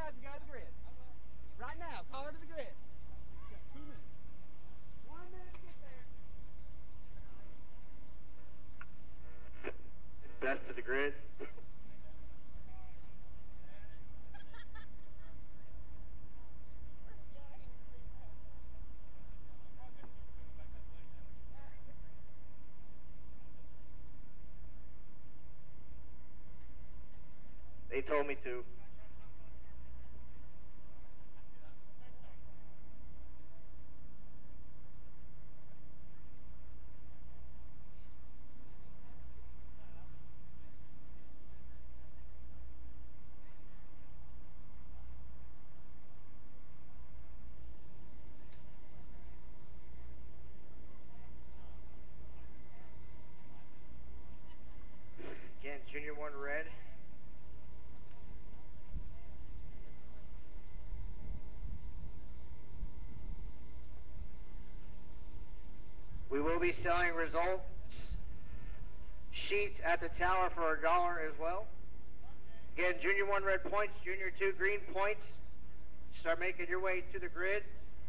guys and go to the grid. Right now, call her to the grid. You got 2 minutes. 1 minute to get there. Best to the grid. They told me to. Again, Junior 1 red. We will be selling results sheets at the tower for $1 as well. Again, Junior 1 red points, Junior 2 green points. Start making your way to the grid.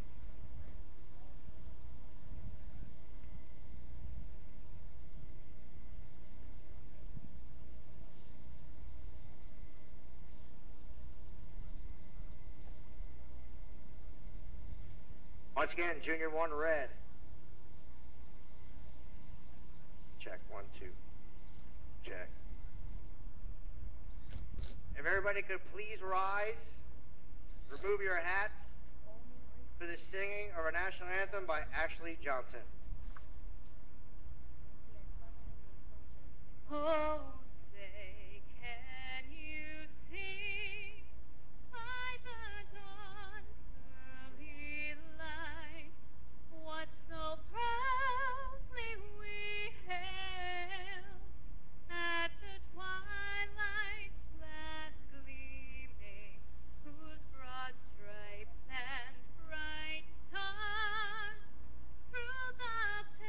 Once again, Junior 1 red. Check, 1, 2. Check. If everybody could please rise, remove your hats for the singing of our national anthem by Ashley Johnson. Oh, say, can you see by the dawn's early light what so proudly we hailed at the twilight's last gleaming, whose broad stripes and bright stars through the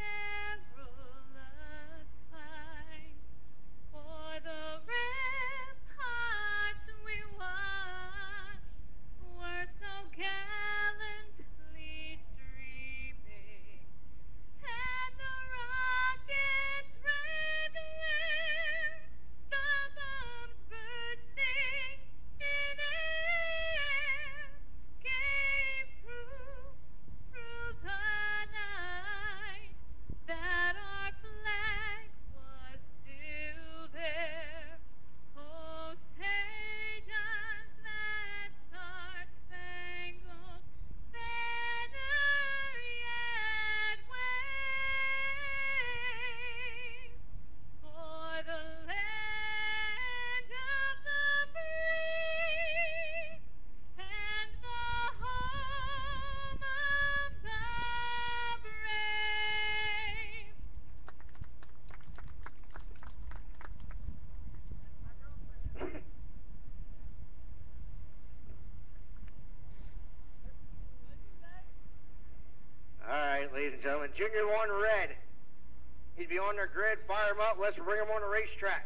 perilous fight o'er the ramparts we watched were so gallantly streaming, and the rockets' red glare, the bombs bursting in air, gave proof through the night that our flag was still there. Oh, say does that star-spangled banner yet wave for the land of the free and the home of the brave? All right, ladies and gentlemen, Junior 1 red. He'd be on their grid, fire him up, let's bring him on the racetrack.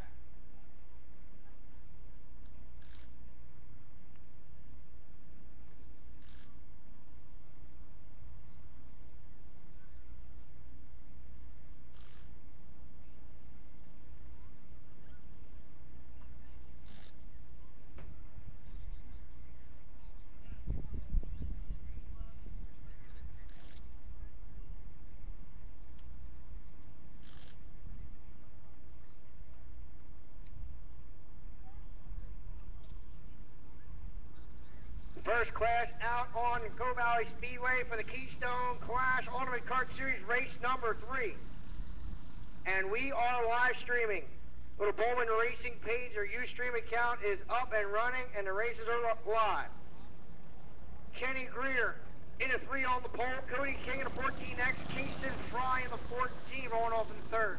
First class out on Go Valley Speedway for the Keystone Clash Ultimate Kart Series race number 3. And we are live streaming. Go to Bowman Racing page, our Ustream account is up and running, and the races are live. Kenny Greer in a 3 on the pole, Cody King in a 14X, Kingston Fry in the 14 rolling off in third.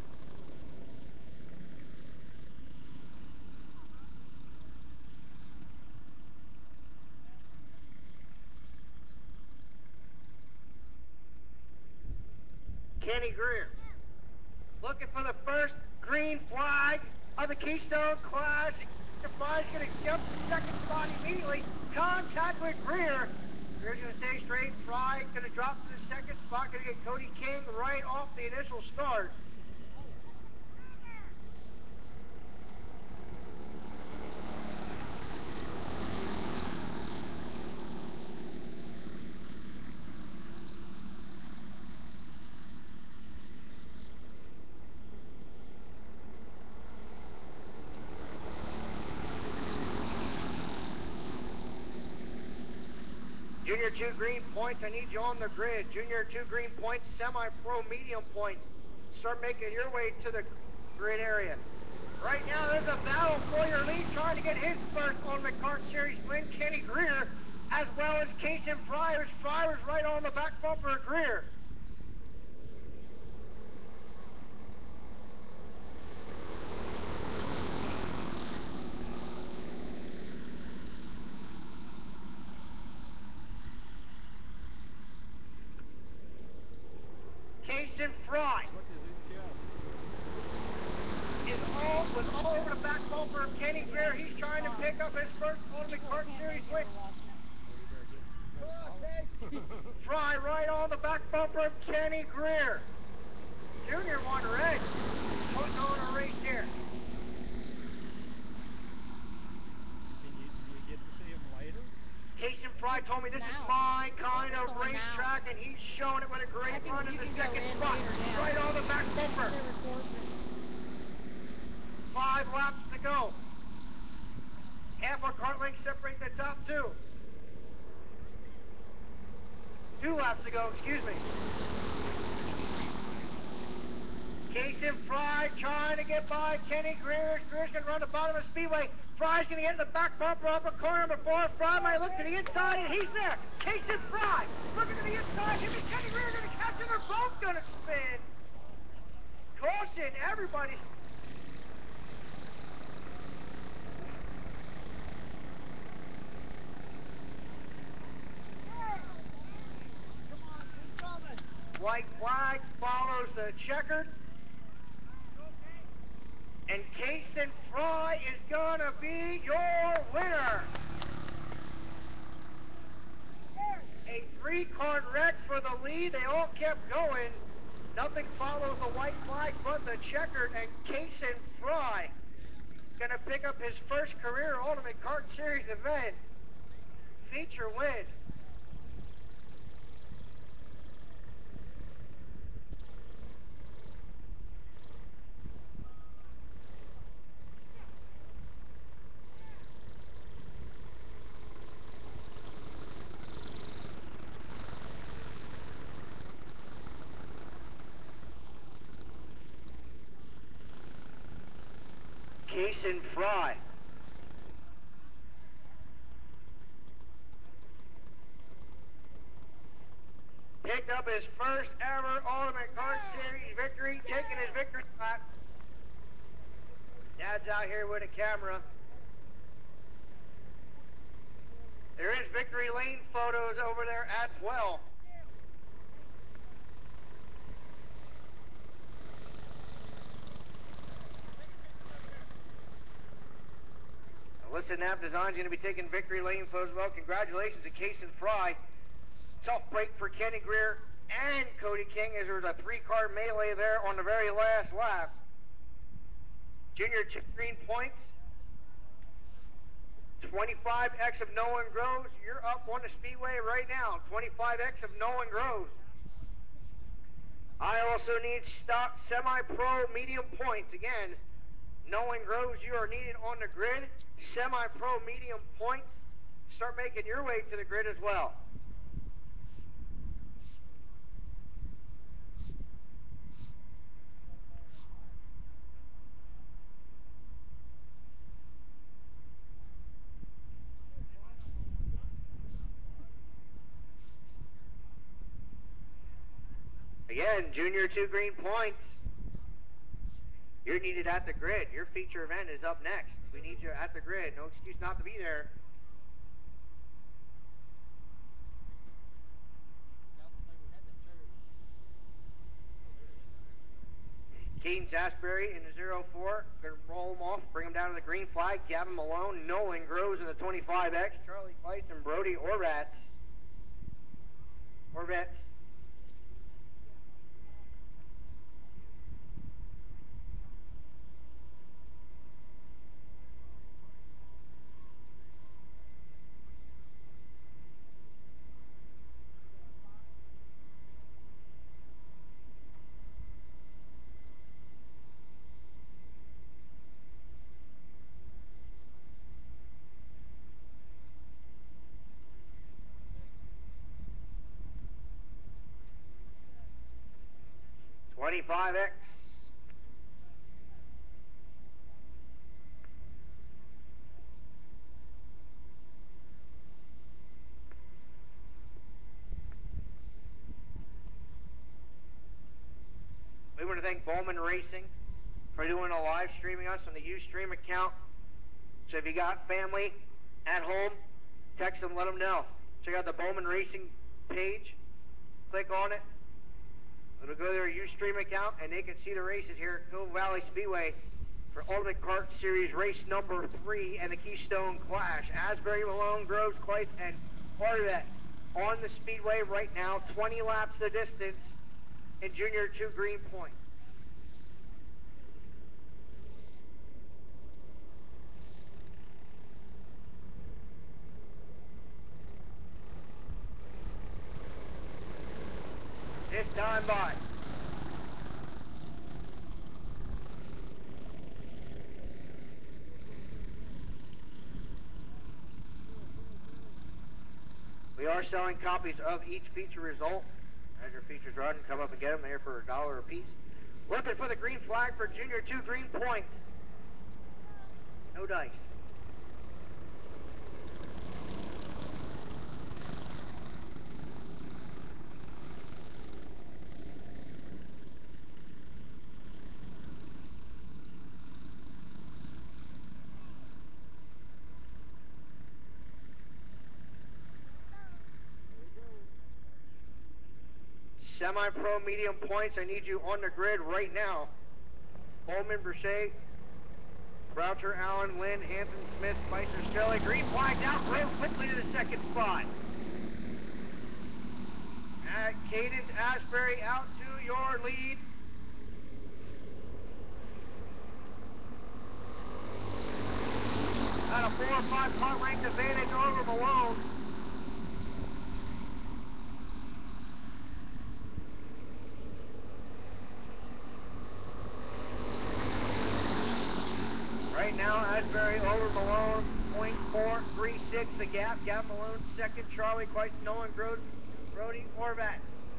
Kenny Greer looking for the first green flag of the Keystone Clash Fry's going to jump to second spot immediately. Contact with Greer. Greer's going to stay straight. Fry going to drop to the second spot. Going to get Cody King right off the initial start. Junior 2 green points, I need you on the grid. Junior 2 green points, semi-pro medium points. Start making your way to the grid area. Right now there's a battle for your lead, trying to get his first Ultimate Kart Series win, Kenny Greer, as well as Kason Fry. Fry was right on the back bumper of Greer. Kason Fry was all over the back bumper of Kenny Greer. He's trying to pick up his first Ultimate Kart Series win. Fry right on the back bumper of Kenny Greer. Junior won red. Putting on a race here. Do you get to see him later? Kason Fry told me this is my kind of racetrack, and he's showing it with a great run in the second spot. Right on the back bumper. 5 laps to go. Half a kart length separate the top two. 2 laps to go, excuse me. Kason Fry trying to get by Kenny Greer. Greer's going to run the bottom of the speedway. Fry's going to get in the back bumper up a corner before Fry might look to the inside, and he's there. Kason Fry looking to the inside. Him and Kenny Greer are going to catch him. They're both going to spin. Caution, everybody. White flag follows the checkered. And Kason Fry is going to be your winner. A 3-card wreck for the lead. They all kept going. Nothing follows the white flag but the checkered. And Kason Fry going to pick up his first career Ultimate Kart Series event. Feature win. Kason Fry. Picked up his first ever Ultimate Kart Series victory, taking his victory lap. Dad's out here with a camera. There is victory lane photos over there as well. Alyssa Knapp Design is going to be taking victory lane photos as well. Congratulations to Kason Fry. Tough break for Kenny Greer and Cody King, as there was a 3-car melee there on the very last lap. Junior 2 green points. 25X of Nolan Groves. You're up on the speedway right now. 25X of Nolan Groves. I also need stock semi-pro medium points. Again, Nolan Groves, you are needed on the grid. Semi-pro medium points. Start making your way to the grid as well. Again, Junior 2 green points. You're needed at the grid. Your feature event is up next. We need you at the grid. No excuse not to be there. Cadence Asbury in the 04. Going to roll them off, bring them down to the green flag. Gavin Malone, Nolan Groves in the 25X. Charlie Kleist and Brody Orvats. Orvets. $25X. We want to thank Bowman Racing for doing a live streaming us on the Ustream account. So if you got family at home, text them, let them know. Check out the Bowman Racing page. Click on it. It'll go to their Ustream account, and they can see the races here at Cove Valley Speedway for Ultimate Kart Series race number 3 and the Keystone Clash. Asbury, Malone, Groves, Kleist, and Arvet on the speedway right now. 20 laps the distance in Junior 2 Green Point. This time by. We are selling copies of each feature result. As your features run, come up and get them there for $1 a piece. Looking for the green flag for Junior 2 Green Points. No dice. Semi-pro medium points, I need you on the grid right now. Bowman, Brochet, Broucher, Allen, Lynn, Hanson, Smith, Spicer, Stelly. Green flag out, Grove quickly to the second spot. Cadence Asbury out to your lead. Got a 4 or 5 pot length advantage over Malone. Right now, Asbury over Malone, 0.436 the gap. Gavin Malone second, Charlie Kleist, Nolan Groves, Brody Orvats.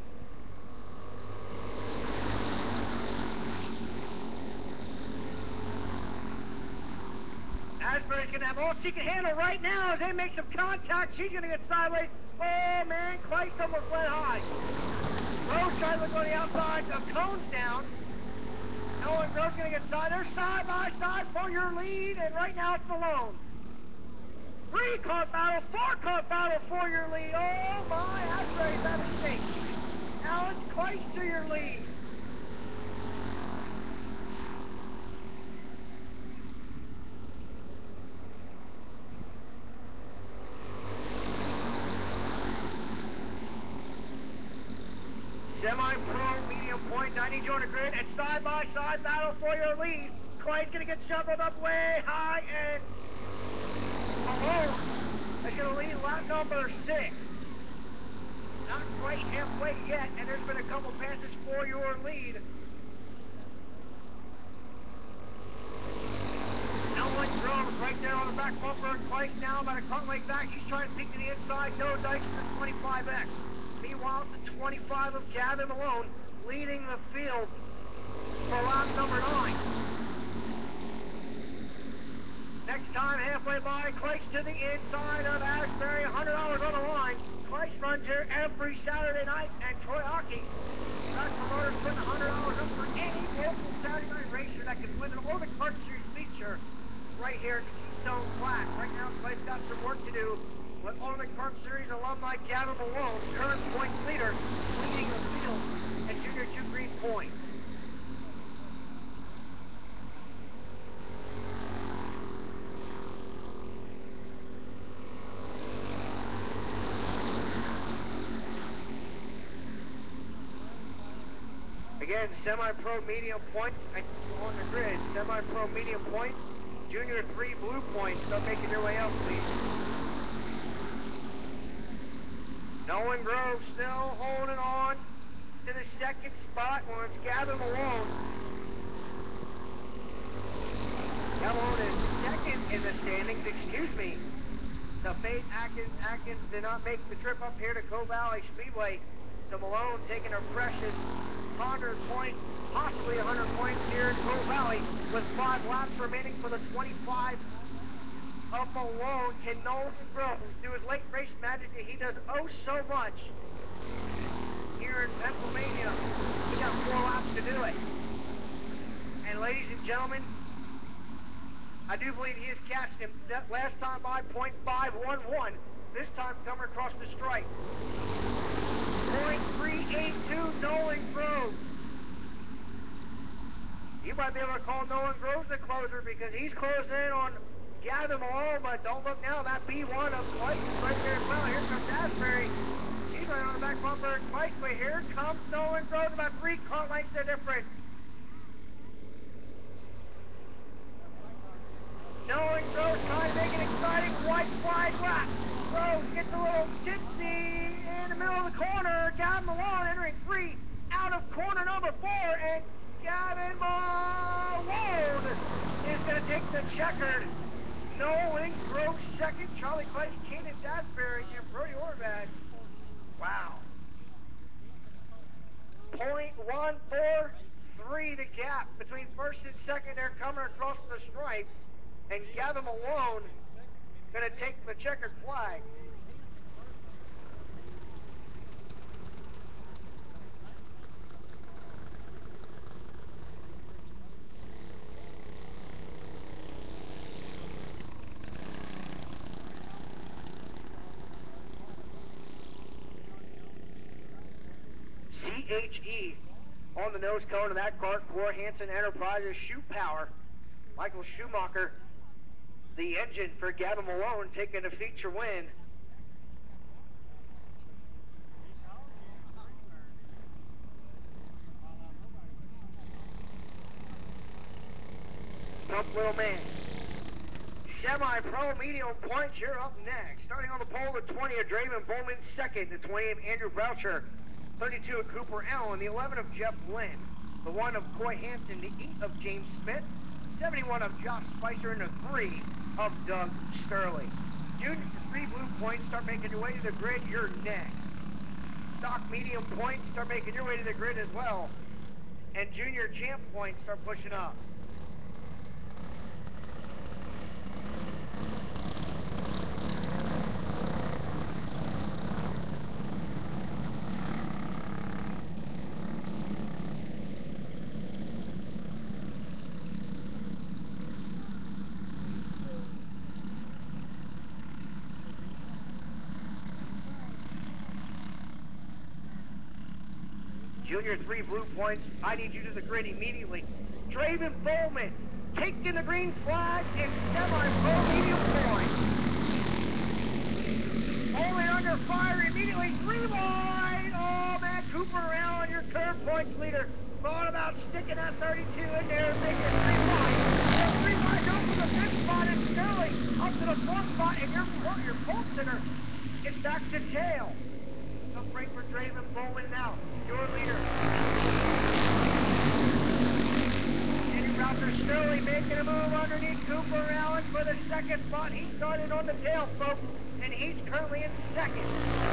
Asbury's going to have all she can handle right now as they make some contact. She's going to get sideways. Oh, man, Kleist almost went high. Groves trying to look on the outside. The cone's down. Nolan Groves going to get side. They're side by side for your lead, and right now it's Malone. 3-car battle, 4-car battle for your lead. Oh, my, Asbury's at a shake. Allen Kleist to your lead. Semi-pro medium points, I need you on the grid, and side-by-side battle for your lead. Clay's going to get shoveled up way high, and Malone is going to lead lap number 6. Not quite halfway yet, and there's been a couple passes for your lead. Nolan Groves right there on the back bumper. Clay's now about a cut leg back. He's trying to peek to the inside. No dice for the 25X. Meanwhile, it's the 25 of Gavin Malone leading the field for lap number 9. Next time, halfway by, Kleist to the inside of Asbury, $100 on the line. Kleist runs here every Saturday night, and Troy Hockey, track promoters, putting $100 up for any local Saturday night racer that can win an Ultimate Kart Series feature right here at the Keystone Clash. Right now, Kleist's got some work to do with Ultimate Kart Series alumni Gavin Malone, current points leader, leading the field at Junior 2 Green Point. Again, semi-pro medium points on the grid. Semi-pro medium points. Junior 3 blue points. Start making your way up, please. Nolan Grove still holding on to the second spot when it's Gavin Malone. Malone is second in the standings, excuse me. So Faith Atkins did not make the trip up here to Cove Valley Speedway. So Malone taking a precious 100 points, possibly 100 points here in Cove Valley with 5 laps remaining for the 25 of Malone. Can Nolan Grove do his late race magic that he does oh so much here in Pennsylvania? He got 4 laps to do it. And ladies and gentlemen, I do believe he has catched him. That last time by 0.511. This time coming across the stripe. 0.382 Nolan Grove. You might be able to call Nolan Grove the closer because he's closing in on Gavin Malone, but don't look now. That B1 of Mike is right there as well. Here comes Asbury. He's right on the back bumper of Mike, but here comes Nolan Grove. About 3 car lengths the difference. Nolan Grove trying to make an exciting white flag lap. Grove gets a little tipsy in the middle of the corner. Gavin Malone entering 3 out of corner number 4, and Gavin Malone is going to take the checkered. Nolan Grove second, Charlie Price, Keenan Dasbury, and Brody Orvad. Wow. 0.143 the gap between first and second there coming across the stripe. And Gavin Malone going to take the checkered flag. CHE on the nose cone of that cart for Hanson Enterprises. Shoot Power. Michael Schumacher, the engine for Gavin Malone, taking a feature win. Tough little man. Semi-pro medium points, you're up next. Starting on the pole, the 20 of Draven Bowman, second, the 20 of Andrew Boucher, 32 of Cooper Allen, the 11 of Jeff Lynn, the 1 of Coy Hansen, the 8 of James Smith, 71 of Josh Spicer, and the 3 of Doug Sterling. Junior 3 blue points, start making your way to the grid, you're next. Stock medium points, start making your way to the grid as well. And junior champ points, start pushing up. Junior 3 blue points. I need you to the grid immediately. Draven Bowman taking the green flag in semi-pro medium point. Only under fire immediately. 3 wide. Oh man, Cooper Allen, your curve points leader. Thought about sticking that 32 in there and making it 3 wide. And 3 wide up to the 5th spot and Sterling up to the 4th spot, and your pole sitter gets back to jail. Tough break for Draven Bowman now. Your leader. Andrew Boucher Sterling making a move underneath Cooper Allen for the 2nd spot. He started on the tail, folks, and he's currently in 2nd.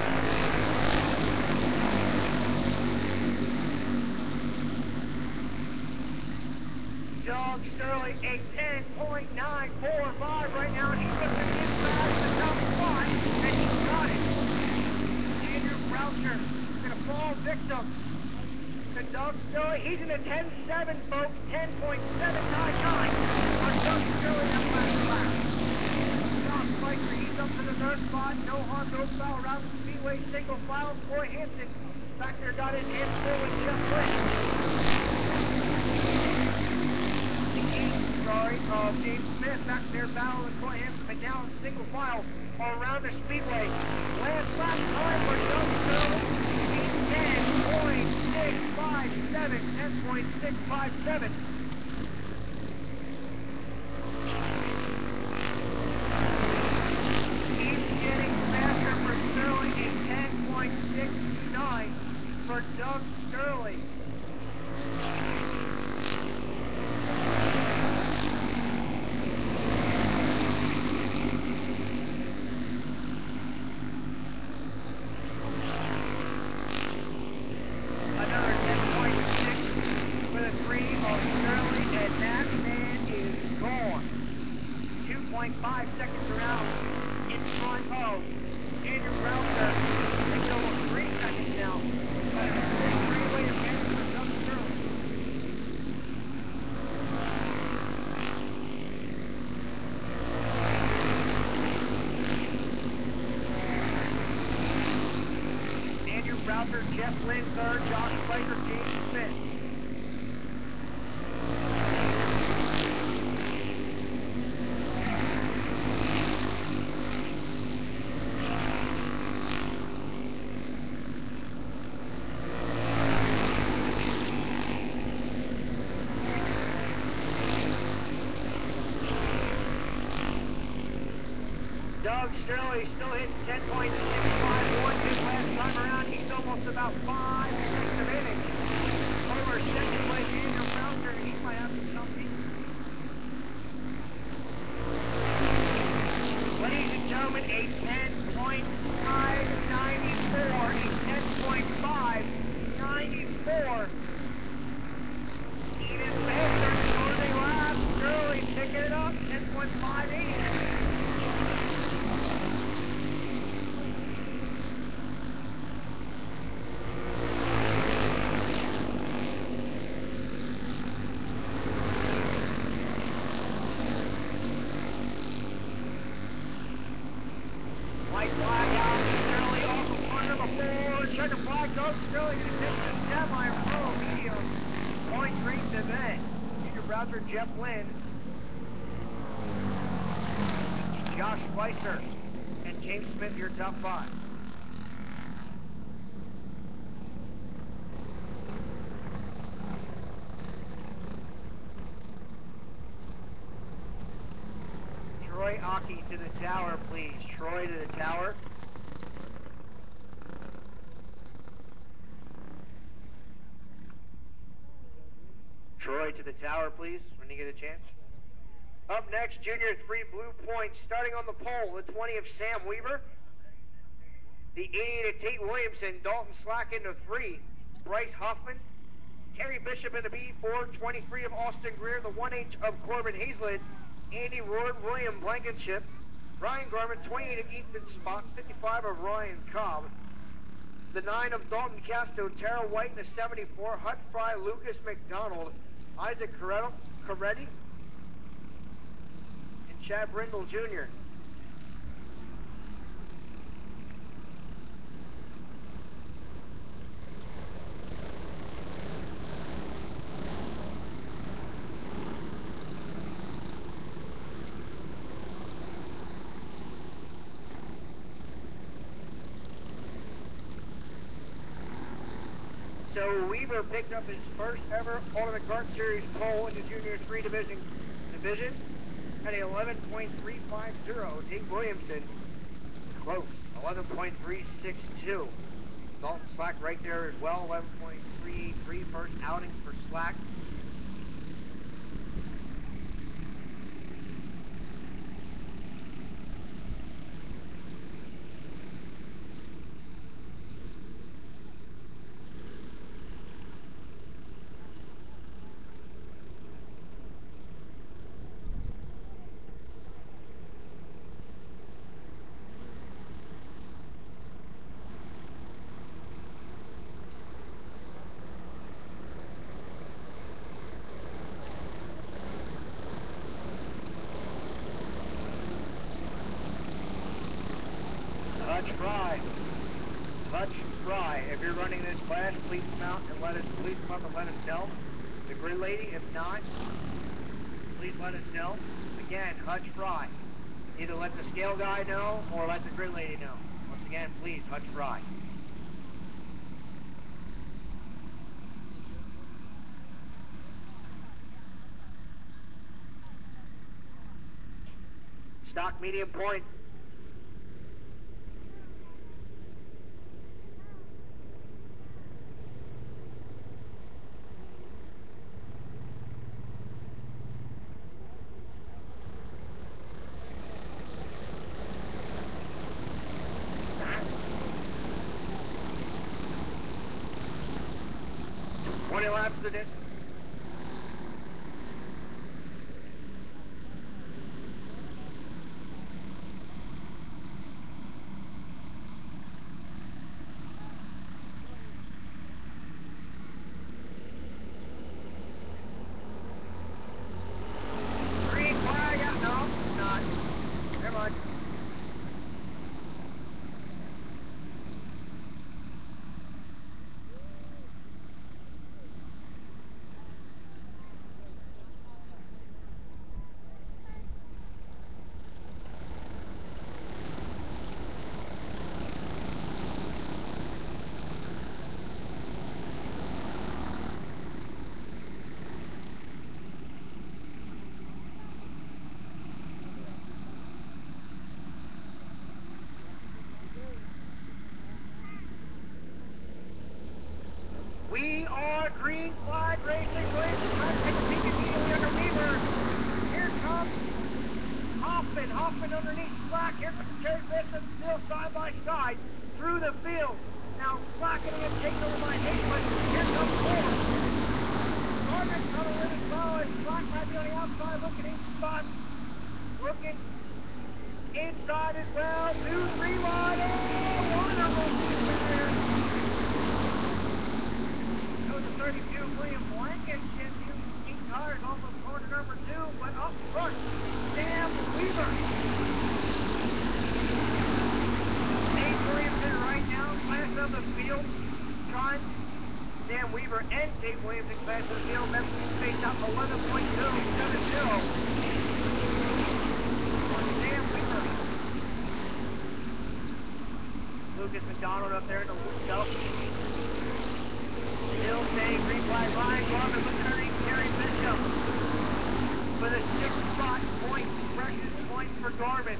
Doug Sterling, a 10.945 right now, and he's going to get back to the top spot, and he's got it. Andrew Boucher going to fall victim to Doug Sterling. He's in a 10.7, folks, 10.799 on Doug Sterling that last lap. Josh Spicer, he's up to the 3rd spot. No harm, no foul around the speedway, single file. Coy Hansen back there got his hands full with Jeff Lynn. Of James Smith back there battling Coy Hansen, but now in single file around the speedway. Last lap time for Doug Sterling is 10.657, 10.657. for Doug Sterling. Another 10.6 for the 3 of Sterling, and that man is gone. 2.5 seconds around in front of Andrew Rouser. It's almost 3 seconds now. But a big three-way advantage for Doug Sterling. Andrew Rouser, Jeff Lynn third, Josh Spiker, James Smith. Doug Sterling still hitting 10.651 his last time around. He's almost about 5 6 minutes over second place Andrew Rouser, and he might have some something. Ladies and gentlemen, a 10.594, a 10.594. Even faster than closing lap. Sterling picking it up, 10.580. White flag out, Sterling off the front of the board. Checker flag goes, Sterling going to take the deadline pro medium points race event. Andrew Rouser, Jeff Lynn, Josh Spicer, and James Smith, your top 5. Troy Aki to the tower, please. Troy to the tower. Troy to the tower, please, when you get a chance. Up next, Junior 3 Blue Points, starting on the pole, the 20 of Sam Weaver. The 88 of Tate Williamson, Dalton Slack into 3. Bryce Hoffman. Terry Bishop in the B4, 23 of Austin Greer, the 1H of Corbin Hazlett. Andy Ward, William Blankenship. Ryan Garment, 28 of Ethan Spot, 55 of Ryan Cobb. The 9 of Dalton Castro, Tara White in the 74, Hut Fry, Lucas McDonald, Isaac Coretti, and Chad Brindle Jr. So Weaver picked up his first ever Ultimate Kart Series pole in the Junior 3 division at 11.350. Tate Williamson, close, 11.362. Dalton Slack right there as well, 11.383. First outing for Slack. Hutch Fry. If you're running this class, please come out and let us know. The grid lady, if not, please let us know. Again, Hutch Fry. Either let the scale guy know or let the grid lady know. Once again, please, Hutch Fry. Stock medium points. 20 laps to this. Green flag out. No, not. Never mind. We are green flag racing. Williams trying to take a peek immediately under Weaver. Here comes Hoffman. Hoffman underneath Slack. Here comes Terry Bishop still side by side through the field. Now Slack getting it taken over by Haywood. Here comes Ford. Gardner's coming in as well as Slack might be on the outside looking each spot. Looking inside as well. 2-3 wide. Oh, wonderful there. 32, William Blanket gets using tires off of corner number 2, but up front, Sam Weaver. Nate Williamson right now, class of the field, trying Sam Weaver and Tate Williamson class of the field. Memphis spaced out 11.070 on Sam Weaver. Lucas McDonald up there in the loop up. Still staying green flag line. Garvin looking underneath Terry Bishop for the 6th spot point. Precious point for Garvin.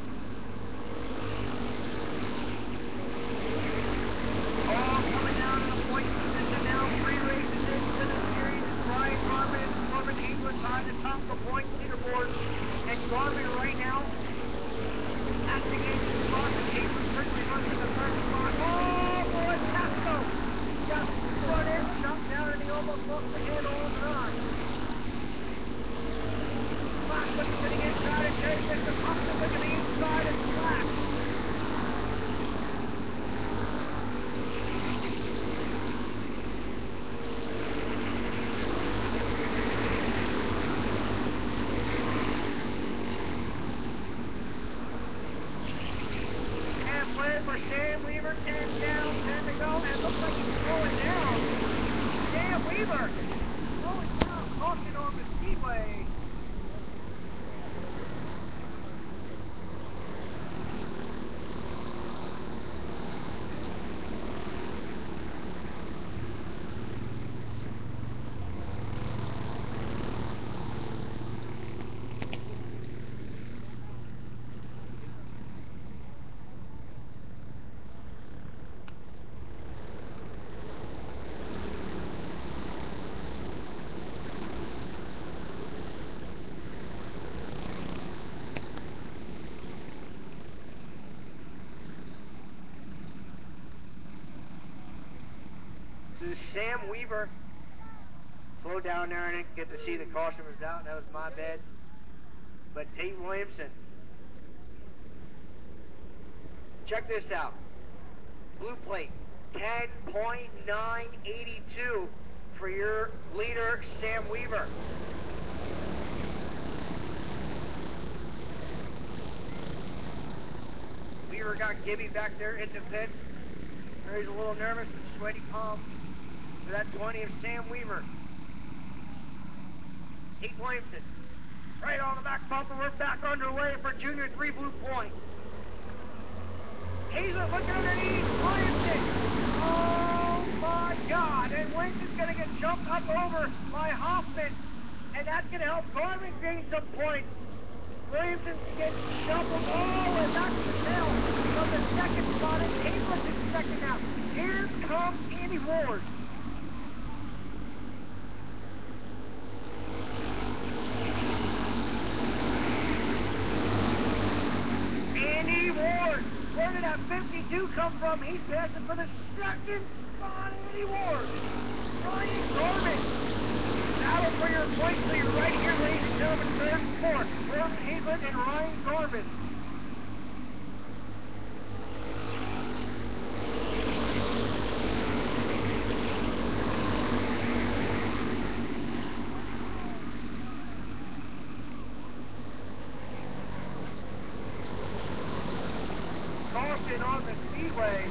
All coming down to the point position now. 3 races into the series. Brian Garvin and Corbin England behind the top of the point leaderboard. And Garvin right now at the game of the spot. And England quickly runs to the 3rd spot. Oh boy, Pasco got front end jumped down and he almost lost the head on the line. Slack looking to the inside and Terry Bishop Hoffman looking to the inside and Slack. Halfway for Sam Weaver, 10 down, 10 to go, and looks like he's slowing down. Sam Weaver slowing down, caution on the speedway. Sam Weaver slowed down there. I didn't get to see the caution was out. That was my bad. But Tate Williamson, check this out. Blue plate, 10.982 for your leader, Sam Weaver. Weaver got Gibby back there in the pit. He's a little nervous and sweaty palms. For that 20 of Sam Weaver. Tate Williamson. Right on the back bumper. We're back underway for Junior 3 blue points. Hazel looking underneath. Williamson. Oh my God. And Williamson's going to get jumped up over by Hoffman. And that's going to help Garvin gain some points. Williamson gets shuffled. Oh, and that's the tail from the 2nd spot. And Hazel's in 2nd now. Here comes Andy Ward. Andy Ward, running at 52 32 come from? He's passing for the second spot, Andy Ward. Ryan Garman. Battle for your place to your right here, ladies and gentlemen, third and fourth. Gordon Hazelett and Ryan Garman. Caution on the speedway.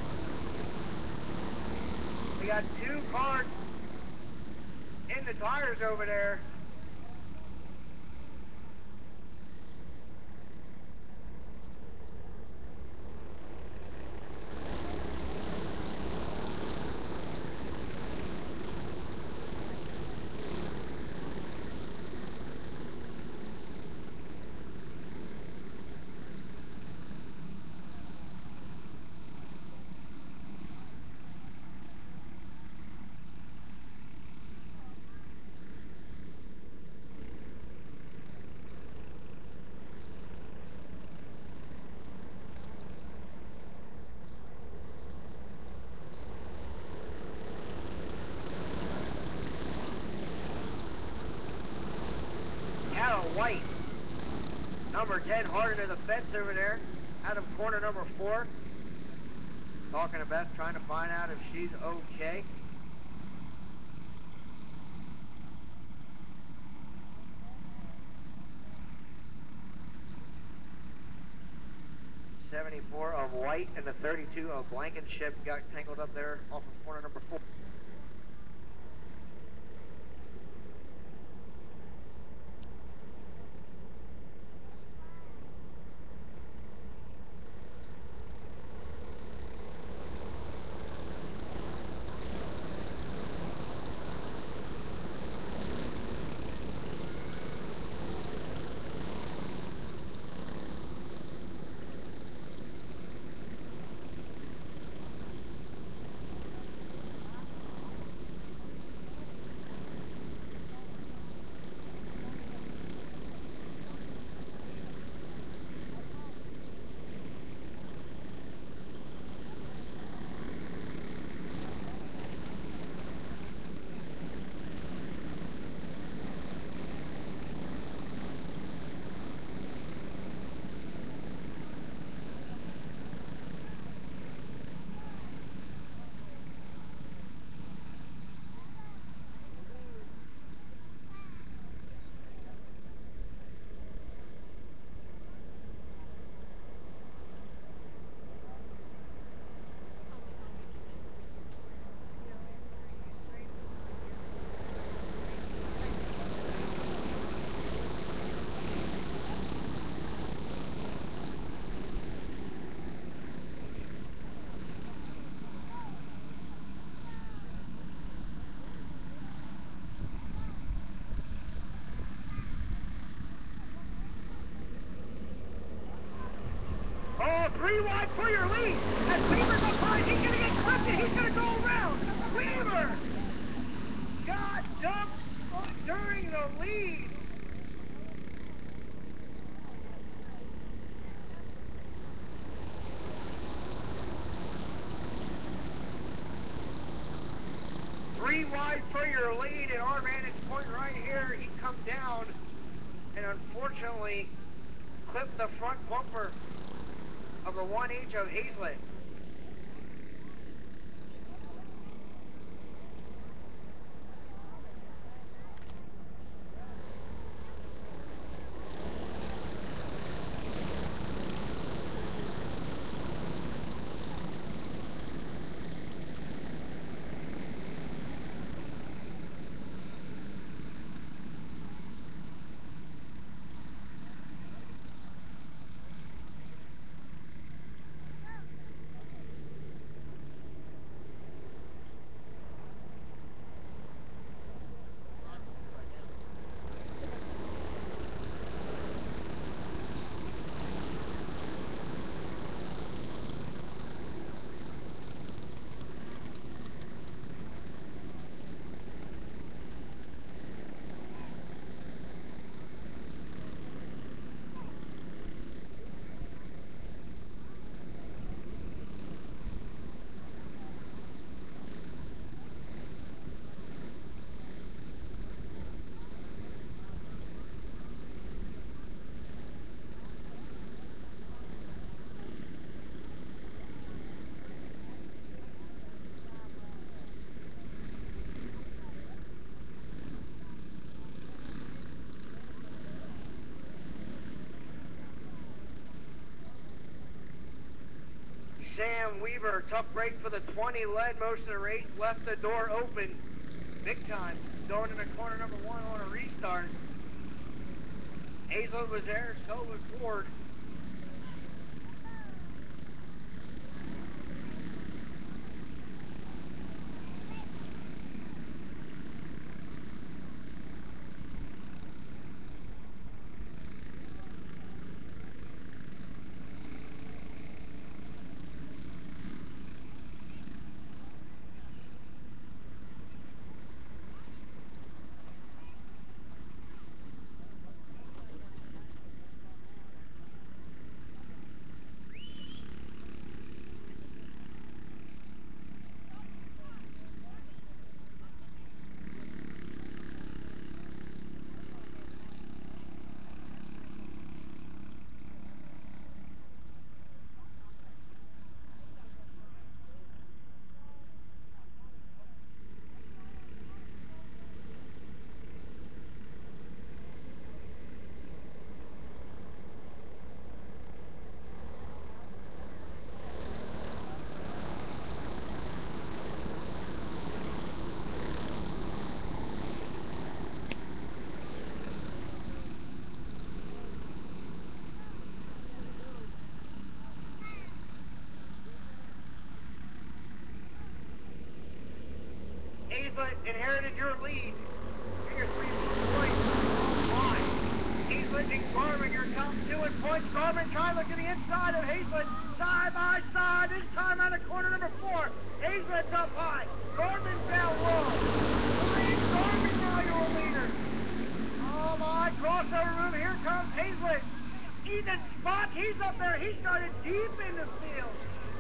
We got 2 cars in the tires over there. Adam White, number 10, hard into the fence over there. Out of corner number 4. Talking to Beth, trying to find out if she's okay. '74 of White and the 32 of Blankenship got tangled up there off of corner number 4. Oh, 3 wide for your lead. As Weaver's up high, he's going to get clipped and he's going to go around. Weaver got dumped during the lead. Three wide for your lead at our vantage point right here. He come down and unfortunately clipped the front bumper of the 1H of Hazelett. Weaver, tough break for the 20, led most of the race, left the door open big time, going into corner number 1 on a restart. Hazlett was there, so was Ford. Hazlett inherited your lead. Junior 3 points online. Hazlett and Garmin, your top 2 in points. Garmin trying to look to the inside of Hazlett. Side by side, this time out of corner number 4. Hazlett's up high. Garmin down low. Ryan Garmin now your leader. Oh my, crossover room, here comes Hazlett. Ethan Spot, he's up there. He started deep in the field.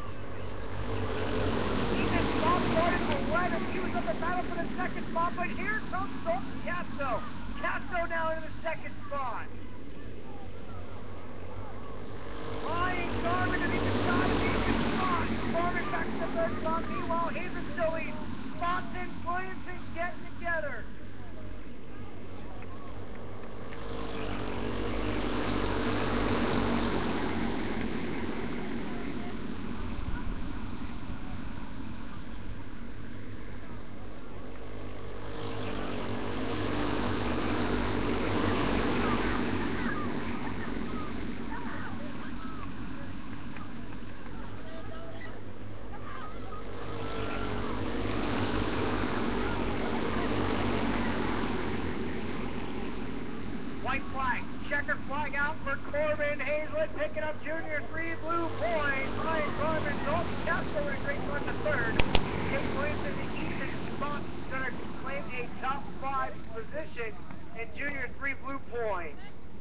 Bob started for Weddham. He was up the battle for the second spot, but here comes Dalton Casto. Casto now in the second spot. Ryan Garmin to the side of Ethan Spot. Garmin back to the third spot. Meanwhile, Hazen still leads. Spots and Williamson getting together. White flag, checkered flag out for Corbin Hazlett, picking up Junior 3 blue points. Ryan Garmin, Dalton Casto in a great run to third. Jake Williamson and Ethan Spot going to claim a top 5 position in Junior 3 blue points.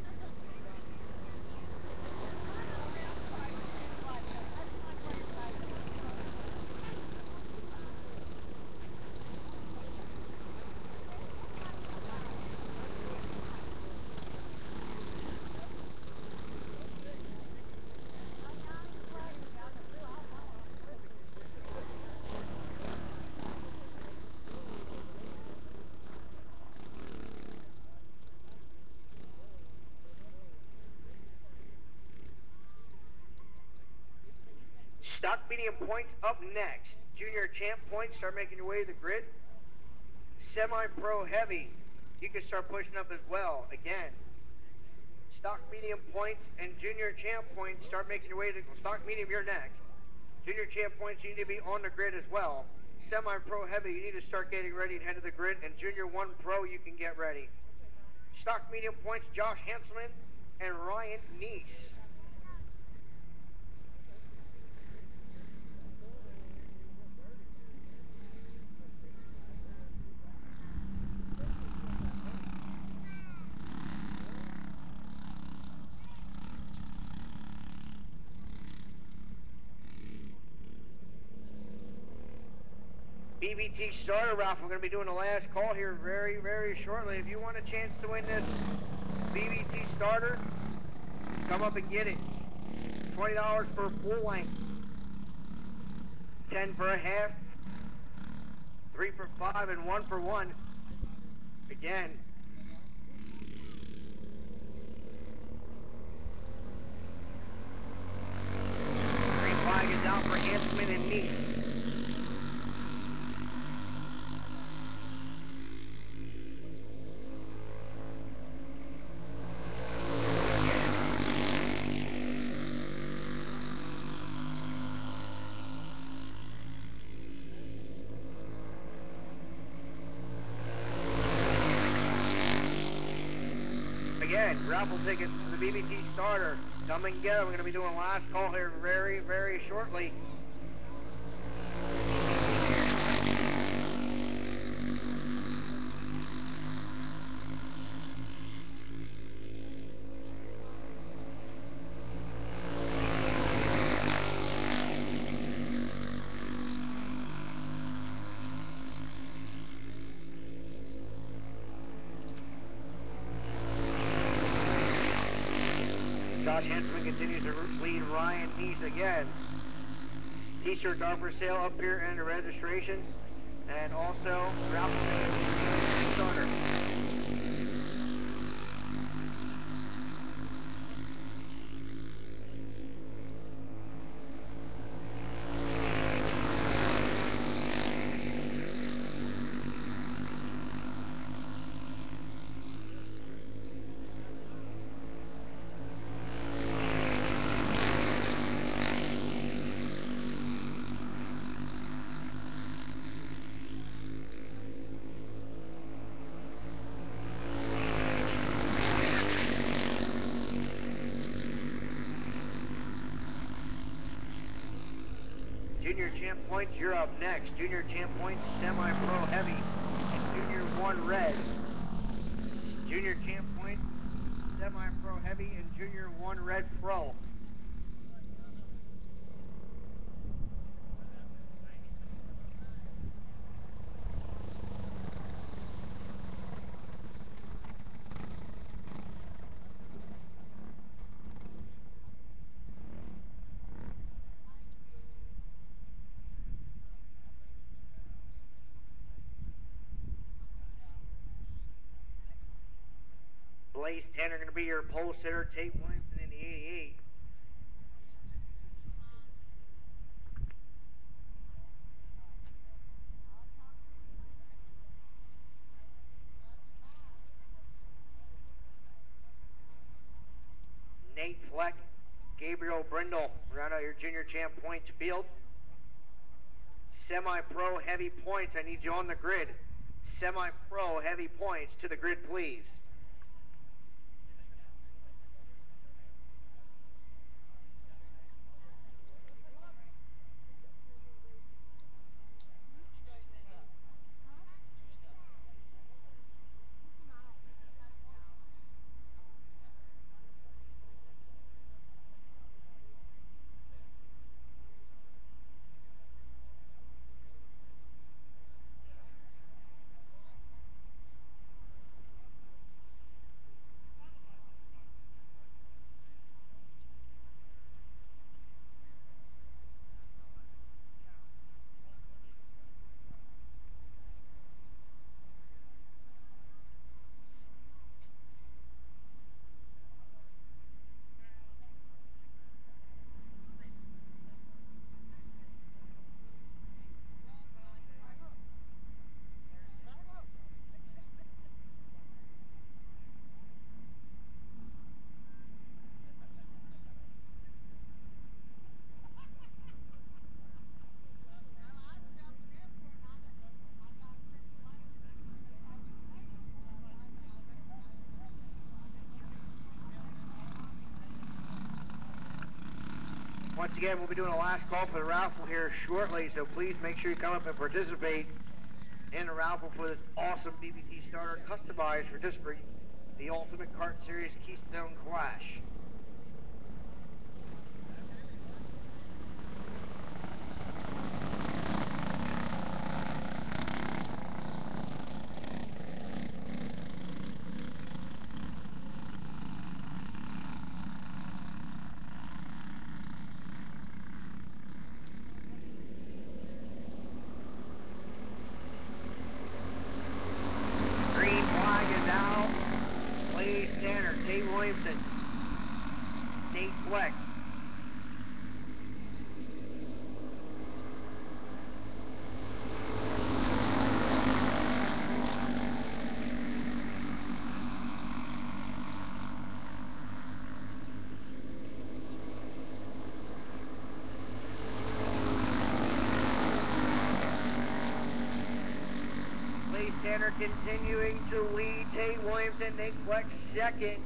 Stock medium points up next. Junior champ points, start making your way to the grid. Semi-pro heavy, you can start pushing up as well. Again, stock medium points and junior champ points, start making your way to stock medium, you're next. Junior champ points, you need to be on the grid as well. Semi-pro heavy, you need to start getting ready and head to the grid. And junior 1 pro, you can get ready. Stock medium points, Josh Hanselman and Ryan Neese. BBT starter raffle. We're going to be doing the last call here very, very shortly. If you want a chance to win this BBT starter, come up and get it. $20 for full length, 10 for a half, 3 for 5, and 1 for 1. Again, green flag flag is out for Hanselman and Neese. Again, raffle tickets for the BBT starter. Come and get them. We're going to be doing a last call here very, very shortly. Josh Hanselman continues to lead Ryan Neese again. T-shirts are for sale up here in the registration, and also raffle starter. Junior champ points, you're up next. Junior champ points, semi-pro heavy, and junior 1 red. Junior champ points, semi-pro heavy, and junior 1 red pro. Blaze 10 are going to be your pole sitter, Tate Williamson in the 88. Nate Fleck, Gabriel Brindle, round out your junior champ points field. Semi-pro heavy points, I need you on the grid. Semi-pro heavy points to the grid, please. Once again, we'll be doing a last call for the raffle here shortly, so please make sure you come up and participate in the raffle for this awesome BBT starter customized for just for the Ultimate Kart Series Keystone Clash. Tate Williamson, Nate Fleck, Blaze Tanner continuing to lead. Tate Williamson, Nick Flex second.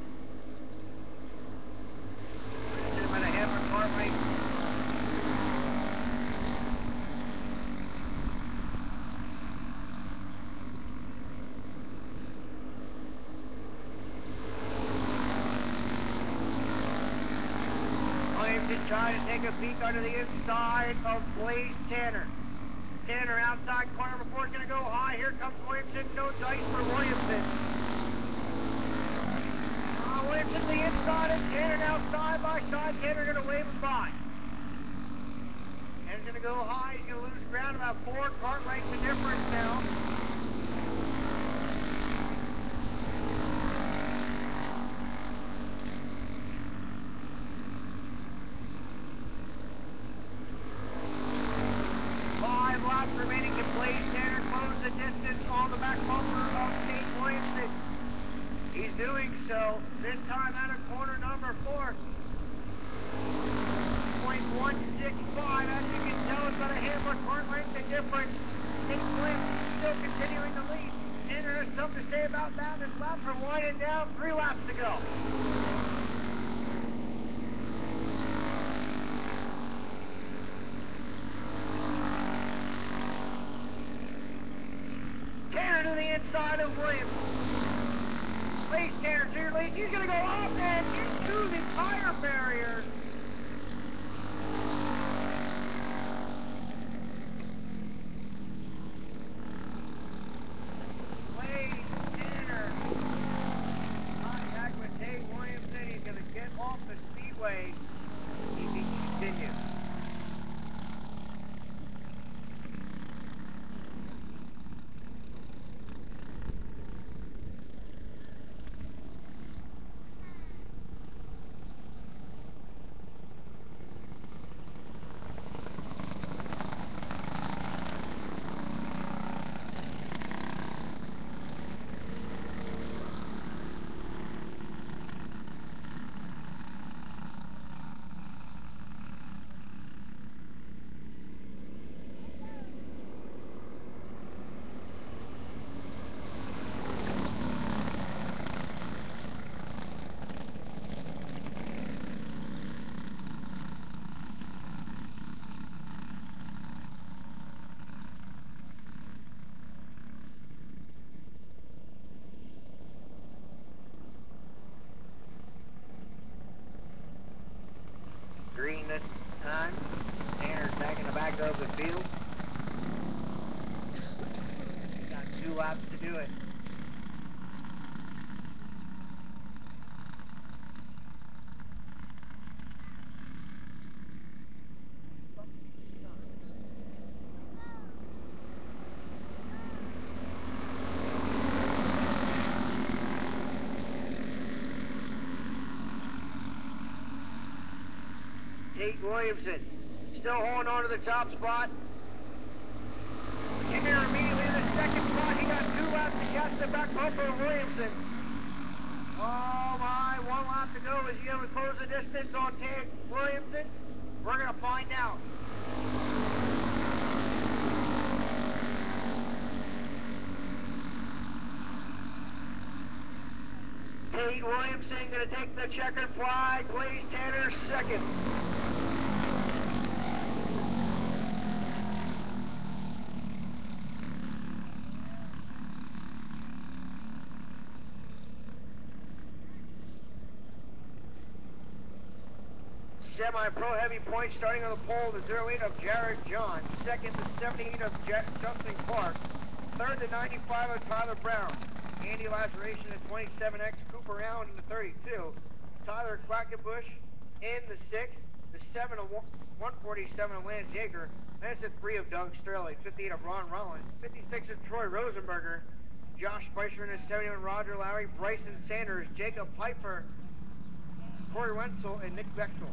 About a half a car length. Williamson trying to take a peek under the inside of Blaze Tanner. Tanner outside corner before it's going to go high. Here comes Williamson. No dice for Williamson. Williamson to the inside and Tanner now side by side. Tanner going to wave him by. Tanner's going to go high. He's going to lose ground about 4 cart lengths of difference now. Remaining to Blaze Tanner close the distance on the back bumper of Tate Williamson. He's doing so, this time out of corner number 4. 0.165, as you can tell, it's about a half a car length of difference. Tate Williamson still continuing to lead. Tanner has something to say about that. His laps are winding down, 3 laps to go. To the inside of Williams. Blaze Tanner to your lead. He's going to go up and into the tire barrier. Blaze Tanner. Contact with Tate Williamson. He's going to get off the speedway. He continues. Green this time. Tanner's back in the back of the field. Got 2 laps to do it. Tate Williamson still holding on to the top spot. Tanner immediately in the second spot. He got 2 laps to catch the back bumper of Williamson. Oh my, 1 lap to go. Is he able to close the distance on Tate Williamson? We're going to find out. Tate Williamson going to take the checkered flag. Blaze Tanner second. Semi-pro heavy points starting on the pole, the 08 of Jared John. Second, the 78 of Justin Clark. Third, the 95 of Tyler Brown. Andy Laceration, the 27X. Cooper Round in the 32. Tyler Quackenbush in the 6th. The 7 of 147 of Lance Yeager. That's the 3 of Doug Sterling. 58 of Ron Rollins. 56 of Troy Rosenberger. Josh Spicer in the 71. Roger Lowry. Bryson Sanders. Jacob Piper. Corey Wenzel and Nick Bechtel.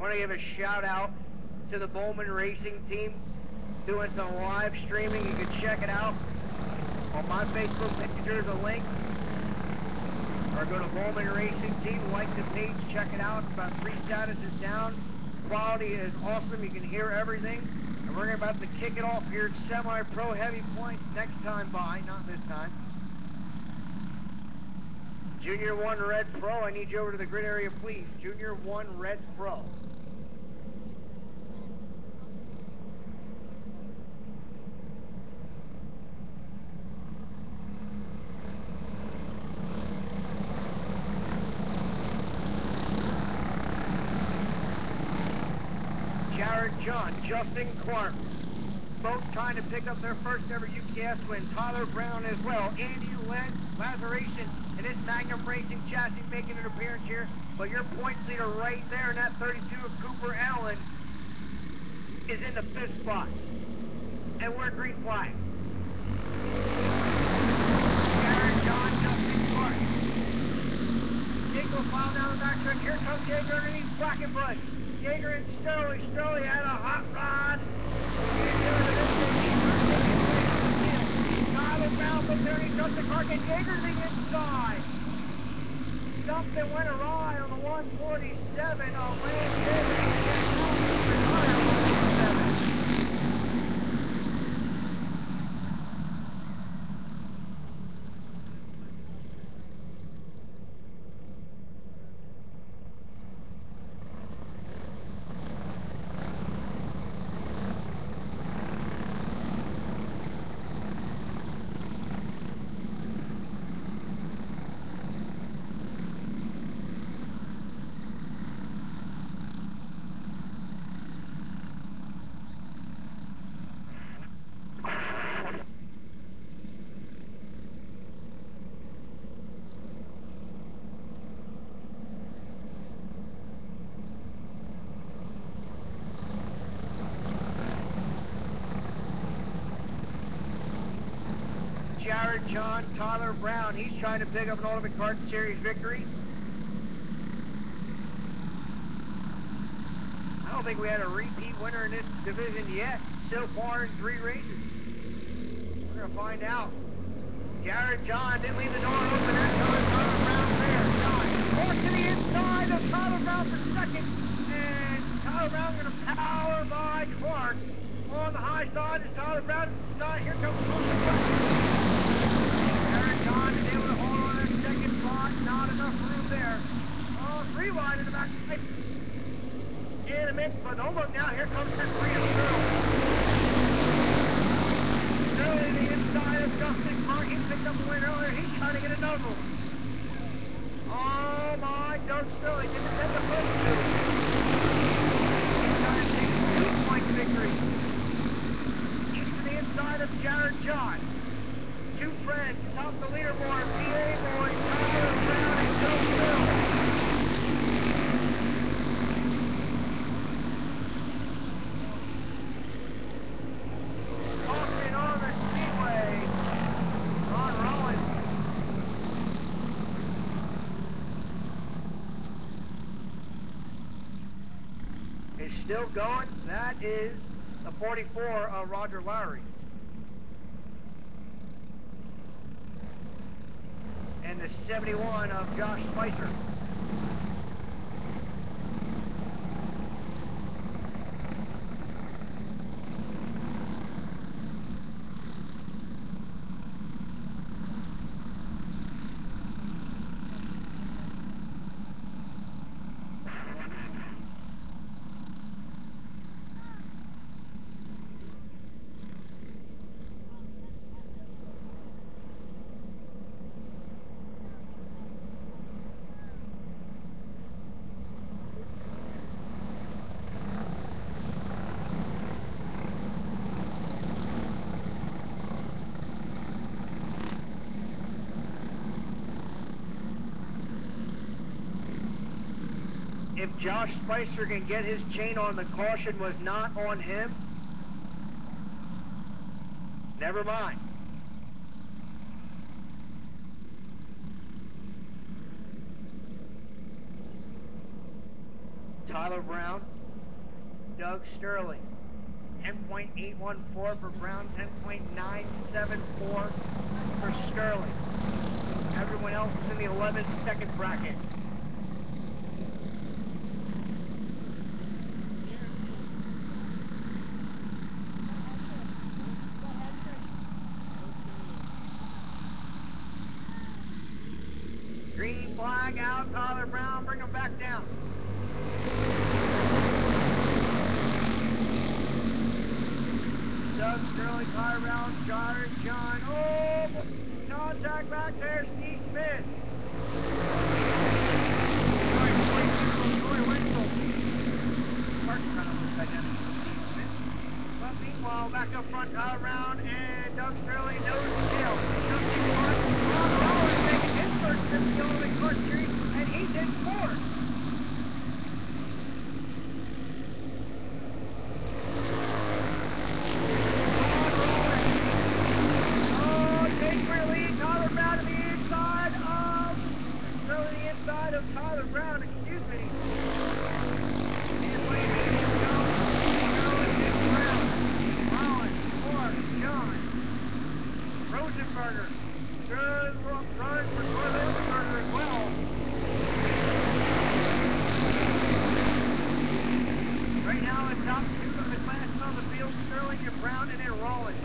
Want to give a shout out to the Bowman Racing team doing some live streaming. You can check it out on my Facebook page. There's a link. Or go to Bowman Racing Team, like the page, check it out. About 3 statuses down. Quality is awesome. You can hear everything. And we're about to kick it off here at Semi-Pro Heavy Points next time by, not this time. Junior 1 Red Pro, I need you over to the grid area, please. Junior 1 Red Pro. Jared John, Justin Clark, both trying to pick up their first ever UKS win. Tyler Brown as well. Andy Lazaration and his Magnum Racing chassis making an appearance here. But your points leader right there in that 32 of Cooper Allen is in the 5th spot. And we're green flag. Jared John, Justin Clark. Jake will file down the back stretch. Here comes Jaeger underneath Blackenbush. Jaeger and Sterling. Sterling had a hot rod. Tyler Brown from there, he took the car, and Jaeger the inside. Something went awry on the 147 on Lance Jared John, Tyler Brown, he's trying to pick up an Ultimate Kart Series victory. I don't think we had a repeat winner in this division yet, so far in 3 races. We're going to find out. Jared John didn't leave the door open. That's Tyler Brown there. John, off to the inside of Tyler Brown for second. And Tyler Brown going to power by Clark. On the high side is Tyler Brown. Here comes Clark. John is able to hold on that 2nd spot. Not enough room there. Oh, 3 wide in the back. In a minute, but oh look now, here comes that 3 of Sterling. Sterling the inside of Justin Clark. He picked up a win earlier. He's trying to get another one. Oh my, Doug Sterling didn't have the first 2. He's trying to take a 2-point victory. He's to the inside of Jared John. 2 friends, top the leaderboard, PA boy, Tyler Brown and Joe Hill. Austin on the speedway, Ron Rollins. Is still going, that is the 44 of Roger Lowry. And the 71 of Josh Spicer. If Josh Spicer can get his chain on, the caution was not on him. Never mind. Tyler Brown Doug Sterling. 10.814 for Brown, 10.974 for Sterling. Everyone else is in the 11-second bracket. Green flag out, Tyler Brown, bring him back down. Doug Sterling, Tyler Brown, John, oh, contact back there, Steve Smith. Troy Wenzel. Mark's trying to look identical to Steve Smith. But meanwhile, back up front, Tyler Brown and Doug Sterling, nose to tail. Ron Rollins making his first trip to the Ultimate Kart Series, and he's in fourth. Of Tyler Brown, excuse me. And wait, Brown, Rollins, Moore, John, Rosenberger, good run for Rosenberger as well. Right now, the top two of the classes on the field, Sterling and Brown, and then Rollins.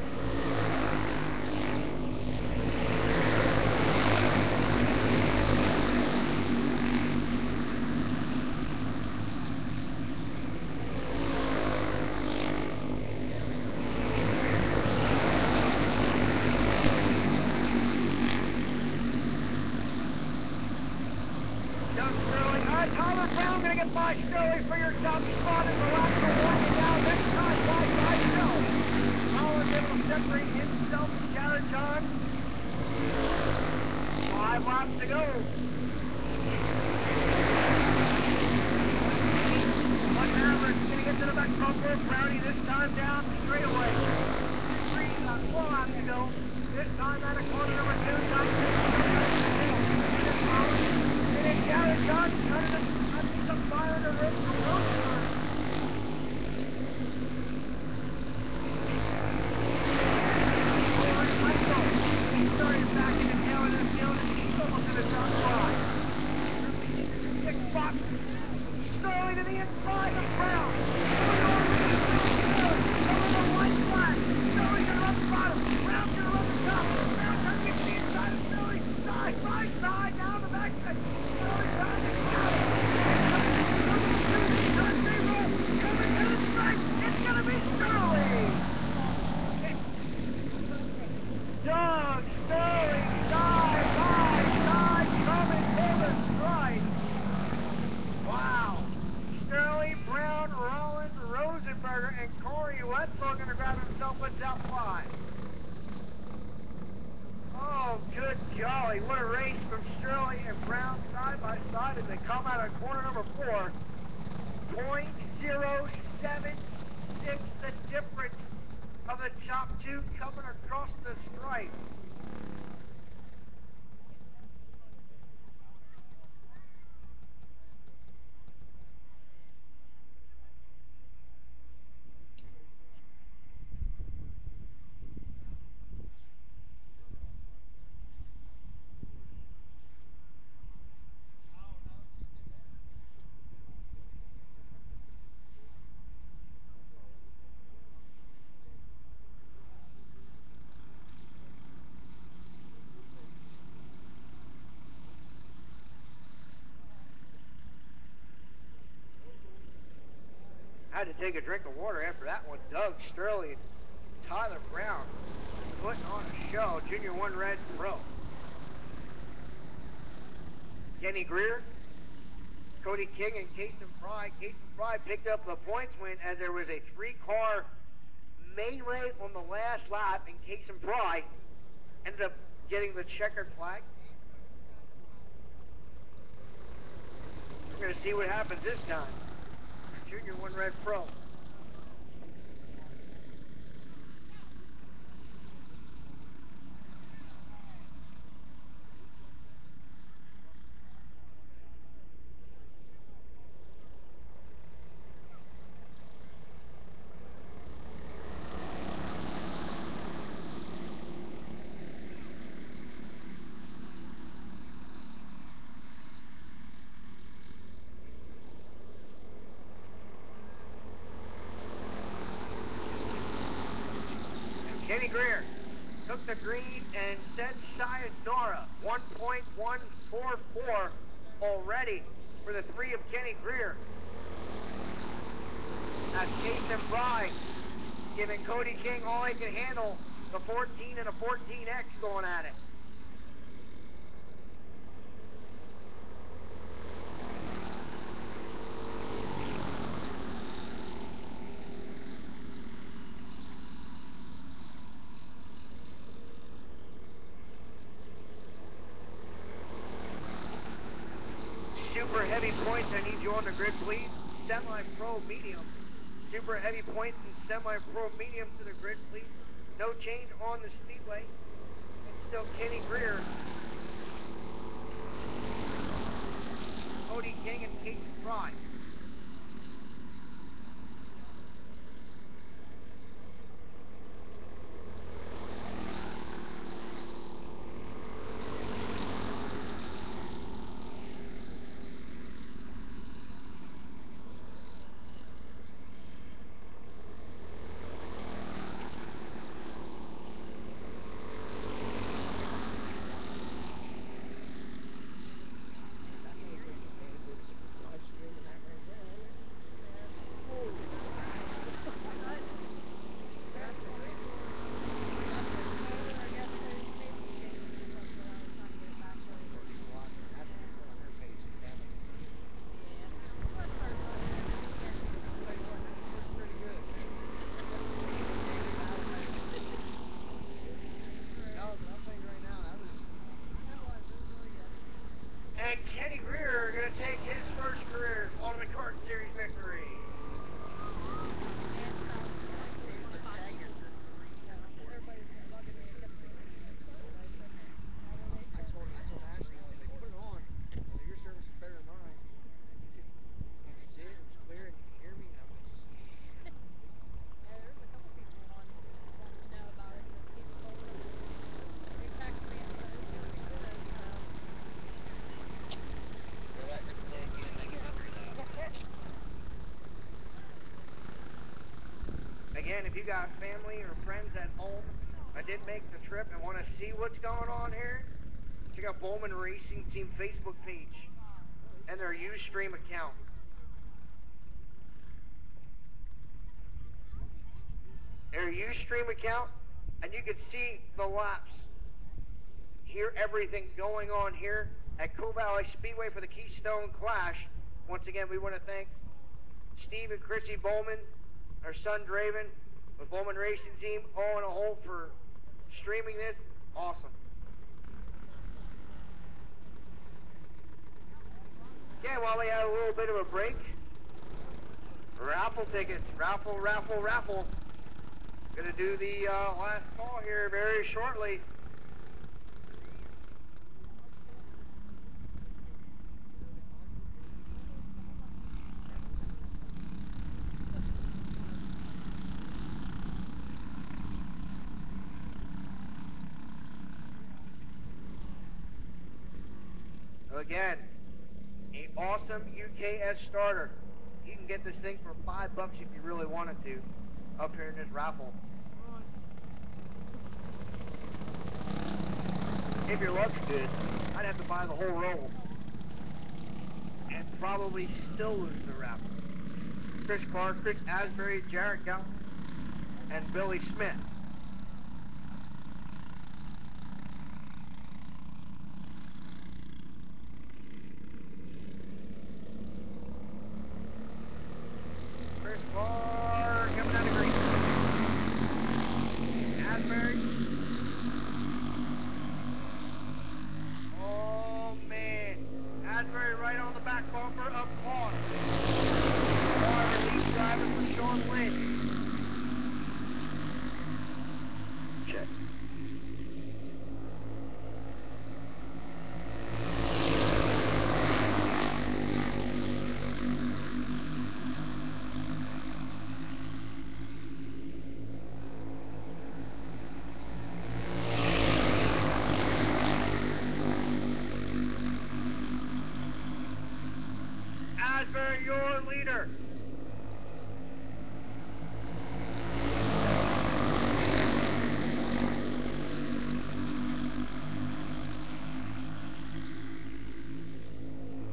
Tyler Brown going to get by Sterling for your top spot in the lap for one, and now this time by himself. Rollins able to separate himself from Jared John. 5 laps to go. One Maverick going to get to the back bumper. Brownie this time down straightaway. 4 laps to go. This time at a corner number 2. And then Jared John cutting some fire in the rim from Rosenberg. Michael, he started back in the tail end of the field, and he's almost in the top 5. 6 spots. Sterling to the inside of Brown. Over the white flag. Sterling going to run the bottom. Brown going to run the top. Brown trying to get to the inside of Sterling. Side by side, down the back. Sterling trying to get out. It's going to be Sterling. Doug Sterling, side by side, coming for the strike. Wow. Sterling, Brown, Rollins, Rosenberger, and Corey Wetzel are going to grab himself a top 5. Oh, good golly. What a race from Sterling and Brown side by side as they come out of corner number 4. 0.076, the difference of the top 2 coming across the stripe. I had to take a drink of water after that one. Doug Sterling, Tyler Brown putting on a show. Junior 1 Red Pro. Kenny Greer, Cody King, and Kason Fry. Kason Fry picked up the points win as there was a 3-car melee on the last lap, and Kason Fry ended up getting the checkered flag. We're going to see what happens this time. Junior 1 Red Pro. Greer took the green and said sayonara. 1.144 already for the 3 of Kenny Greer. That's Jason Fry giving Cody King all he can handle. The 14 and a 14X going at it. Super heavy points, I need you on the grid, please. Semi-pro medium. Super heavy points and semi-pro medium to the grid, please. No change on the speedway. It's still Kenny Greer, Cody King, and Casey Fry. And Kenny Greer going to take his first career Ultimate Kart Series victory. I told Ashley, I was like, put it on. I was like, your service is better than mine. You could see it, it was clear, and you could hear me, and I'm like, Yeah, there's a couple people wanting to know about it, so keep it forward. They text me and said it's working good, so. Again, if you got family or friends at home that didn't make the trip and want to see what's going on here, check out Bowman Racing Team Facebook page and their Ustream account. Their Ustream account, and you can see the laps. Hear everything going on here at Coe Valley Speedway for the Keystone Clash. Once again, we want to thank Steve and Chrissy Bowman, our son Draven, with Bowman Racing Team, all in a whole for streaming this. Awesome. Yeah, while we had a little bit of a break, raffle tickets, raffle. Gonna do the last call here very shortly. Again, an awesome UKS starter. You can get this thing for $5 if you really wanted to, up here in this raffle. If your luck's good, I'd have to buy the whole roll and probably still lose the raffle. Chris Clark, Chris Asbury, Jarrett Gallagher, and Billy Smith. Chris Clark coming down the green. Asbury. Oh man, Asbury right on the back bumper of Clark. Lead driver for Sean Lynch. Check. Asbury, your leader.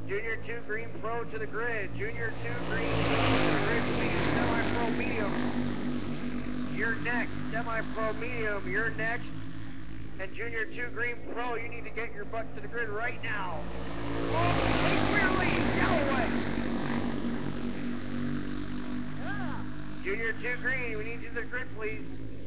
Junior 2 Green Pro to the grid. Junior 2 Green Pro to the grid, please. Semi-Pro Medium. You're next. Semi-Pro Medium, you're next. And Junior 2 Green Pro, you need to get your butt to the grid right now. Oh, take clear lead, Galloway. Junior 2 Green, we need you to the grid, please.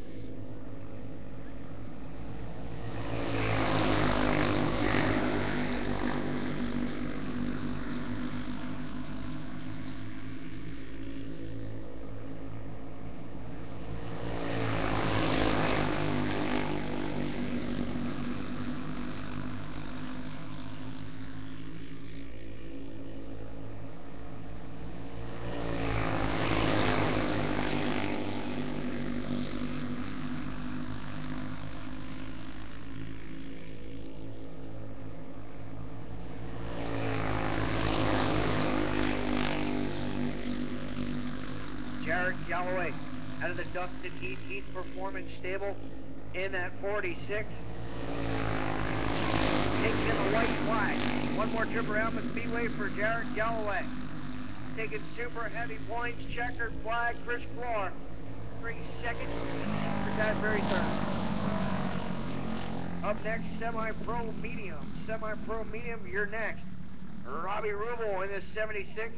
Jared Galloway out of the Dustin Heath Performance Stable in that 46. Taking the white flag. One more trip around the speedway for Jared Galloway. Taking super heavy points, checkered flag, Chris Floor. Brings second, Asbury third. Up next, semi-pro medium. Semi-pro medium, you're next. Robbie Rubel in the 76.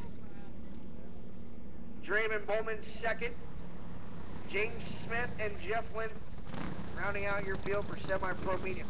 Draymond Bowman second. James Smith and Jeff Lynn rounding out your field for semi-pro medium.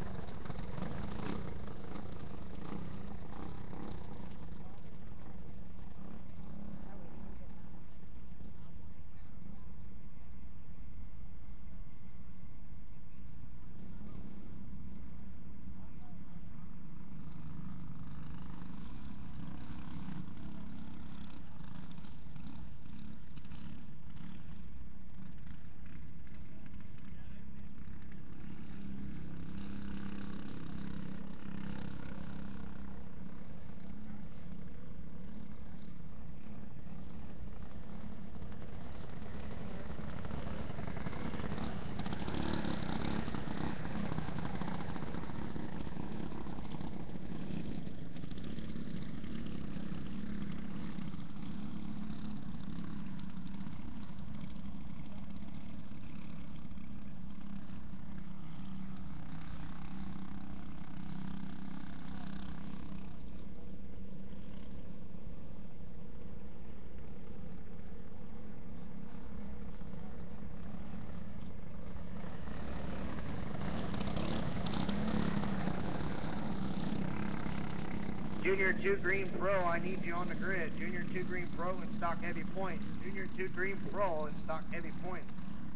Junior 2 Green Pro, I need you on the grid. Junior 2 Green Pro and stock heavy points. Junior 2 Green Pro and stock heavy points.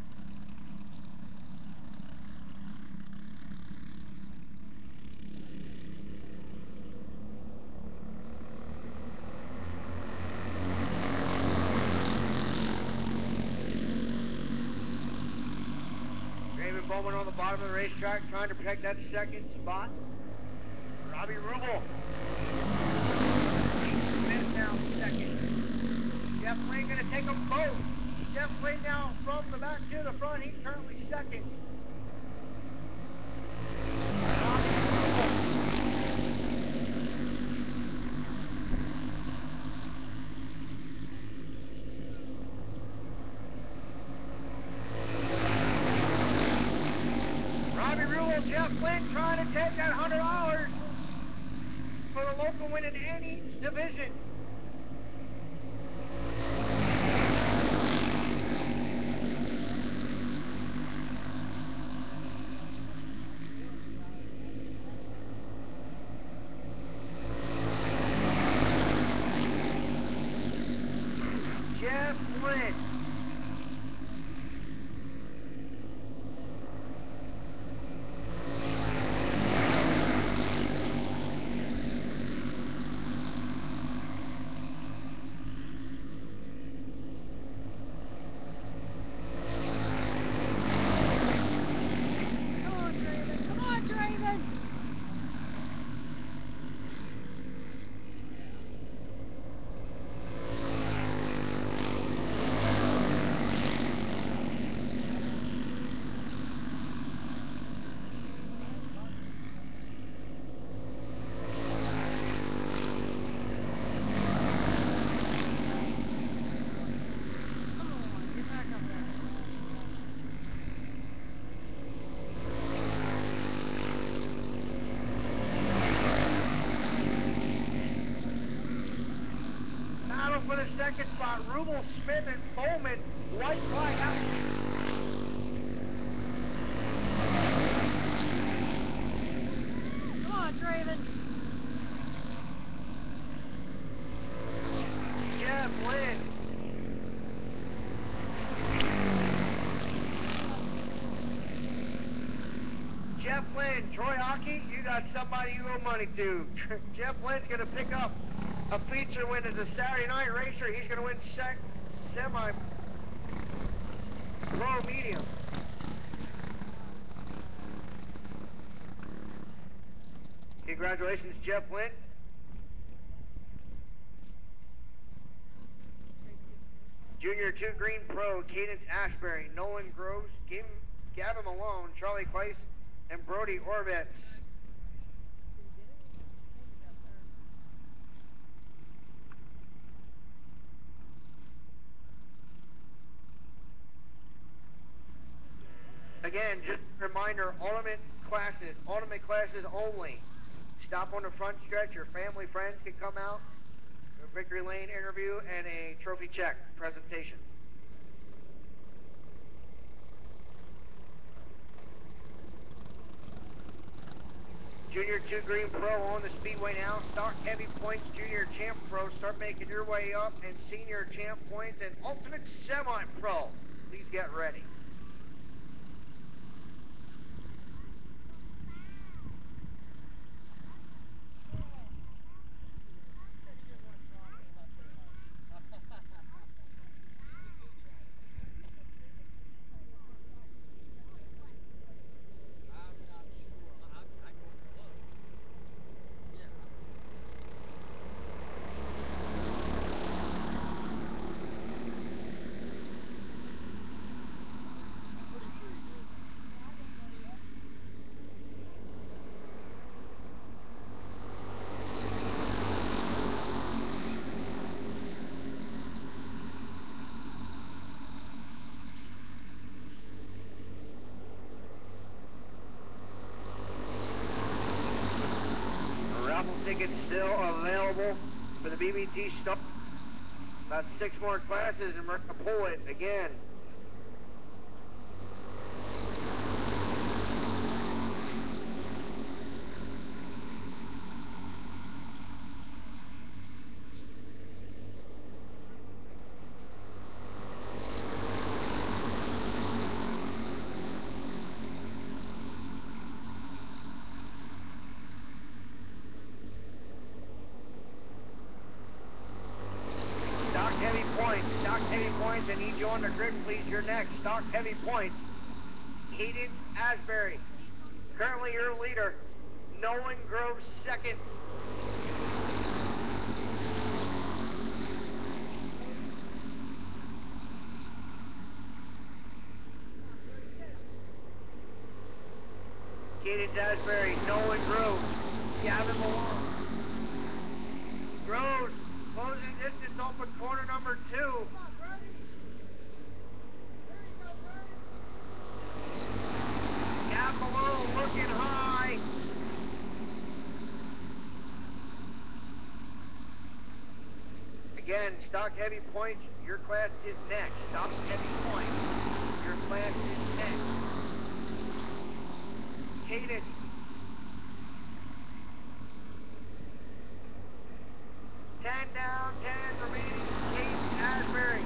Raymond Bowman on the bottom of the racetrack trying to protect that second spot. Robbie Rubel. Smith now second. Jeff Lane going to take them both. Jeff Lane now from the back to the front. He's currently second. Robbie Rubel, Jeff Lane trying to take that $100 for the local win in any division. Jeff Lynn. Come on, Draven! got Rubel, Smith, and Bowman. White flag out. Come on, Draven. Jeff Lynn. Jeff Lynn, Troy Hockey, you got somebody you owe money to. Jeff Lynn's going to pick up a feature win as a Saturday night racer. He's going to win semi-pro medium. Congratulations, Jeff Lynn. Junior 2 Green Pro, Cadence Ashbury, Nolan Groves, Gavin Malone, Charlie Kleis, and Brody Orbitz. Again, just a reminder, ultimate classes only. Stop on the front stretch, your family, friends can come out, a Victory Lane interview, and a trophy check presentation. Junior 2 Green Pro on the speedway now. Stock Heavy Points Junior Champ Pro. Start making your way up. And Senior Champ Points and Ultimate Semi-Pro. Please get ready. I'm not sure. I go and look. Yeah. I'm pretty sure he did. Raffle tickets still available for the BBT Star. About 6 more classes and we're going to pull it again. Stock Heavy Points, I need you on the grid, please. You're next. Stock Heavy Points. Cadence Asbury, currently your leader. Nolan Groves second. Cadence Asbury, Nolan Groves, Gavin Malone. Groves, closing distance open corner number 2. Gavin Malone looking high. Again, Stock Heavy Points, your class is next. Stock Heavy Points, your class is next. Cadence. Down, 10 remaining. Cadence Asbury.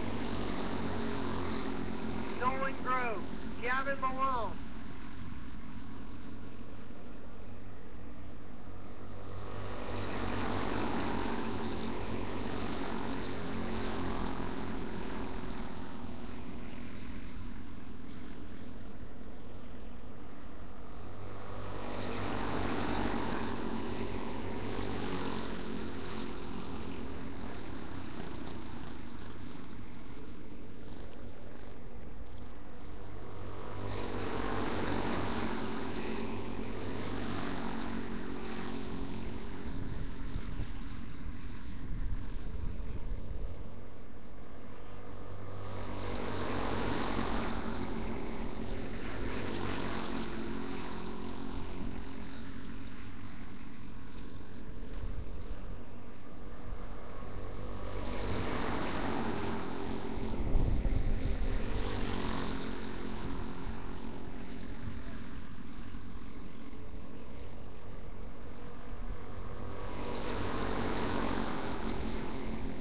Nolan Grove. Gavin Malone.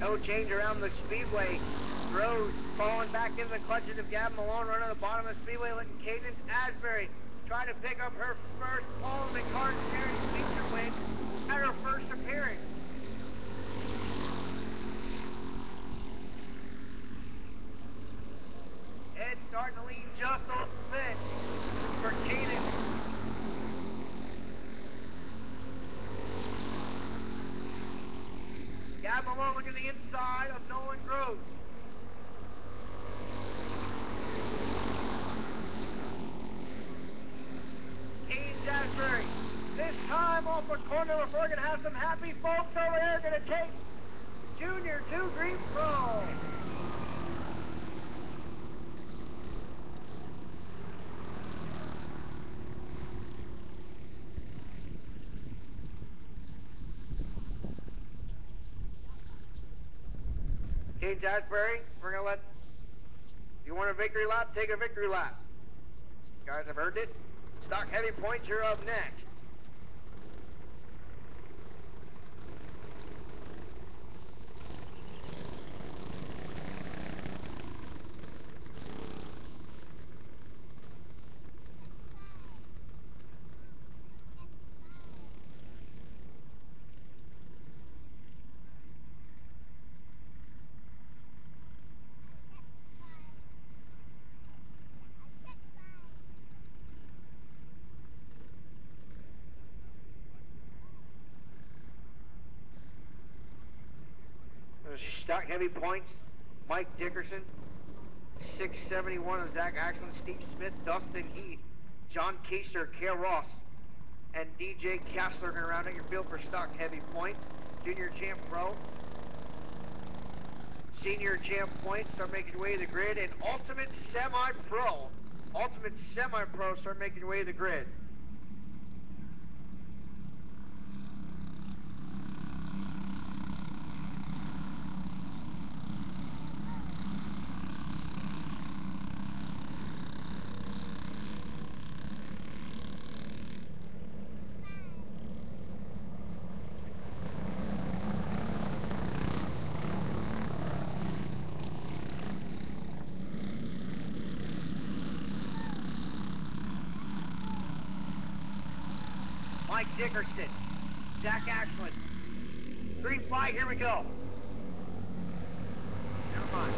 No change around the speedway. Rose falling back into the clutches of Gavin Malone, running to the bottom of the speedway, letting Cadence Asbury try to pick up her first Ultimate Card Series feature win at her first appearance. Ed starting to lead just a little bit for Cadence. Gavin Malone looking to the inside of Nolan Groves. Cadence Asbury. This time off the corner, we're going to have some happy folks over there going to take Junior 2 Green Pro. Cadence Asbury, we're going to let, if you want a victory lap, take a victory lap. You guys have earned it. Stock Heavy Points, you're up next. Stock Heavy Points, Mike Dickerson, 671 of Zach Axland, Steve Smith, Dustin Heath, John Keister, Kale Ross, and DJ Kessler going to round out your field for Stock Heavy Points. Junior Champ Pro, Senior Champ Points, start making your way to the grid, and Ultimate Semi-Pro. Ultimate Semi-Pro, start making your way to the grid. Mike Dickerson, Zach Ashland. Green flag, here we go. Never mind.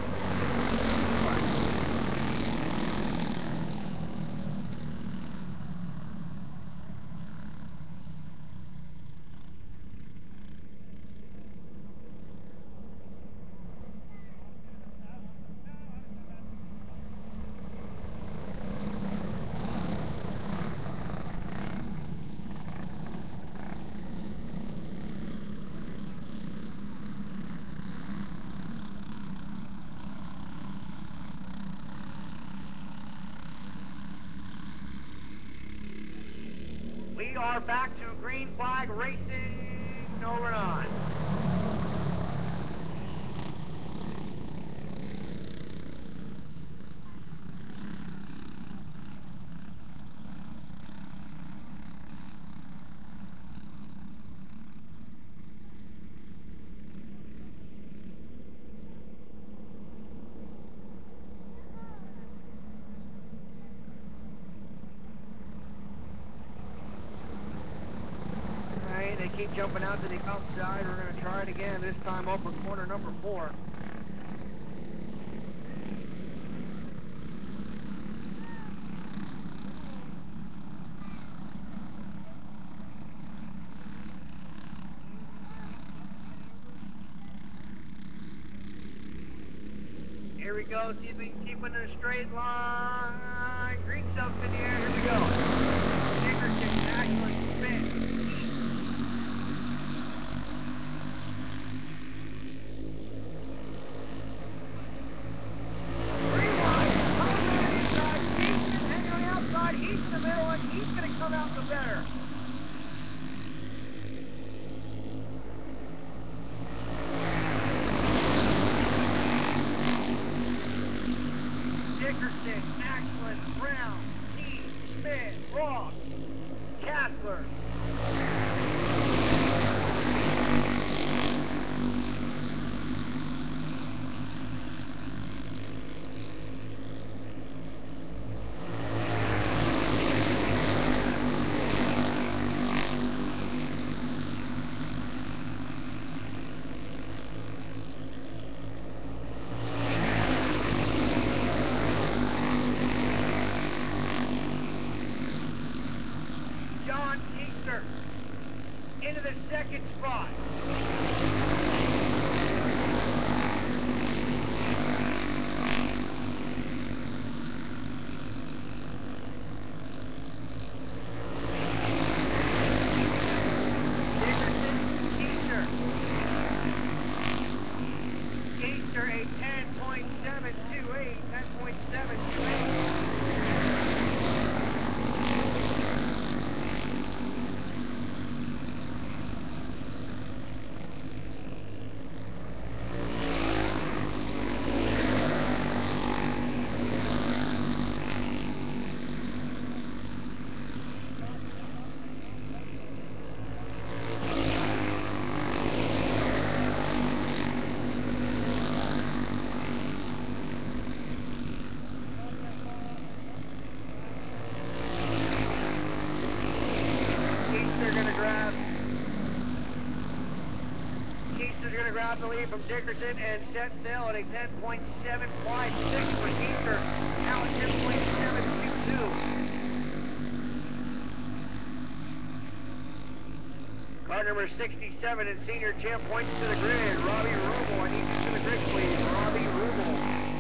We are back to green flag racing. No, we're not. They keep jumping out to the outside. We're going to try it again, this time upper corner number 4. Here we go. See if we can keep it in a straight line. Green subs in the air. Here we go. Dickerson, Ashland, Smith. Dickerson, Axland, Brown, Heath, Smith, Ross, Kessler. into the second spot. Dickerson, Keister. Keister a 10.728, 10.728. Keister's going to grab the lead from Dickerson and set sail at a 10.756 for Keister. Now at 10.722. Car number 67 and senior champ points to the grid. Robbie Rubel, I need you to the grid, please. Robbie Rubel.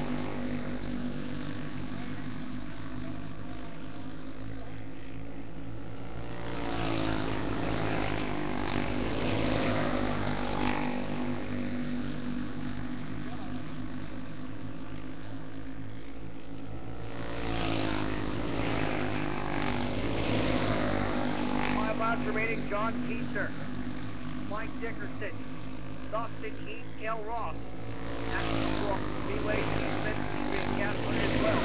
Remaining John Keister, Mike Dickerson, Dustin Heath, Kel Ross, National Walk Speedway, Steve Smith, Steve Gasler as well.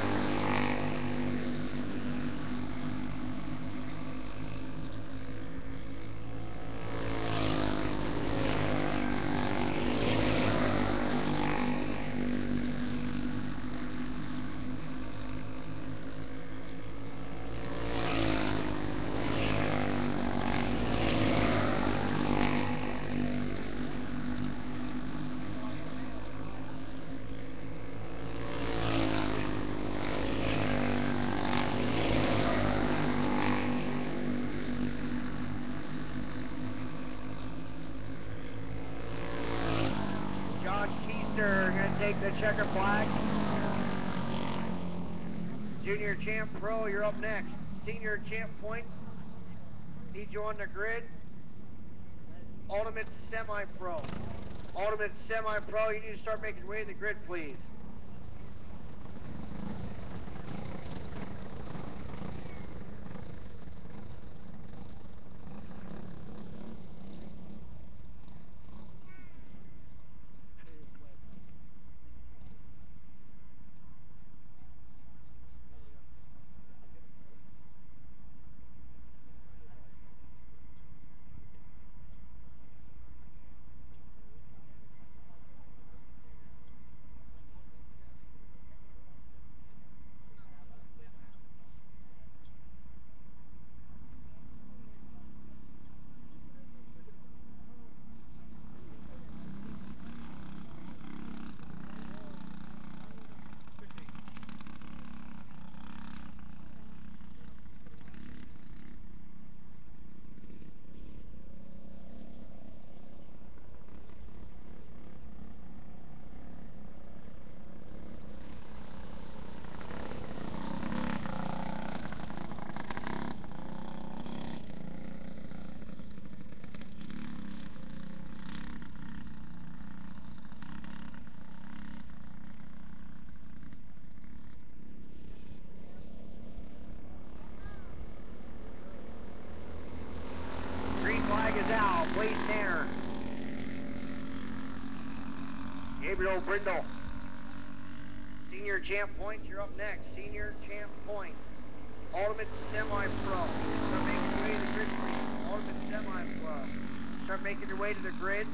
Going to take the checker flag. Junior Champ Pro, you're up next. Senior Champ points. Need you on the grid. Ultimate Semi-Pro. Ultimate Semi-Pro, you need to start making way to the grid, please. Flag is out. Blaze Tanner. Gabriel Brindle. Senior Champ points, you're up next. Senior Champ points. Ultimate Semi-Pro. Start making your way to the grid, please. Ultimate Semi-Pro. Start making your way to the grid.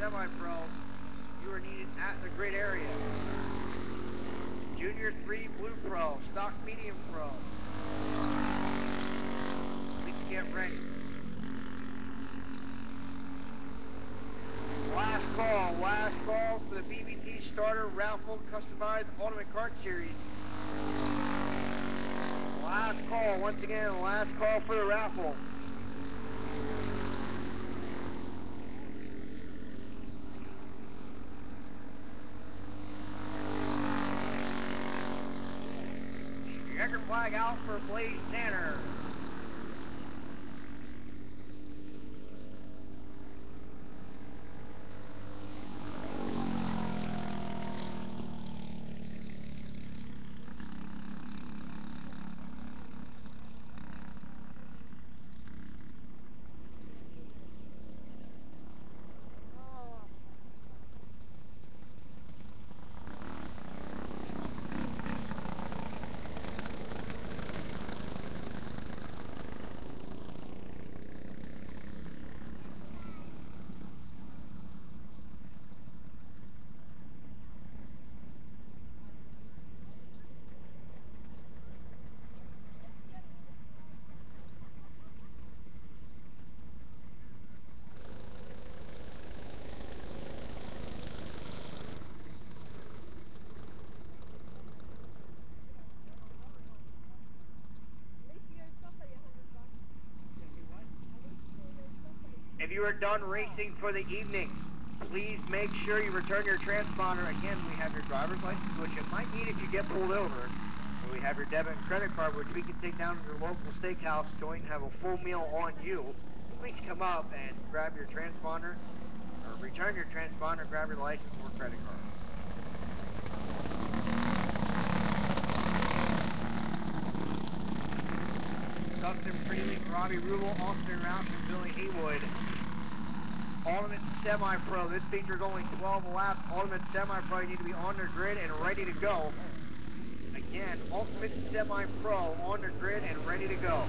Semi-Pro, you are needed at the grid area. Junior 3 Blue Pro, Stock Medium Pro. Please get ready. Last call for the BBT Starter Raffle Customized Ultimate Kart Series. Last call, once again, last call for the raffle. Checker flag out for Blaze Tanner. If you are done racing for the evening, please make sure you return your transponder. Again, we have your driver's license, which you might need if you get pulled over. And we have your debit and credit card, which we can take down to your local steakhouse, join, have a full meal on you. Please come up and grab your transponder, or return your transponder, grab your license or credit card. Dustin Freeling, Robbie Rubel, Austin Roush, and Billy Haywood. Ultimate Semi-Pro. This features only 12 laps. Ultimate Semi-Pro, you need to be on the grid and ready to go. Again, Ultimate Semi-Pro on the grid and ready to go.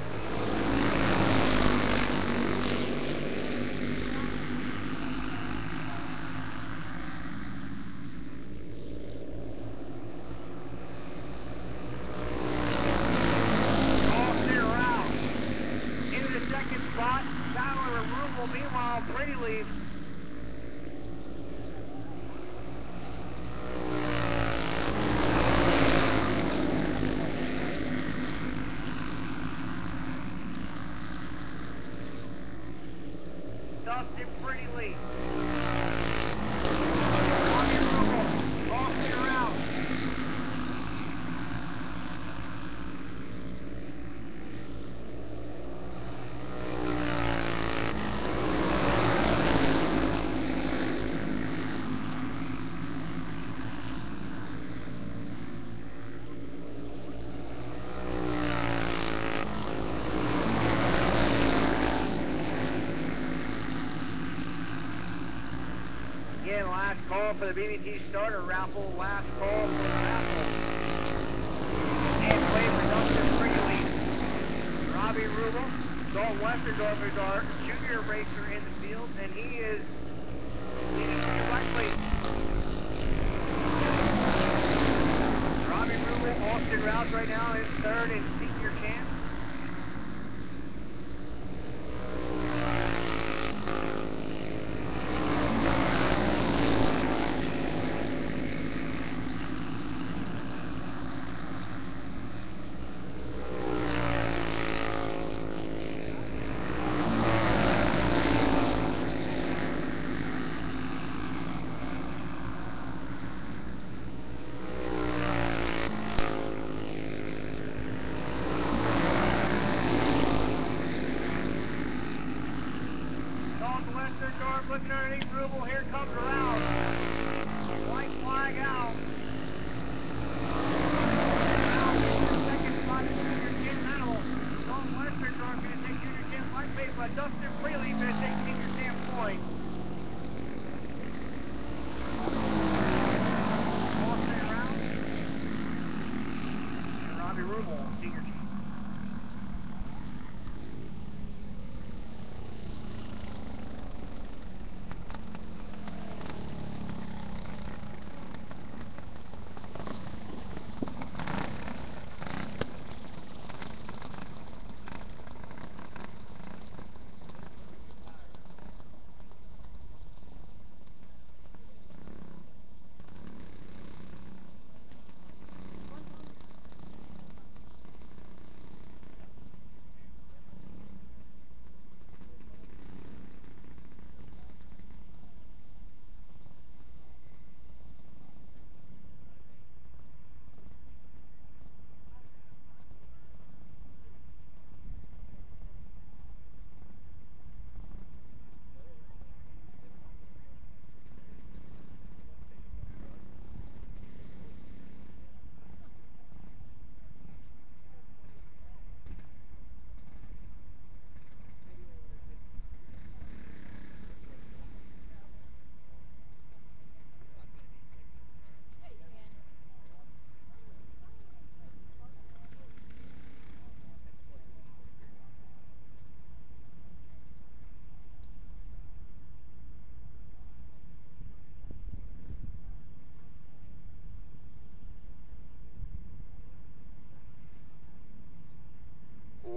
Meanwhile, Pretty Leaf. Dustin Pretty Leaf. Bobby Rubel. Austin Roush. Again, last call for the BBT Starter Raffle. Last call for the raffle. And play for Dustin Freely. Robbie Rubel. Dalton Westerdorf is our junior racer in the field, and he is leading to the right plate. Robbie Rubel, Austin Roush right now is third in senior champ. Looking underneath Rubel, here comes around. White flag out. Second spot is Junior 10 Animal. Dalton Westerdorf going to take Junior 10 white face, but Dustin Freely going to take Junior 10 point. Austin around. And Robbie Rubel, senior team.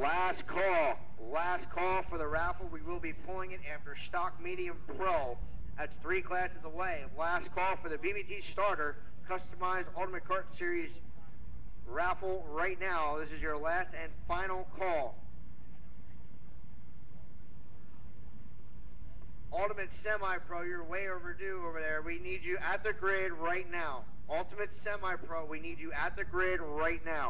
Last call for the raffle. We will be pulling it after stock medium pro. That's 3 classes away. Last call for the BBT starter customized Ultimate Kart Series raffle right now. This is your last and final call. Ultimate Semi-Pro, you're way overdue over there. We need you at the grid right now. Ultimate Semi-Pro, we need you at the grid right now.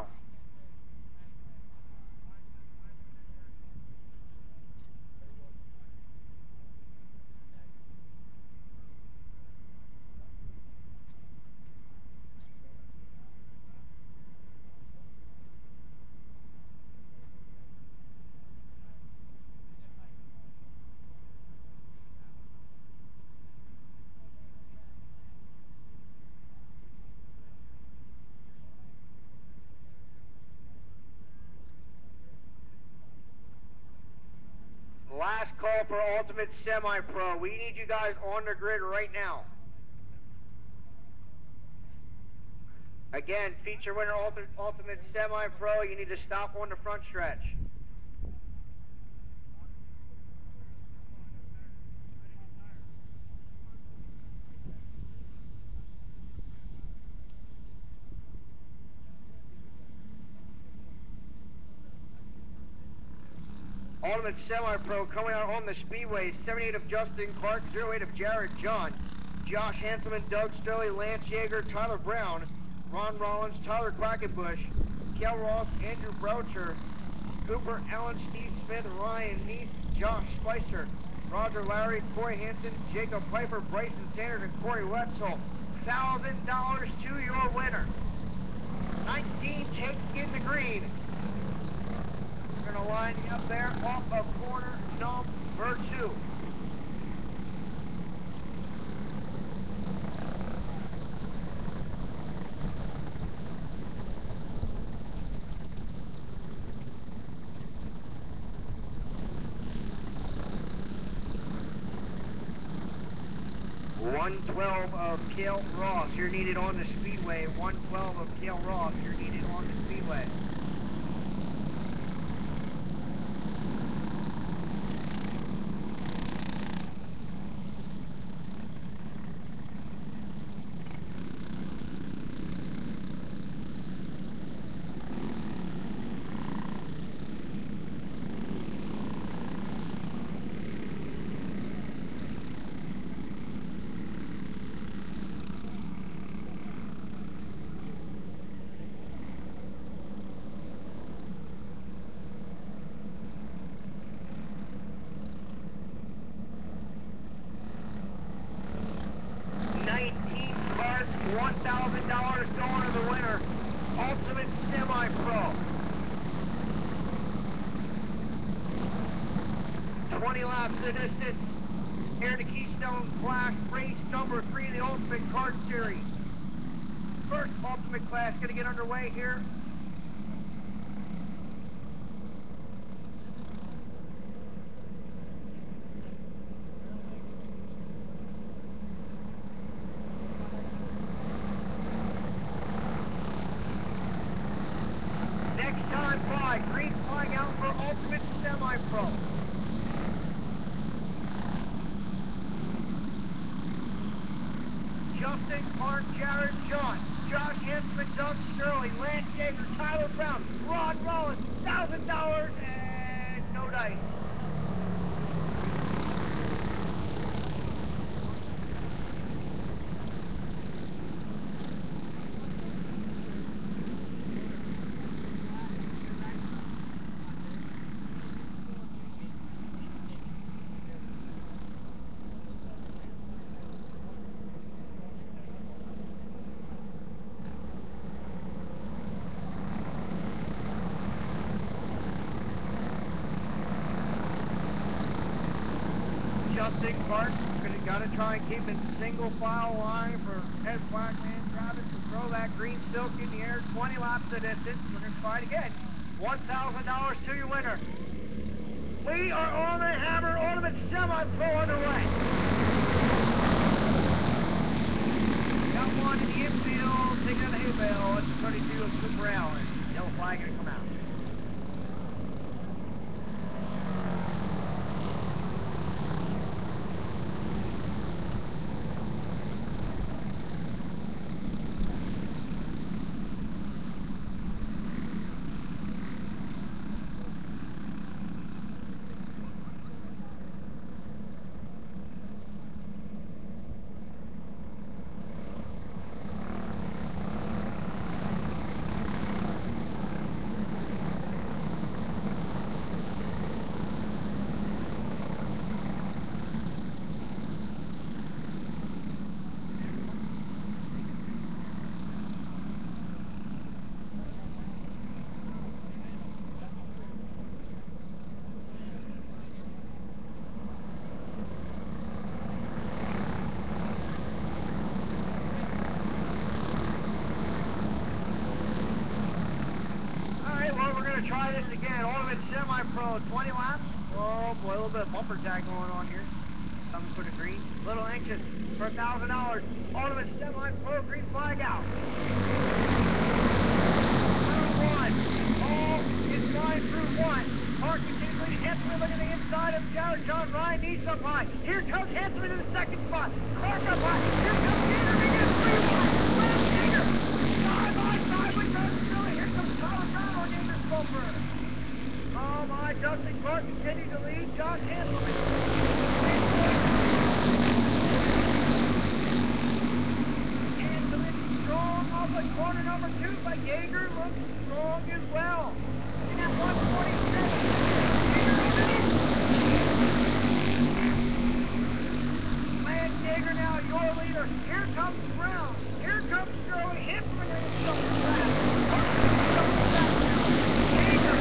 Last call for Ultimate Semi-Pro. We need you guys on the grid right now. Again, feature winner Ultimate Semi-Pro, you need to stop on the front stretch. Ultimate Semi-Pro coming out on the speedway. 78 of Justin Clark, 08 of Jared John, Josh Hanselman, Doug Sturley, Lance Yeager, Tyler Brown, Ron Rollins, Tyler Quackenbush, Kel Ross, Andrew Broucher, Cooper Allen, Steve Smith, Ryan Neath, Josh Spicer, Roger Larry, Corey Hansen, Jacob Piper, Bryson Tanner, and Corey Wetzel. $1,000 to your winner. 19 taking in the green. We're going to line you up there off of corner number 2. $112 of Cale Ross, you're needed on the speedway. $112 of Cale Ross, you're needed on the speedway. $1,000 going to the winner, Ultimate Semi-Pro. 20 laps of the distance here in the Keystone Clash, race number 3 of the Ultimate Kart Series. First Ultimate Class going to get underway here. Green flag out for Ultimate Semi-Pro. Justin Clark, Jared John, Josh Hanselman, Doug Sterling, Lance Yeager, Tyler Brown, Ron Rollins, $1,000 and no dice. Justin Clark, got to try and keep in single file line for Ed Blackman Travis to throw that green silk in the air. 20 laps of distance. We're going to fight again. $1,000 to your winner. We are on the hammer. Ultimate Semi-Pro underway. Got one in the infield. Taking out the hay bale. It's the 32 of Cooper Allen. Yellow flag going to come out. semi-pro, 20 laps. Oh boy, a little bit of bumper tag going on here. Coming for the green. Little anxious for $1,000. Ultimate semi-pro, green flag out. Through one. All is flying through one. Park continually Hanselman looking at the inside of Jared John. Ryan Neese up high. Here comes Hanselman in the second spot. Clark up high. Here comes Gator making it 3-1. Lance Gator. Side by side with Dustin Philly. Here comes Tyler Brown on Gator's bumper. Oh my, Dustin Clark continues to lead. Josh Hanselman. Hanselman strong off of corner number 2, but Yeager looks strong as well. And at 147. Lance Yeager now your leader. Here comes Brown. Here comes Sterling. Hanselman in his double track. Yeager.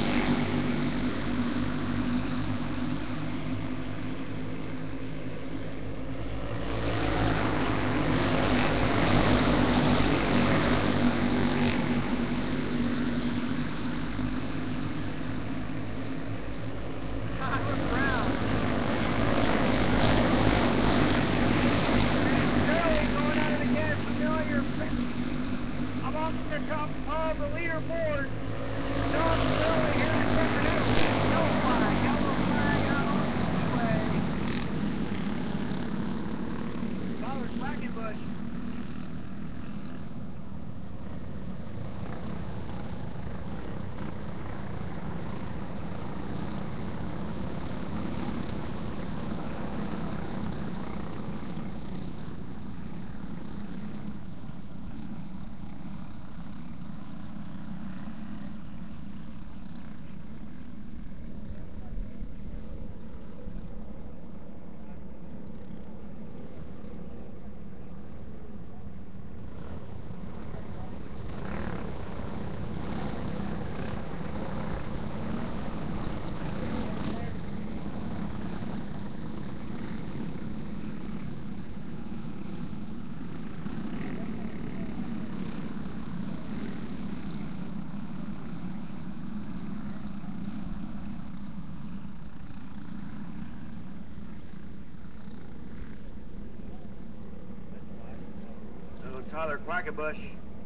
Tyler Quackenbush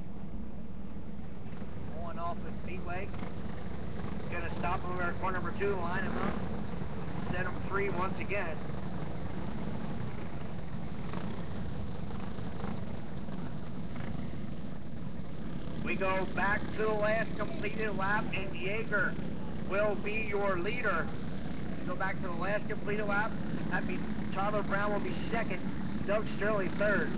going off the speedway. Gonna stop him over at corner number 2, line him up, set him free once again. We go back to the last completed lap, and Yeager will be your leader. We go back to the last completed lap. That means Tyler Brown will be second, Doug Sterling third.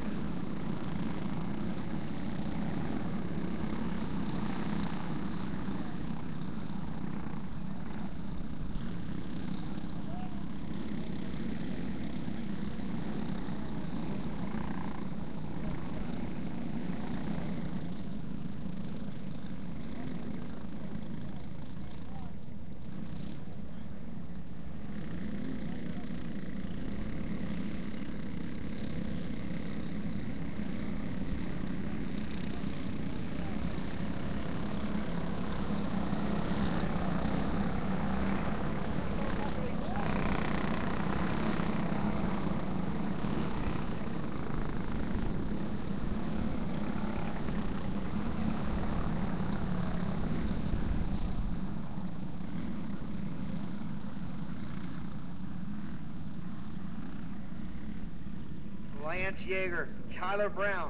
Lance Yeager, Tyler Brown.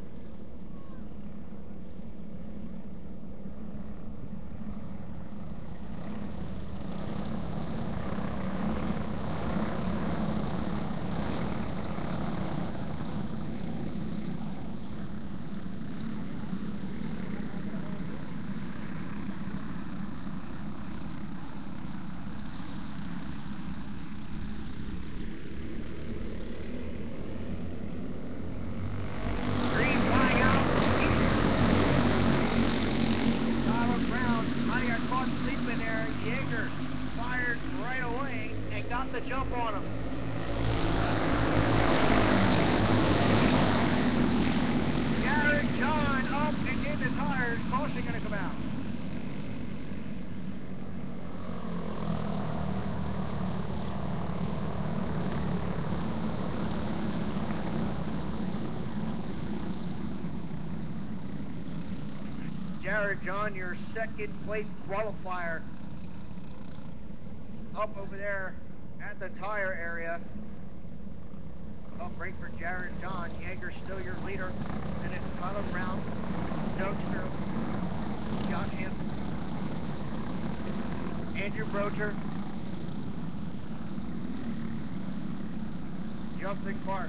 The jump on him. Garrett John up and in the tires. Caution going to come out. Jared John, your second place qualifier, up over there at the tire area. Oh, great for Jared John. Yeager's still your leader. And it's Tyler Brown, Doug Sterling, Josh Hanson, Andrew Brocher, Justin Clark.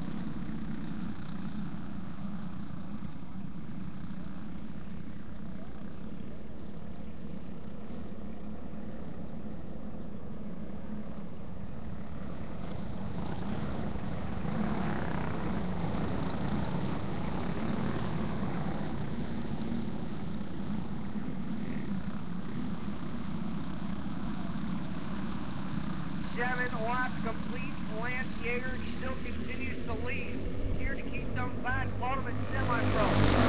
Laps complete. Lance Yeager still continues to lead here to Keystone Clash Ultimate Semi-Pro.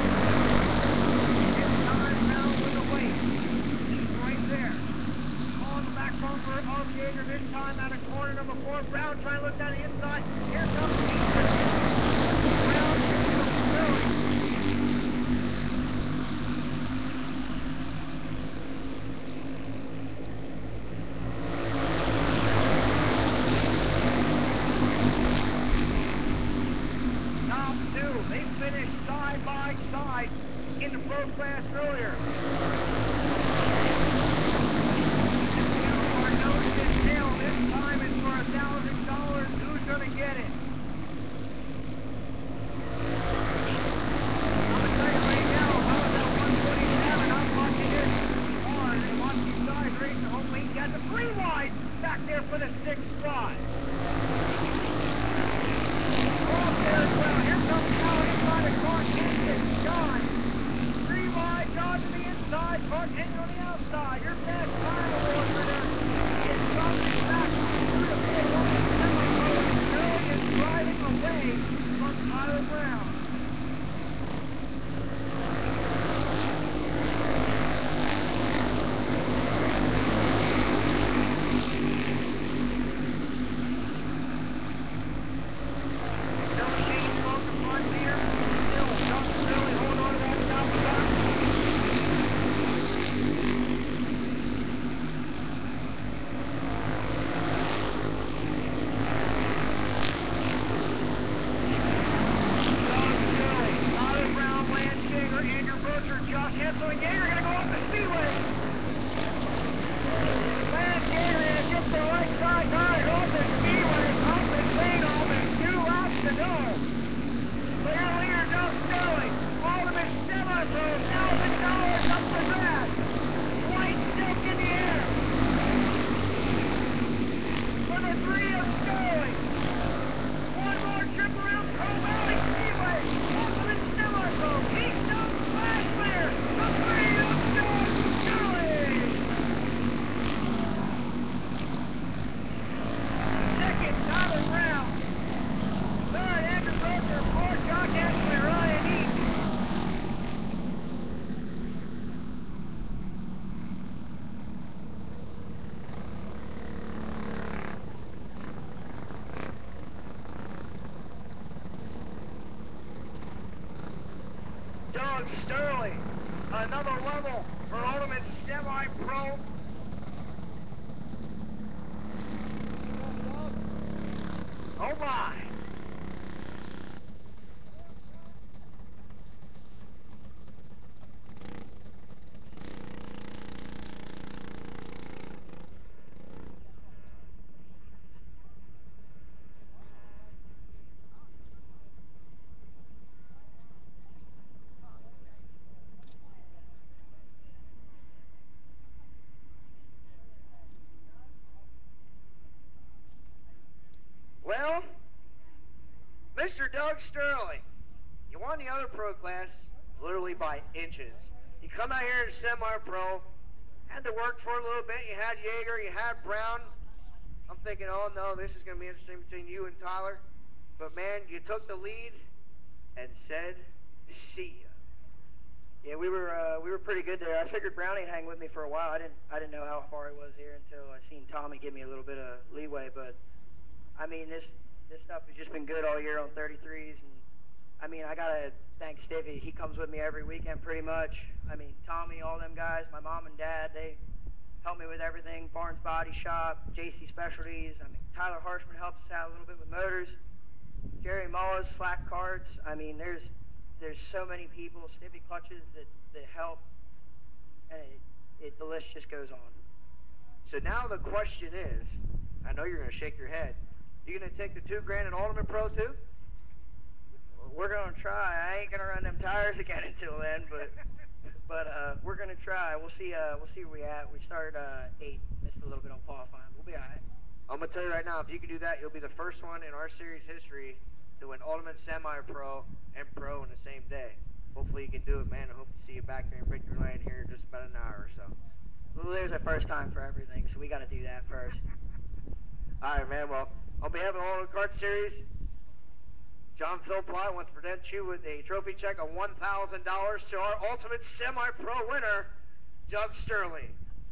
It's time now with the weight. He's right there. On the back bumper of Yeager this time out of corner number 4. Brown trying to look down the inside. Here comes Keystone. Brown is in the pro class earlier. Our nose is tail. This time it's for $1,000. Who's going to get it? I'm going to tell you right now, how about 127? I'm watching this hard and watching these guys racing. Hopefully he got the 3 wide back there for the 6th spot. Off there as well. Here comes Alan inside of Clark Hanson. John. 3 wide, John to the inside, Clark Hanson on the outside. Your best time award winner is dropping back through the pit. Sterling is driving away from Tyler Brown. Josh Hanson and Yeager going to go off the speedway. Lance Yeager gets the right side tire off the speedway. Off the clean off and 2 laps to go. Clear leader Doug Sterling. Ultimate Semi-Pro, $1,000 up for grabs. White silk in the air. For the 3 of Sterling. One more trip around Pro Valley Speedway. Ultimate Semi-Pro. Keystone Clash clear. The 3 of Doug Sterling. Second, Tyler Brown. Third, Andrew Brocher. Fourth, Josh Hanson and Ryan East. Doug Sterling, another level for Ultimate Semi-Pro. Oh my. Well, Mr. Doug Sterling, you won the other pro class literally by inches. You come out here to semi-pro, had to work for a little bit. You had Yeager, you had Brown. I'm thinking, oh no, this is going to be interesting between you and Tyler. But man, you took the lead and said, see ya. Yeah, we were pretty good there. I figured Brownie'd hang with me for a while. I didn't know how far he was here until I seen Tommy give me a little bit of leeway. But I mean, this stuff has just been good all year on 33s, and I mean, I gotta thank Stiffy. He comes with me every weekend pretty much. I mean, Tommy, all them guys, my mom and dad, they help me with everything. Barnes Body Shop, JC Specialties. I mean, Tyler Harshman helps us out a little bit with motors. Jerry Mullis, Slack Carts. I mean, there's so many people, Stiffy Clutches that help, and the list just goes on. So now the question is, I know you're going to shake your head. You going to take the $2,000 in Ultimate Pro too? We're gonna try. I ain't gonna run them tires again until then, but we're gonna try. We'll see where we at. We started 8th, missed a little bit on qualifying. We'll be all right. I'm going to tell you right now, if you can do that, you'll be the first one in our series history to win Ultimate Semi-Pro and Pro in the same day. Hopefully you can do it, man. I hope to see you back there in Victory Lane here in just about an hour or so. Well, there's a first time for everything, so we got to do that first. All right, man. Well, on behalf of the Ultimate Kart Series, John Philpott wants to present you with a trophy check of $1,000 to our Ultimate Semi-Pro winner, Doug Sterling.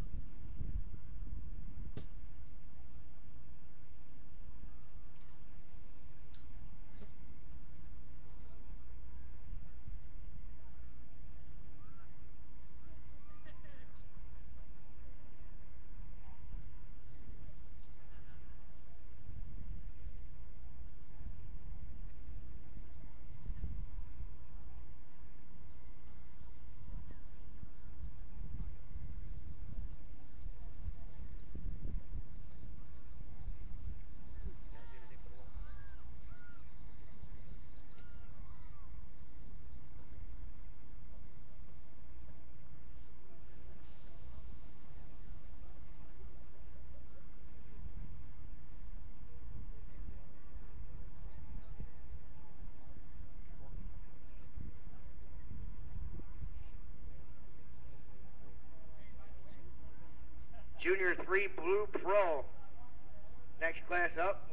Junior 3 Blue Pro. Next class up.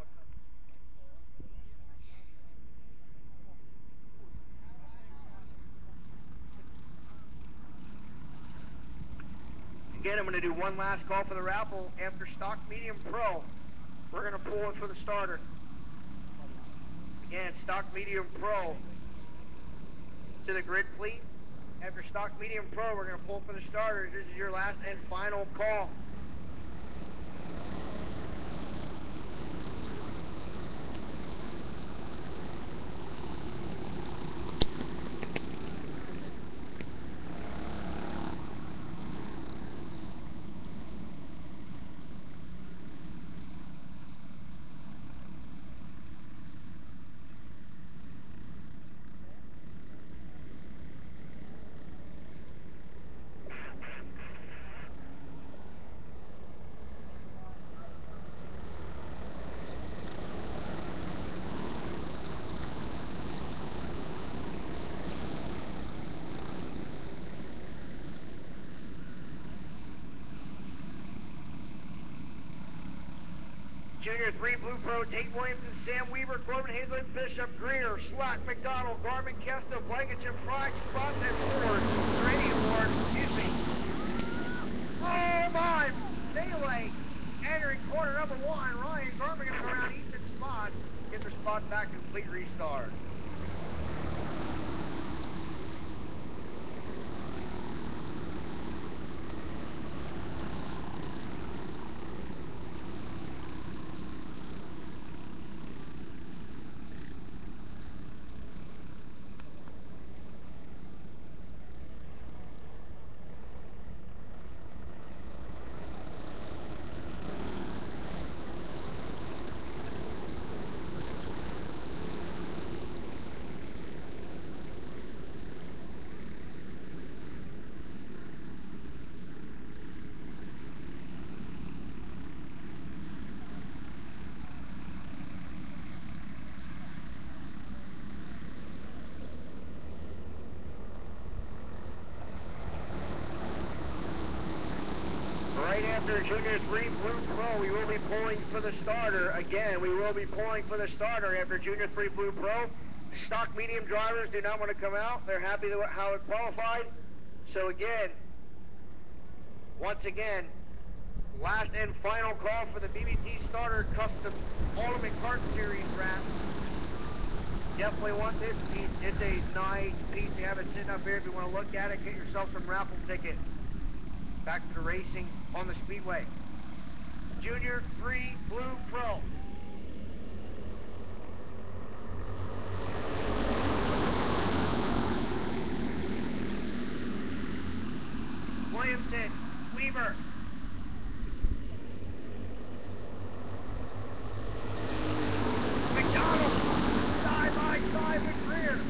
Again, I'm going to do one last call for the raffle. After Stock Medium Pro, we're going to pull it for the starter. Again, Stock Medium Pro to the grid fleet. After Stock Medium Pro, we're going to pull for the starters. This is your last and final call. Junior 3 Blue Pro, Tate Williamson, Sam Weaver, Corbin Hazelwood, Bishop, Greer, Slack, McDonald, Garmin, Kesta, Blankenship, Fry, Spot, and Ford. Brady Award, excuse me. Oh my! Melee entering corner number 1. Ryan Garmin going to go around Ethan Spot. Get their spot back, complete restart. Right after Junior 3 Blue Pro, we will be pulling for the starter. Again, we will be pulling for the starter after Junior 3 Blue Pro. Stock medium drivers do not want to come out. They're happy with how it qualified. So again, once again, last and final call for the BBT Starter Custom Ultimate Kart Series wrap. Definitely want this piece. It's a nice piece. You have it sitting up here. If you want to look at it, get yourself some raffle tickets. Back to the racing on the Speedway. Junior 3 Blue Pro. Williamson, Weaver. McDonald, side by side with Greer.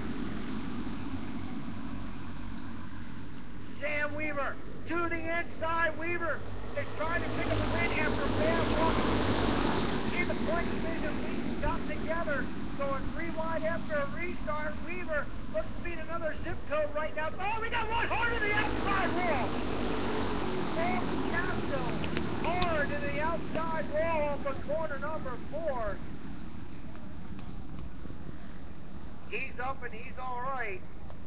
Sam Weaver, to the inside. Weaver is trying to pick up the win after a bad walk. In the point division, leading got together, going 3 wide after a restart. Weaver looks to beat another zip code right now. Oh, we got one hard to the outside wall. Colton Castro hard to the outside wall off of corner number 4. He's up and he's all right.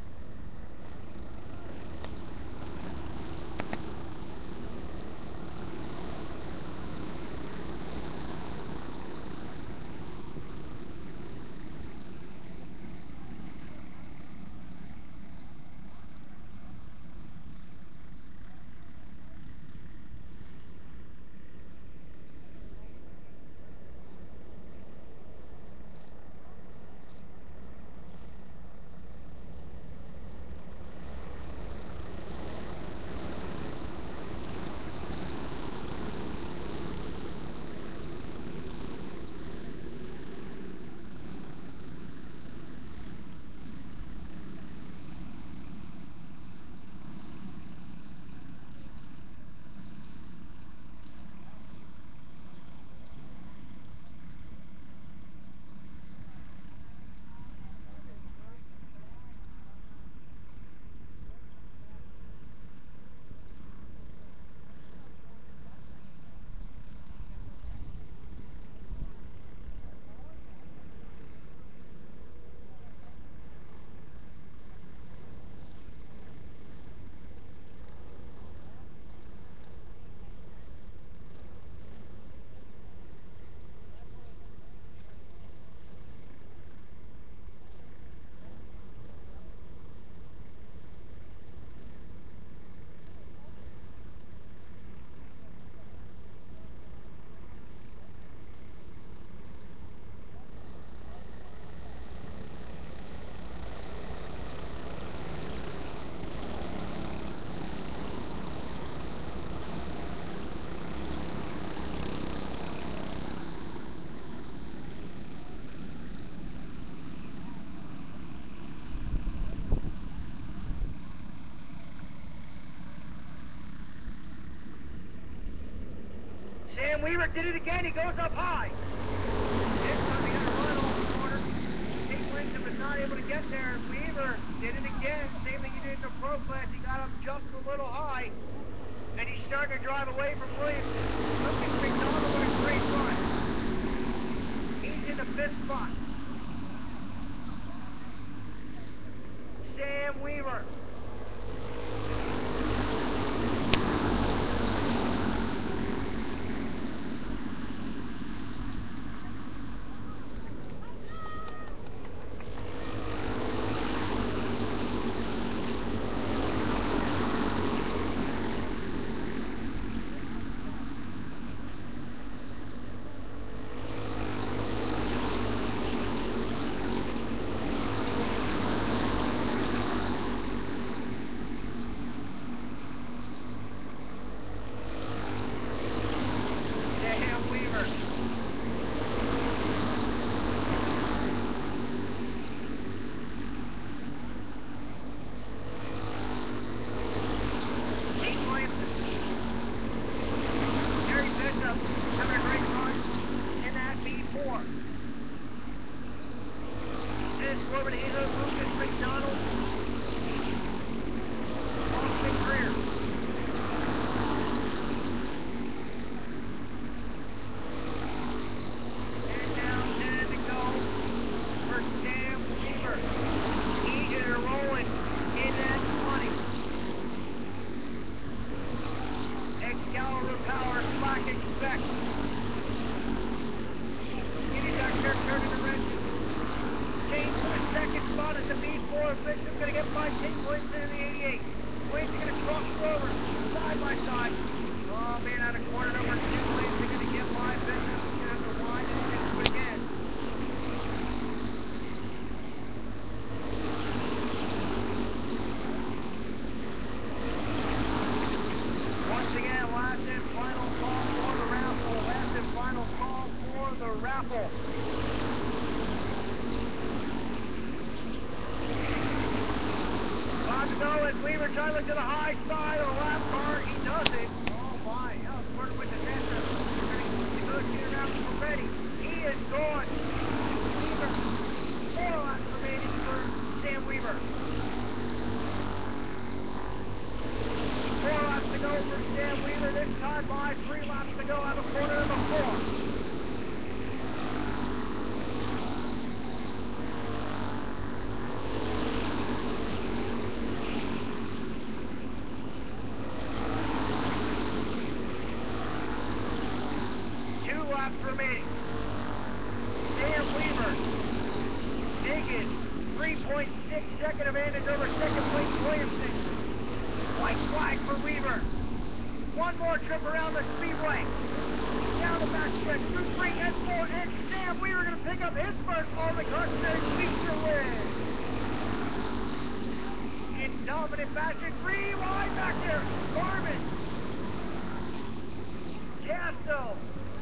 Sam Weaver did it again. He goes up high. This time he got a run off the corner. Tate Williamson was not able to get there. Weaver did it again. Same thing he did in the pro class. He got up just a little high. And he's starting to drive away from Williamson. Look at McDonald with a great run. He's in the 5th spot. Sam Weaver. going to get by Tate Williamson in the 88. Williamson going to cross over, side by side. Oh man, out of corner number 2, Williamson going to get by Bishop. He's going to have to wind it and do it again. Once again, last and final call for the raffle. Last and final call for the raffle. Time to go as Weaver trying to look to the high side of the lap car. He does it. Oh my, that was flirting with the center. We're going to negotiate around with Confetti. He is gone. Weaver, 4 laps remaining for Sam Weaver. 4 laps to go for Sam Weaver. This time by 3 laps to go out of corner number 4. Remaining. Sam Weaver taking 3.6 second advantage over second place Williamson. White flag for Weaver. One more trip around the speedway. Down the back stretch through 3 and 4, and Sam Weaver going to pick up his first Ultimate Kart Series feature win. In dominant fashion, 3 wide back there. Garmin. Castro.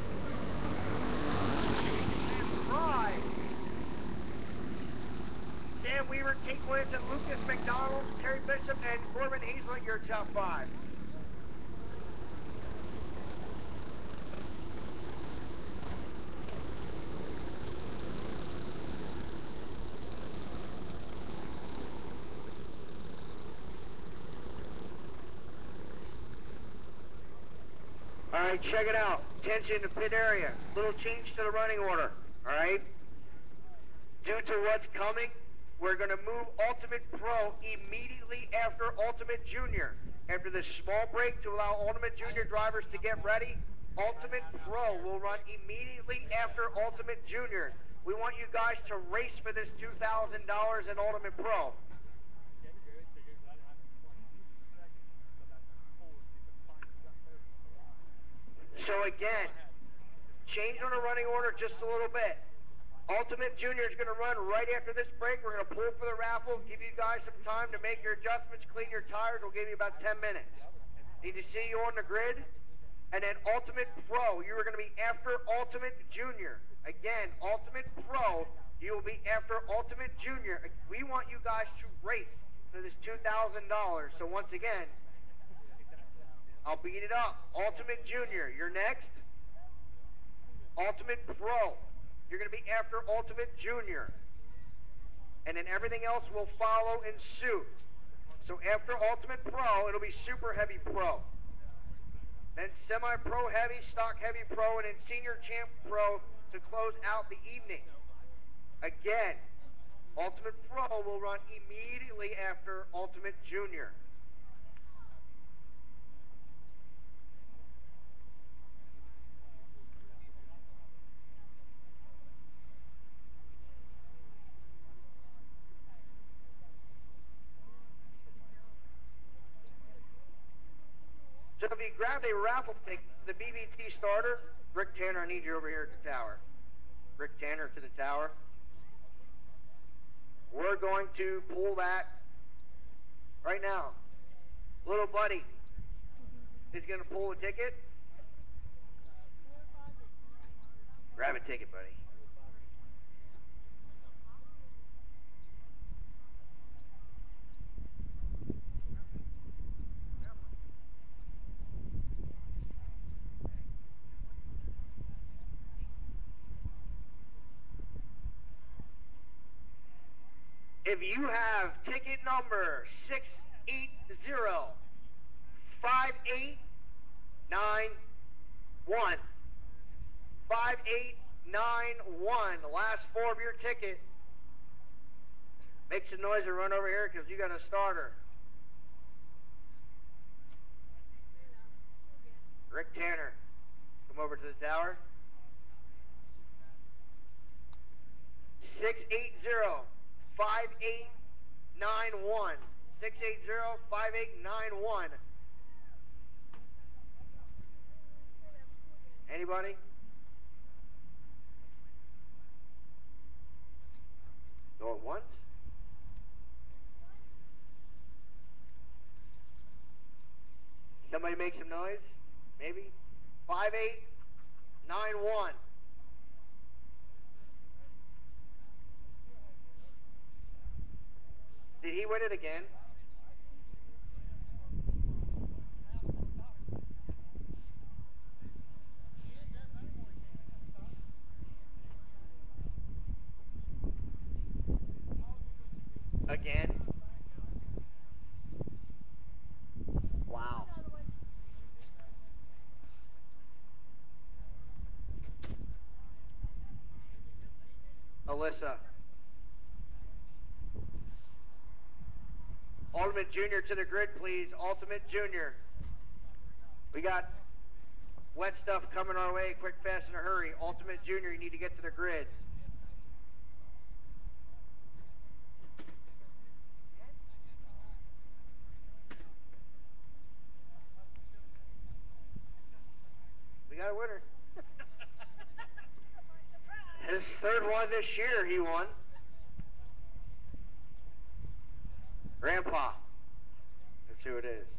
Sam Weaver, Tate Williamson, Lucas McDonald, Terry Bishop, and Corbin Hazelett, your top 5. All right, check it out. Attention to pit area. Little change to the running order. All right. Due to what's coming, we're going to move Ultimate Pro immediately after Ultimate Junior. After this small break to allow Ultimate Junior drivers to get ready, Ultimate Pro will run immediately after Ultimate Junior. We want you guys to race for this $2,000 in Ultimate Pro. So again, change on the running order just a little bit. Ultimate Junior is going to run right after this break. We're going to pull for the raffle, give you guys some time to make your adjustments, clean your tires. We'll give you about 10 minutes. Need to see you on the grid. And then Ultimate Pro, you are going to be after Ultimate Junior. Again, Ultimate Pro, you will be after Ultimate Junior. We want you guys to race for this $2,000. So once again, I'll beat it up. Ultimate Junior, you're next. Ultimate Pro. You're going to be after Ultimate Junior. And then everything else will follow in suit. So after Ultimate Pro, it'll be Super Heavy Pro. Then Semi-Pro Heavy, Stock Heavy Pro, and then Senior Champ Pro to close out the evening. Again, Ultimate Pro will run immediately after Ultimate Junior. So if you grabbed a raffle ticket, the BBT starter, Rick Tanner, I need you over here at the tower. Rick Tanner to the tower. We're going to pull that right now. Little buddy is going to pull a ticket. Grab a ticket, buddy. If you have ticket number 6805891, 5891, the last 4 of your ticket, make some noise and run over here because you got a starter. Rick Tanner, come over to the tower. 6805891. 5891. 680-5891. Anybody? Going once? Somebody make some noise? Maybe? 5891. Did he win it again? Again? Wow. Alyssa. Ultimate Junior to the grid, please. Ultimate Junior. We got wet stuff coming our way. Quick, fast, in a hurry. Ultimate Junior, you need to get to the grid. We got a winner. His third one this year, he won. Grandpa. Let's see who it is.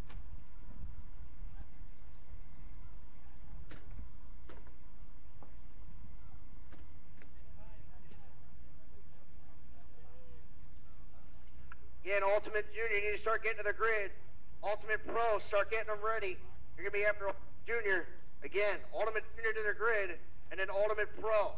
Again, Ultimate Junior, you need to start getting to the grid. Ultimate Pro, start getting them ready. You're going to be after Junior. Again, Ultimate Junior to the grid, and then Ultimate Pro.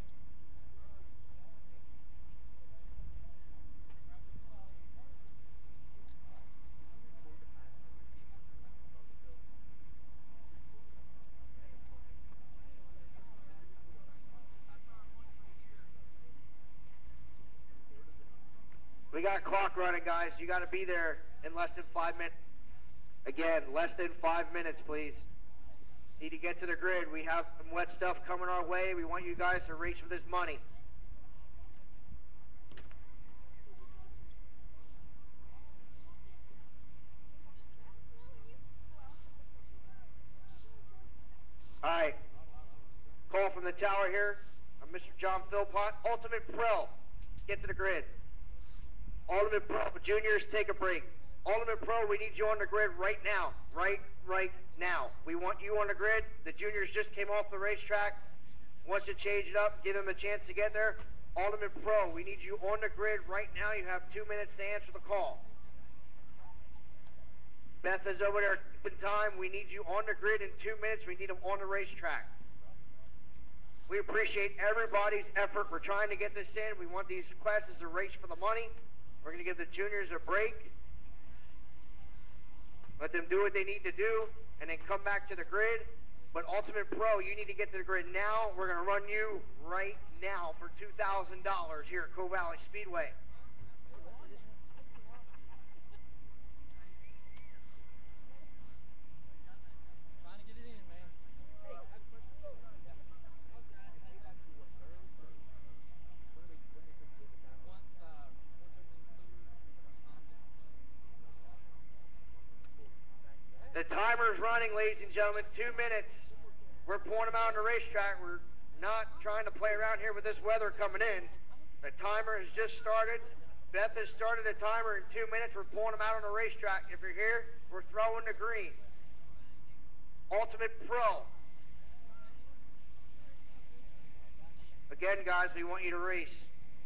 We got clock running, guys. You got to be there in less than 5 minutes. Again, less than 5 minutes, please. Need to get to the grid. We have some wet stuff coming our way. We want you guys to reach for this money. All right. Call from the tower here. I'm Mr. John Philpott. Ultimate Pro, get to the grid. Ultimate Pro, juniors, take a break. Ultimate Pro, we need you on the grid right now. Right now. We want you on the grid. The juniors just came off the racetrack. Wants to change it up, give them a chance to get there. Ultimate Pro, we need you on the grid right now. You have 2 minutes to answer the call. Beth is over there in time. We need you on the grid in 2 minutes. We need them on the racetrack. We appreciate everybody's effort. We're trying to get this in. We want these classes to race for the money. We're going to give the juniors a break. Let them do what they need to do, and then come back to the grid. But Ultimate Pro, you need to get to the grid now. We're going to run you right now for $2,000 here at Coe Valley Speedway. Trying to get it in, man. Hey, I have a question. Yeah. They ask you what serves, or when they put you in the timer? Once everything's cleared, once time gets done, they'll start. Cool. Thank you. The timer's running, ladies and gentlemen. 2 minutes. We're pouring them out on the racetrack. We're not trying to play around here with this weather coming in. The timer has just started. Beth has started a timer in 2 minutes. We're pouring them out on the racetrack. If you're here, we're throwing the green. Ultimate Pro. Again, guys, we want you to race.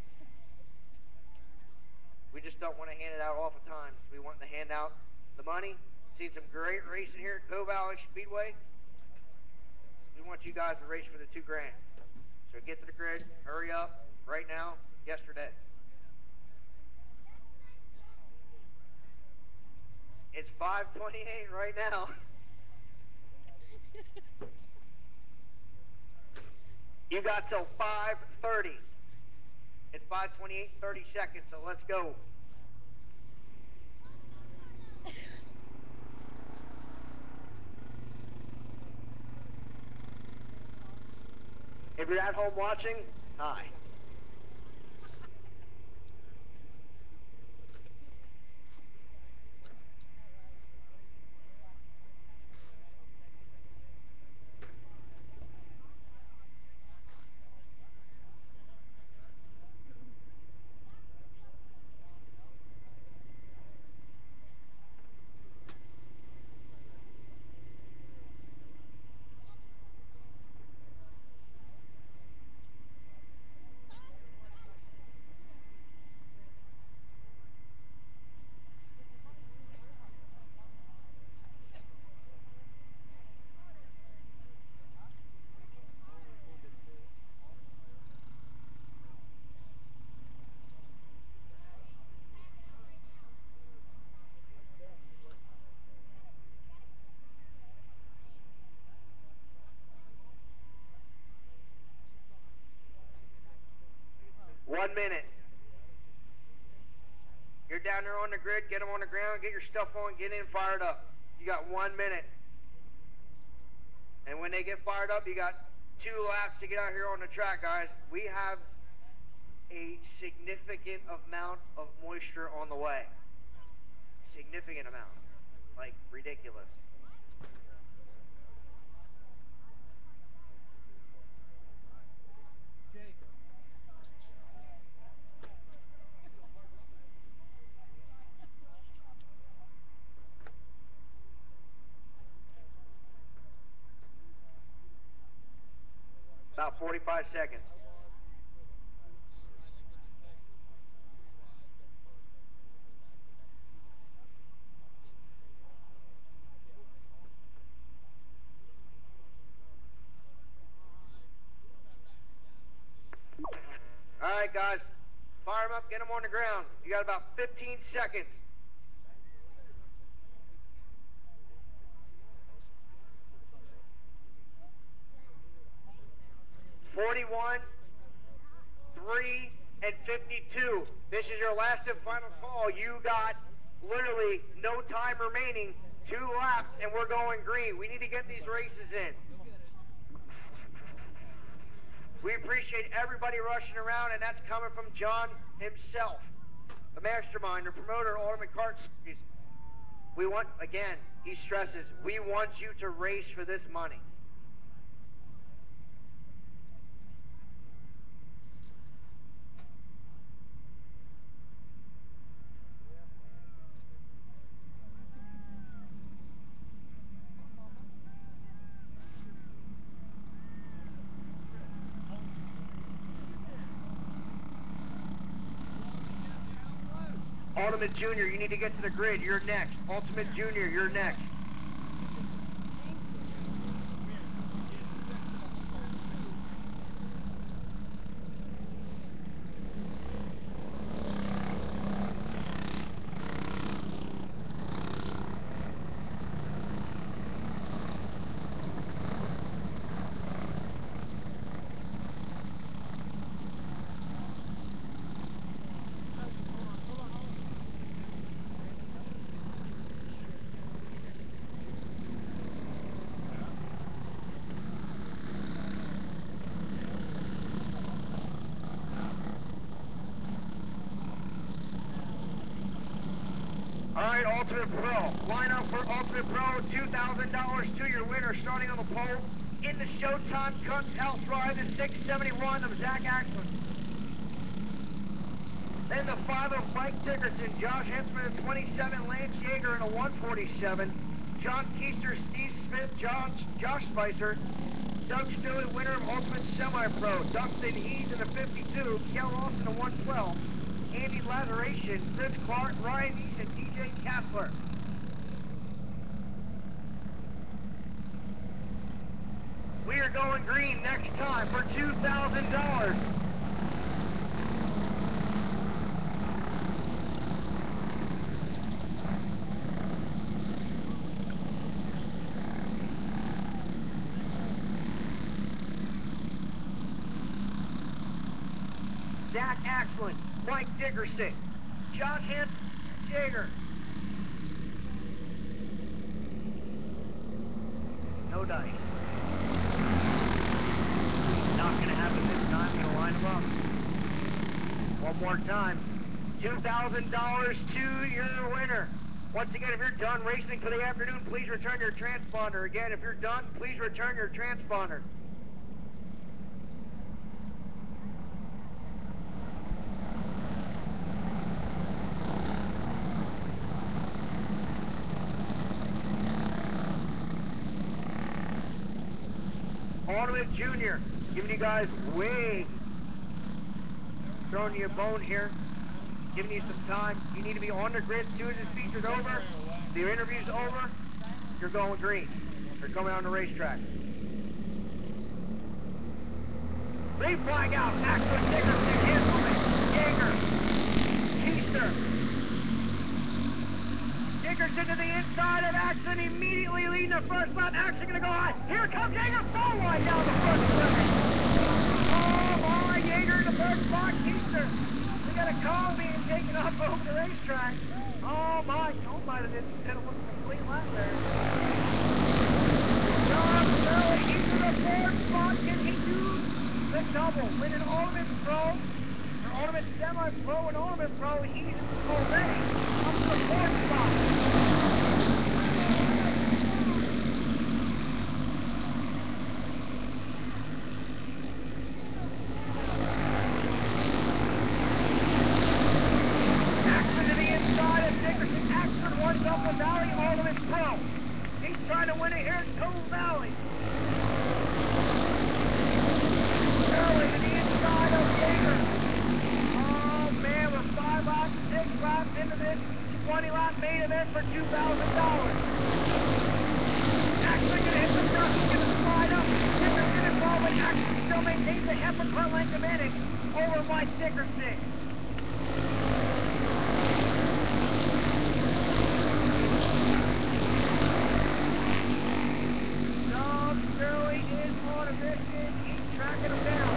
We just don't want to hand it out off the times. We want to hand out the money. Seen some great racing here at Coe Valley Speedway. We want you guys to race for the $2,000. So get to the grid, hurry up, right now, yesterday. It's 5:28 right now. You got till 5:30. It's 5:28, 30 seconds, so let's go. If you're at home watching, hi. 1 minute. You're down there on the grid, get them on the ground, get your stuff on, get in, fired up. You got 1 minute. And when they get fired up, you got 2 laps to get out here on the track, guys. We have a significant amount of moisture on the way. Significant amount. Like, ridiculous. About 45 seconds. All right, guys, fire them up, get them on the ground. You got about 15 seconds. 41, 3, and 52. This is your last and final call. You got literally no time remaining, 2 laps, and we're going green. We need to get these races in. We appreciate everybody rushing around, and that's coming from John himself, the mastermind, the promoter, Ultimate Kart Series. We want, again, he stresses, we want you to race for this money. Ultimate Junior, you need to get to the grid. You're next. Ultimate Junior, you're next. All right, Ultimate Pro. Line up for Ultimate Pro, $2,000 to your winner starting on the pole. In the Showtime Cups House Ride, the 671 of Zach Axman. Then the 5 of Mike Dickerson, Josh Hensman at 27, Lance Yeager in a 147, John Keister, Steve Smith, Josh Spicer, Doug Stewart, winner of Ultimate Semi-Pro, Dustin Hees in a 52, Kel Austin in a 112, Andy Lazaration, Chris Clark, Ryan East, and DJ Kassler. We are going green next time for $2,000. Zach Axland, Mike Dickerson, Josh Hansen, Jaeger. No dice. Not going to happen this time. Going to line them up. One more time. $2,000 to your winner. Once again, if you're done racing for the afternoon, please return your transponder. Again, if you're done, please return your transponder. Ultimate Junior, giving you guys way, throwing you a bone here, giving you some time. You need to be on the grid as soon as this feature's over. The interview's over, you're going green. You're coming on the racetrack. Green flag out. Axel Dickerson, Hanselman, Yeager, Keister. Dickerson to the inside of Axon, immediately leading the first lap. Axon gonna go high. Here comes Yeager, full line down the front stretch. Oh boy, Yeager the first spot, Keister. We got a call being taken up over the racetrack. Oh my, Cole might have did almost a complete lap there. John Sterling into the fourth spot. Can he do the double? Win an Ultimate Pro, or Ultimate Semi-Pro and Ultimate Pro. He's already up to the fourth spot. Upper Valley Ultimate Pro. He's trying to win it here at Cove Valley. Sterling to the inside of Yeager. Oh man, we're 5 laps, 6 laps into this 20-lap main event for $2,000. Actually gonna hit the truck, he's gonna slide up. Dickerson and Baldwin actually still maintains the half-a-car length advantage over Mike Dickerson. Sterling is on a mission. He's tracking him down.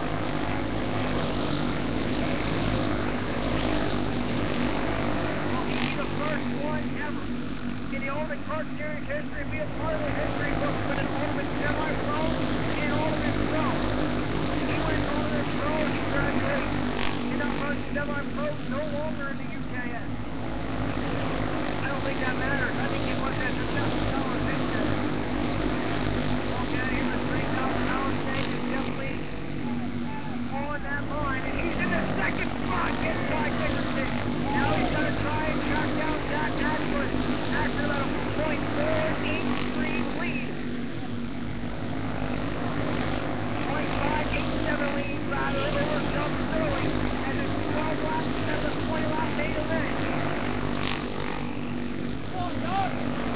Well, he's the first one ever in the Ultimate Kart Series history to be a part of the history book with an Ultimate Semi-Pro and Ultimate Pro. He went Ultimate Pro and congratulations. He now runs Semi-Pro no longer in the UKS. I don't think that matters. I think he won that for $1,000 this year. Definitely on that line, and he's in the second spot inside Dickerson. Now he's going to try and track down Zach Ashford after about a 0.483 lead. 0.587 lead, rather, over John Sterling as it's 12 laps instead of the 20-lap main event. Come on, Doug!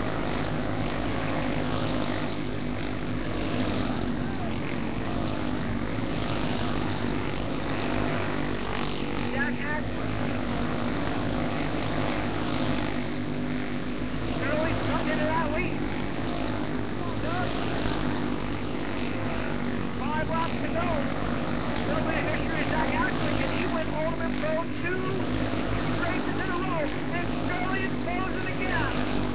Sterling's coming into that lead. 5 laps to go. Little bit of history of Zach Ashford. Can he win Ultimate Pro 2 races in a row? And Sterling is closing the gap.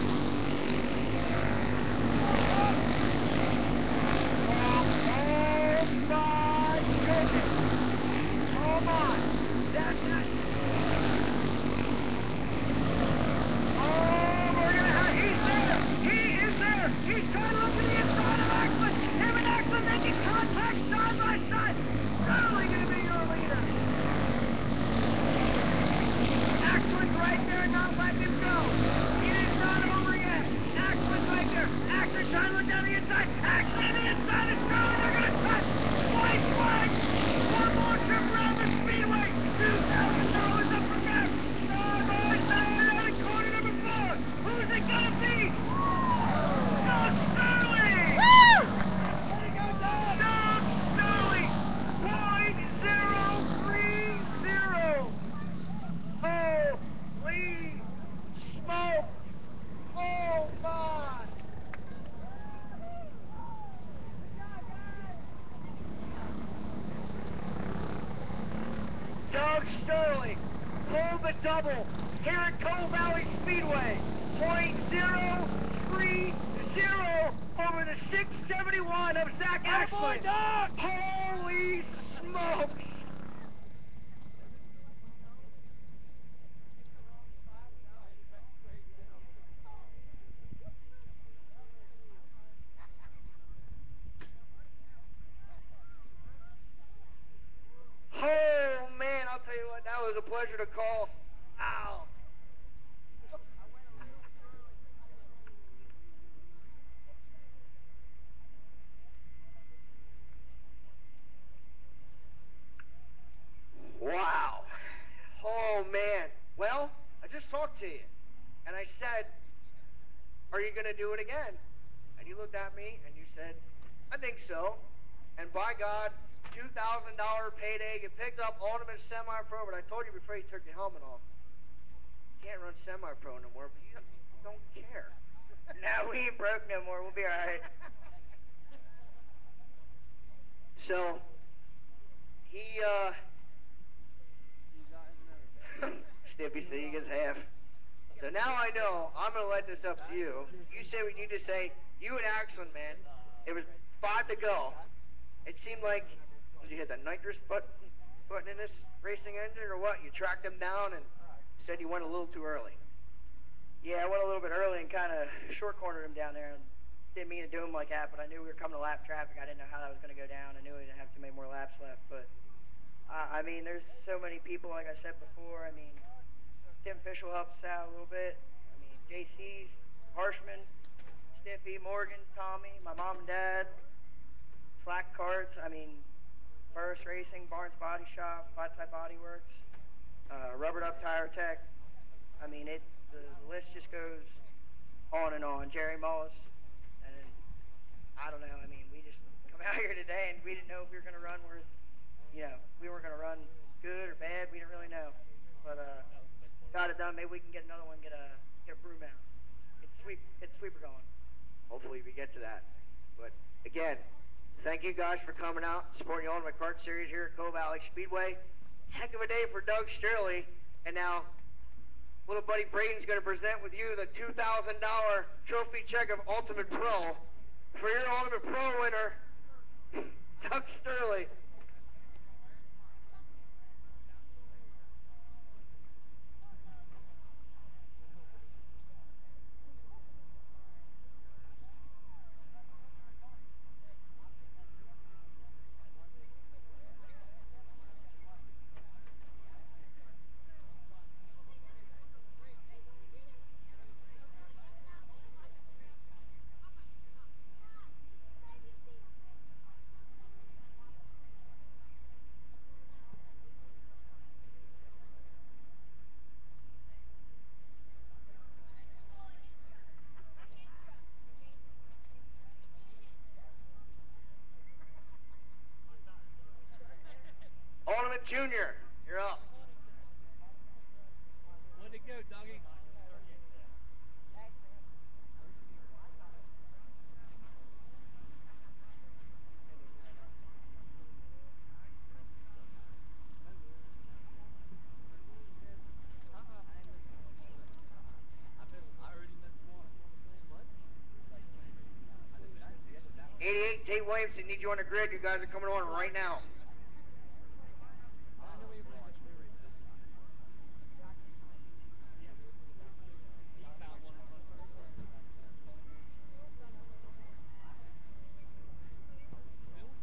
Oh my goodness. Oh my. That's it. He's trying to look to the inside of Axman. Him and Axman making contact side by side. Sterling going to be your leader. Axman's right there, not letting him go. He didn't run him over yet. Axman's right there. Axman trying to look down the inside. Axman on the inside of Sterling. They're going to touch. White flag. One more trip around the speedway. $2,000 up for grabs. Side by side out of corner number 4. Who's it going to be? Doug Sterling! Woo! Way to go, Doug! Doug Sterling! 0.030! Holy smoke! Oh my! Doug Sterling pulled the double here at Cove Valley Speedway. 0.030 over the 671 of Zach Ashman. Holy smokes! Oh man, I'll tell you what, that was a pleasure to call. Wow. Wow. Oh man. Well, I just talked to you, and I said, are you going to do it again? And you looked at me, and you said, I think so. And by God, $2,000 payday. You picked up Ultimate Semi-Pro, but I told you before you took your helmet off, you can't run Semi-Pro no more, but you don't care. Nah, we ain't broke no more. We'll be all right. So, he Stimpy said he gets half. So now I know I'm going to let this up to you. You say what you need to say. You and Axlin, man, it was 5 to go. It seemed like, did you hit the nitrous button in this racing engine or what? You tracked him down and said you went a little too early. Yeah, I went a little bit early and kind of short cornered him down there. And didn't mean to do him like that, but I knew we were coming to lap traffic. I didn't know how that was going to go down. I knew we didn't have too many more laps left. But, I mean, there's so many people, like I said before. I mean, Tim Fischel helped us out a little bit. I mean, JC's, Harshman, Stimpy, Morgan, Tommy, my mom and dad, Slack Carts. I mean, Burris Racing, Barnes Body Shop, Five-Type Body Works, Rubbered Up Tire Tech. I mean, the list just goes on and on. Jerry Mullis. And I don't know. I mean, we just come out here today and we didn't know if we were going to run where, you know, we weren't going to run good or bad. We didn't really know. But got it done. Maybe we can get another one, get a broom out. Get sweeper going. Hopefully we get to that. But again, thank you guys for coming out, supporting the Ultimate Kart Series here at Coe Valley Speedway. Heck of a day for Doug Sterling. And now, little buddy Braden's going to present with you the $2,000 trophy check of Ultimate Pro for your Ultimate Pro winner, Doug Sterling. Ultimate Junior, you're up. Way to go, doggy. I already missed one. What? 88, Tate Williamson, need you on the grid. You guys are coming on right now. I know we have watched me race this time. Yes. He found one in front of us. Bill?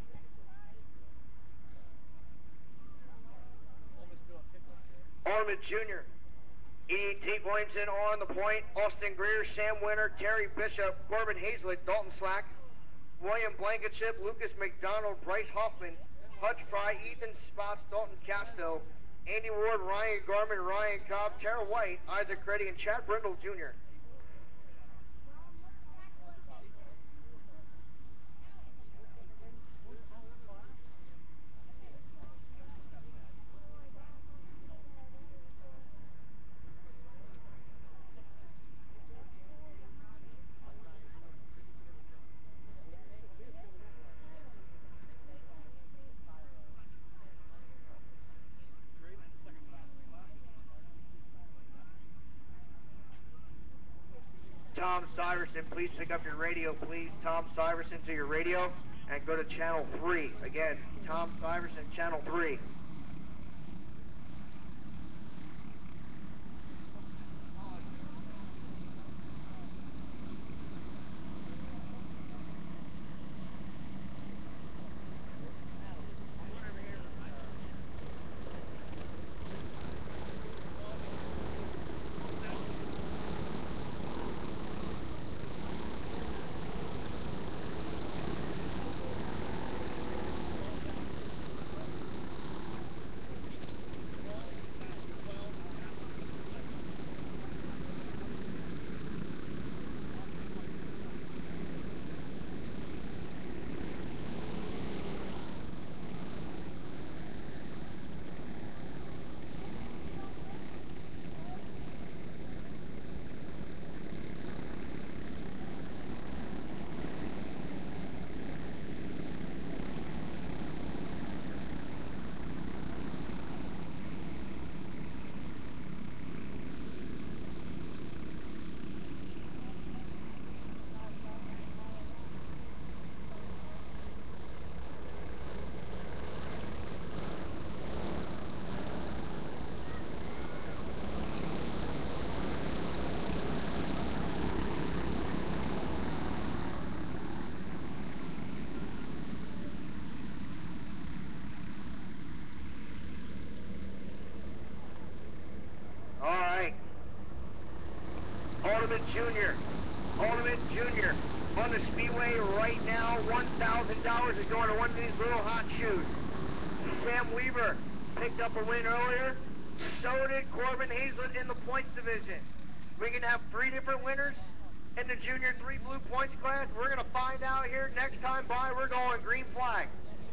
Almost do a pickup there. Ultimate Junior. 88, Tate Williamson on the point. Austin Greer, Sam Winter, Terry Bishop, Corbin Hazlett, Dalton Slack, William Blankenship, Lucas McDonald, Bryce Hoffman, Hutch Fry, Ethan Spots, Dalton Casto, Andy Ward, Ryan Garman, Ryan Cobb, Tara White, Isaac Creddy, and Chad Brindle Jr. Graydon had the second fastest lap. Tom Syverson, please pick up your radio, please. Tom Syverson to your radio and go to channel 3. Again, Tom Syverson, channel 3. Ultimate Junior. Ultimate Junior. On the speedway right now, $1,000 is going to one of these little hot shoes. Sam Weaver picked up a win earlier. So did Corbin Hazlett in the points division. We're going to have 3 different winners in the Junior 3 Blue Points class. We're going to find out here next time by. We're going green flag.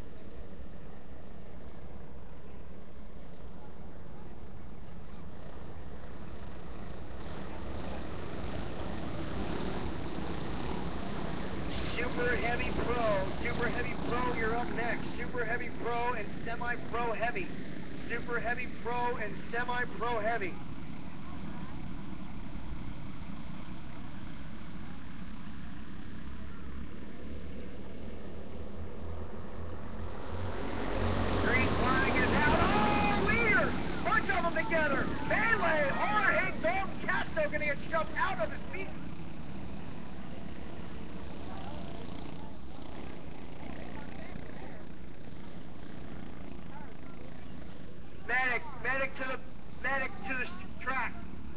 Super Heavy Pro, you're up next. Super Heavy Pro and Semi-Pro Heavy. Super Heavy Pro and Semi-Pro Heavy. Green flag is out. Oh, leader! Bunch of them together. Melee, Jorge Dalton Castro gonna get shoved out of his feet. Medic to the track.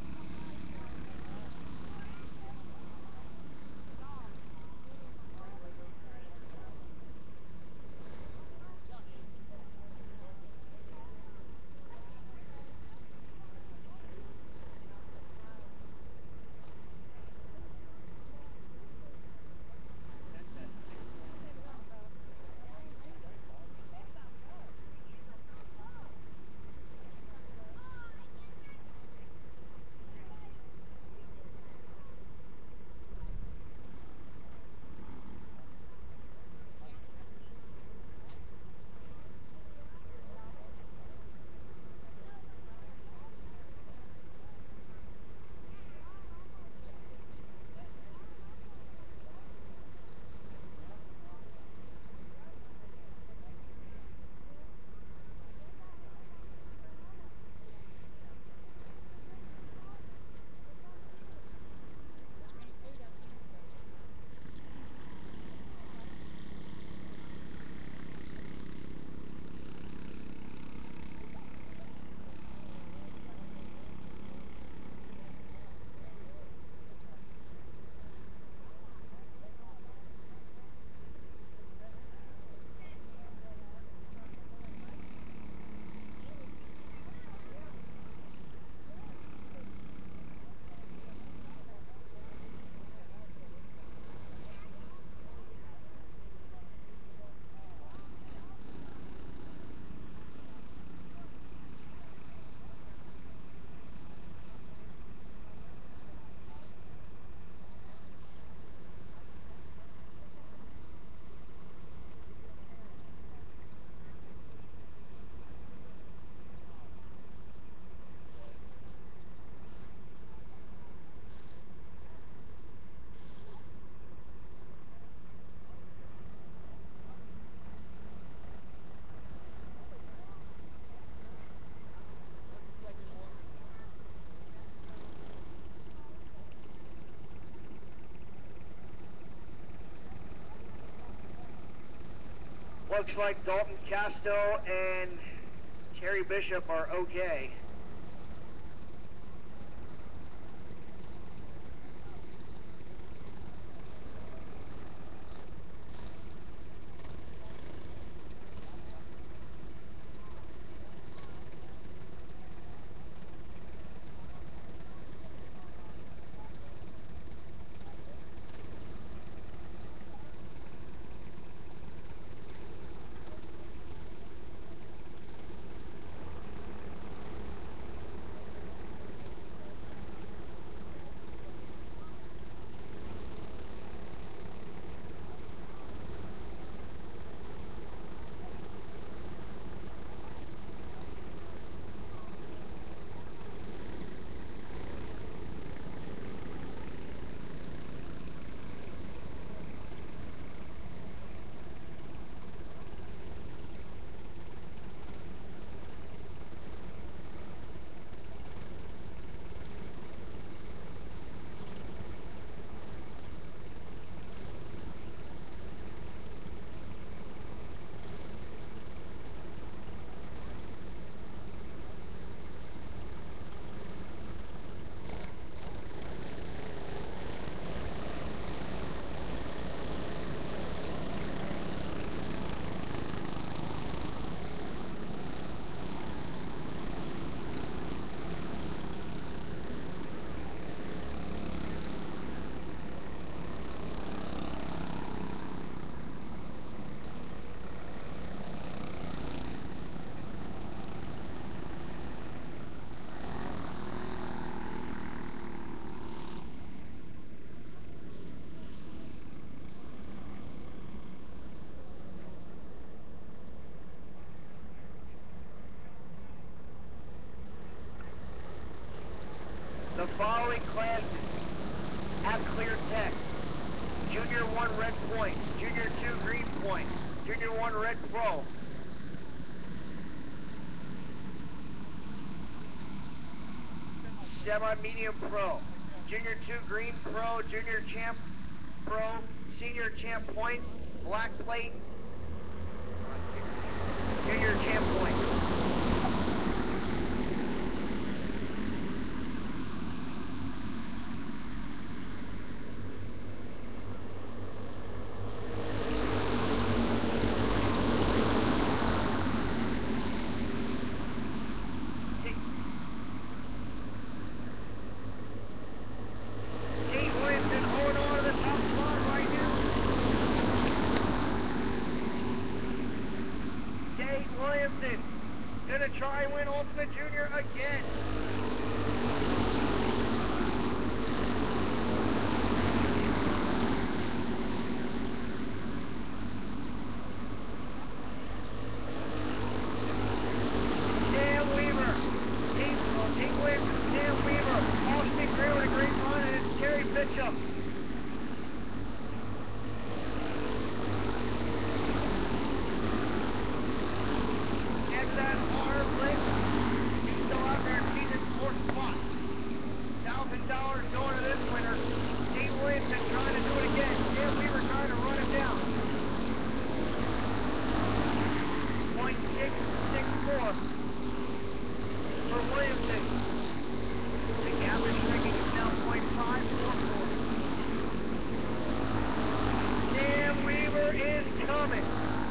Looks like Dalton Casto and Terry Bishop are okay. following classes have clear text. Junior 1 red point, Junior 2 green point, Junior 1 red pro. Semi-medium pro, Junior 2 green pro, Junior champ pro, Senior champ points, black plate, Junior champ points. Dave Williamson holding on to the top spot right now. Dave Williamson gonna try and win Ultimate Junior again. Sam Weaver, Dave Williamson, Sam Weaver, Austin Greer with a great run, and it's Terry Bishop. After that hard blitz, he's still out there and he's in fourth spot. $1,000 going to this winner. Dave Williamson trying to do it again. Sam Weaver trying to run him down. 0.664 for Williamson. The gap is shrinking. It's now 0.544. Sam Weaver is coming.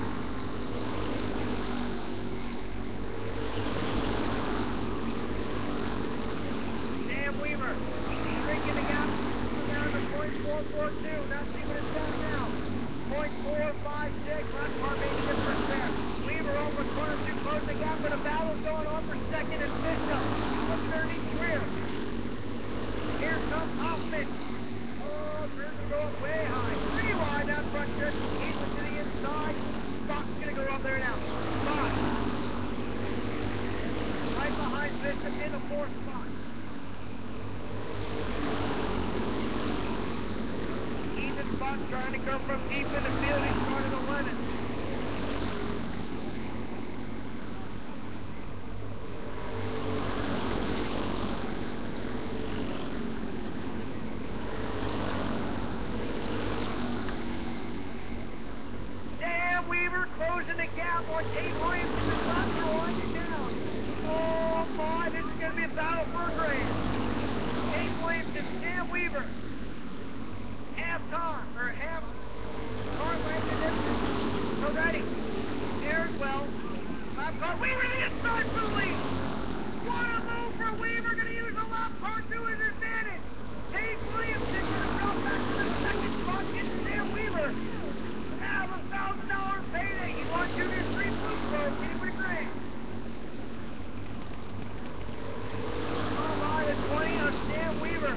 Sam Weaver shrinking the gap down to 0.442. Now see what it's down now. 0.456. Last part maybe different there. Weaver over the corner to close the gap, but a battle's going on for second and Bishop. Underneath Greer. Here comes Hoffman. Oh, Greer's gonna go up way high. Pretty wide down front here. Easily to the inside. Spock's gonna go up there now. Spock. Right behind Bishop in the fourth spot. Ethan Spock trying to come from deep in the field. He's started 11. Sam Weaver closing the gap on Dave Williamson. The clock are winding down. Oh my, this is going to be a battle for a grade. Dave Williamson, Sam Weaver. Half time, or half card length and distance. So ready. Here as well. Left card. Weaver to the inside for the lead. What a move for Weaver. Going to use the left card to his advantage. Dave Williamson going to drop back to the second spot. Get Sam Weaver. Have a $1,000 payday. He won Junior 3 Food Pro. Get him with a grand. Oh my, the 20 of Sam Weaver.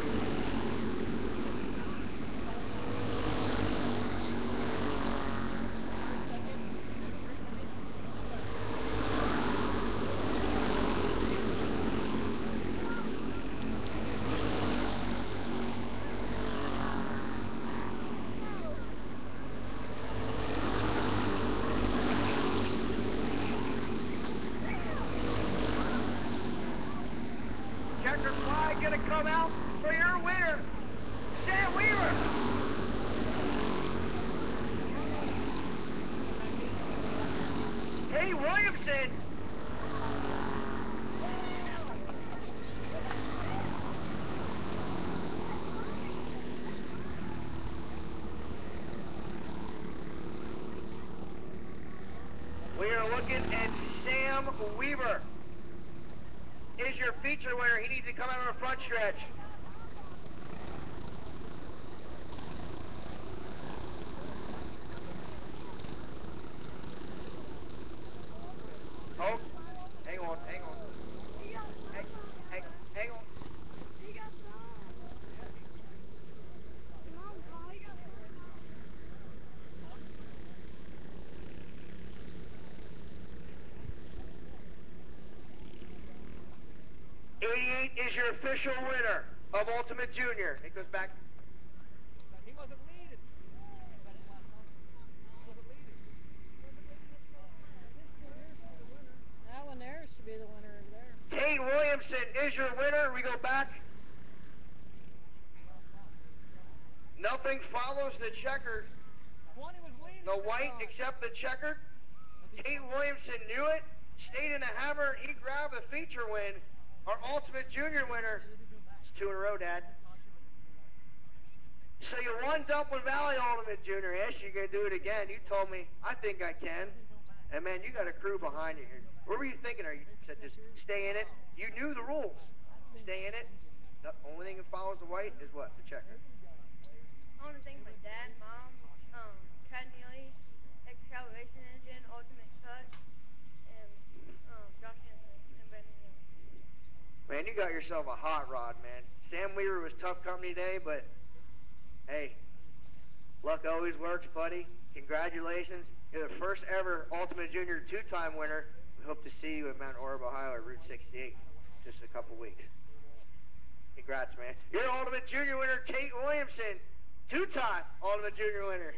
Checker flag gonna come out for your winner, Sam Weaver. Hey Williamson. We are looking at Sam Weaver. Is your feature winner. He needs to come out on the front stretch. Oh, hang on. Hang, hang on. He got some. Come on, Paul, he got some. 88 is your official winner. of Ultimate Junior. It goes back. He wasn't leading. He wasn't leading. That one there should be the winner over there. Tate Williamson is your winner. We go back. Nothing follows the checkered. 20 was leading. The white except the checkered. Tate Williamson knew it, stayed in the hammer, and he grabbed the feature win. Our Ultimate Junior winner. It's 2 in a row, Dad. So you won Dublin Valley Ultimate Junior. Yes, you're going to do it again. You told me, I think I can. And man, you got a crew behind you. What were you thinking? You said just stay in it. You knew the rules. Stay in it. The only thing that follows the white is what? The checker. I want to thank my dad, mom, Chad Neely, Excavation Engine, Ultimate Cut, and Josh Hansen and Ben Young. Man, you got yourself a hot rod, man. Sam Weaver was tough company today, but hey, luck always works, buddy. Congratulations. You're the first ever Ultimate Junior 2-time winner. We hope to see you at Mount Orab, Ohio at Route 68 just a couple weeks. Congrats, man. You're Ultimate Junior winner, Tate Williamson. 2-time Ultimate Junior winner.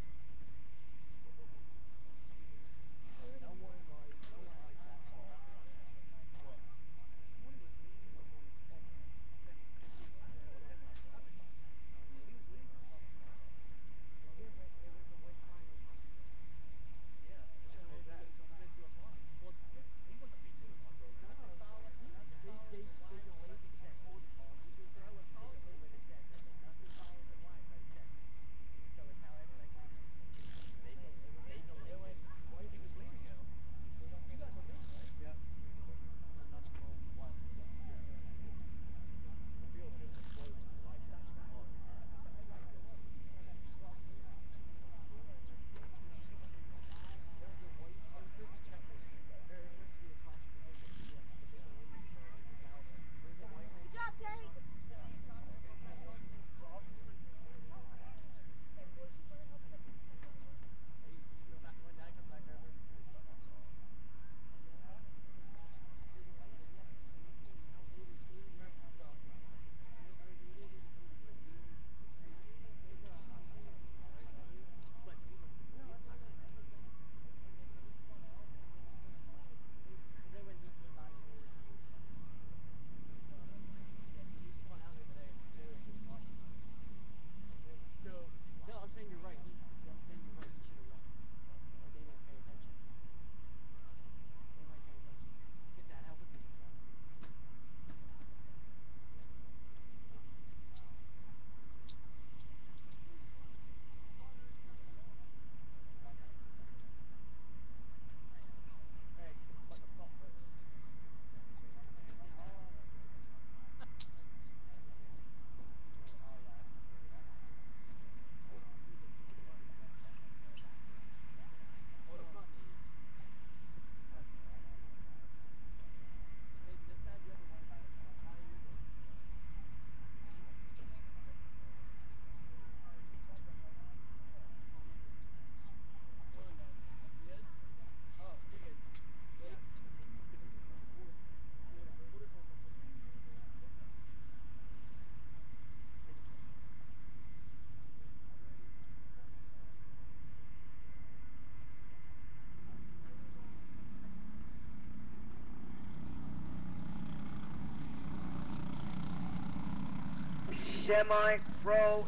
Semi-pro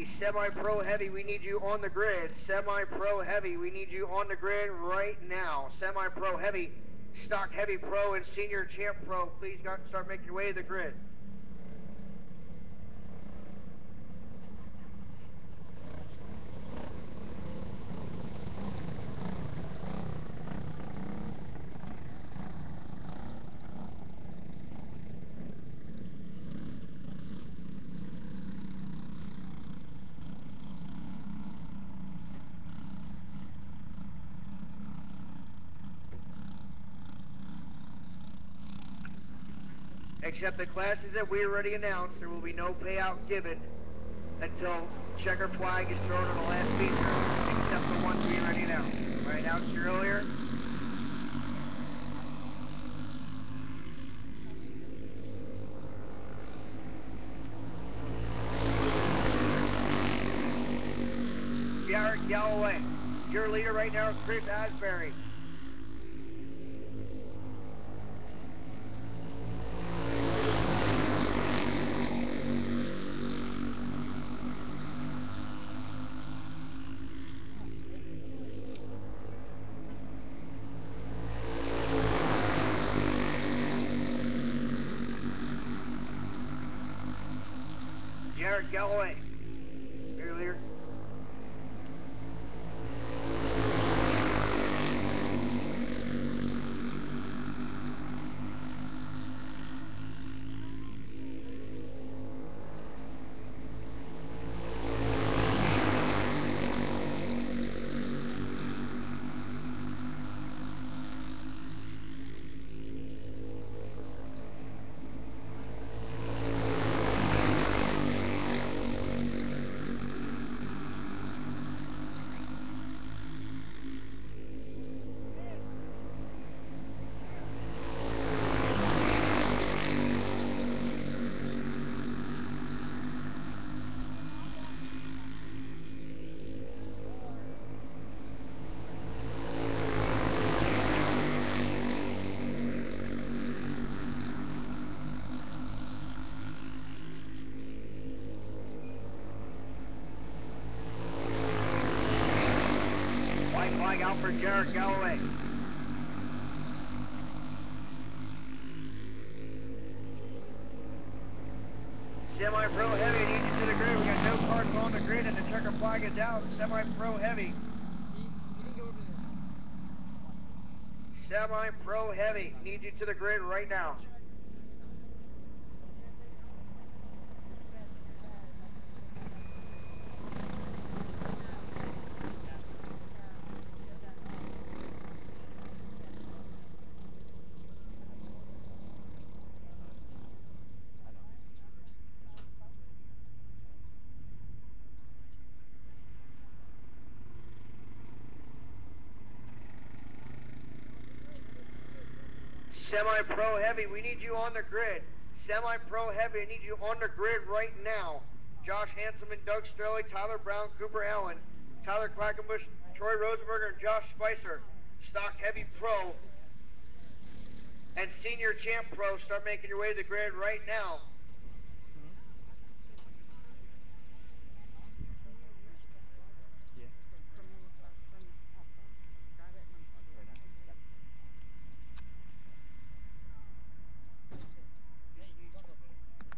heavy, we need you on the grid. Semi-pro heavy, we need you on the grid right now. Semi-pro heavy, stock heavy pro and senior champ pro, please start making your way to the grid. Except the classes that we already announced, there will be no payout given until checker flag is thrown on the last feature, except the ones we already announced. I announced you earlier. Galloway. Your leader right now is Chris Asbury. Jared Galloway. Your leader. White flag out for Jared Galloway. Semi-pro heavy needs you to the grid. We got no cars on the grid and the checker flag is out. Semi-pro heavy. You didn't go over there. Semi-pro heavy needs you to the grid right now. Semi-pro heavy, we need you on the grid. Semi-pro heavy, I need you on the grid right now. Josh Hanselman, Doug Strelly, Tyler Brown, Cooper Allen, Tyler Quackenbush, Troy Rosenberger, and Josh Spicer. Stock heavy pro and senior champ pro, start making your way to the grid right now. Yeah. From inside, from outside. Grab it and unplug it. Right now? Yep. Hey, you got a little bit.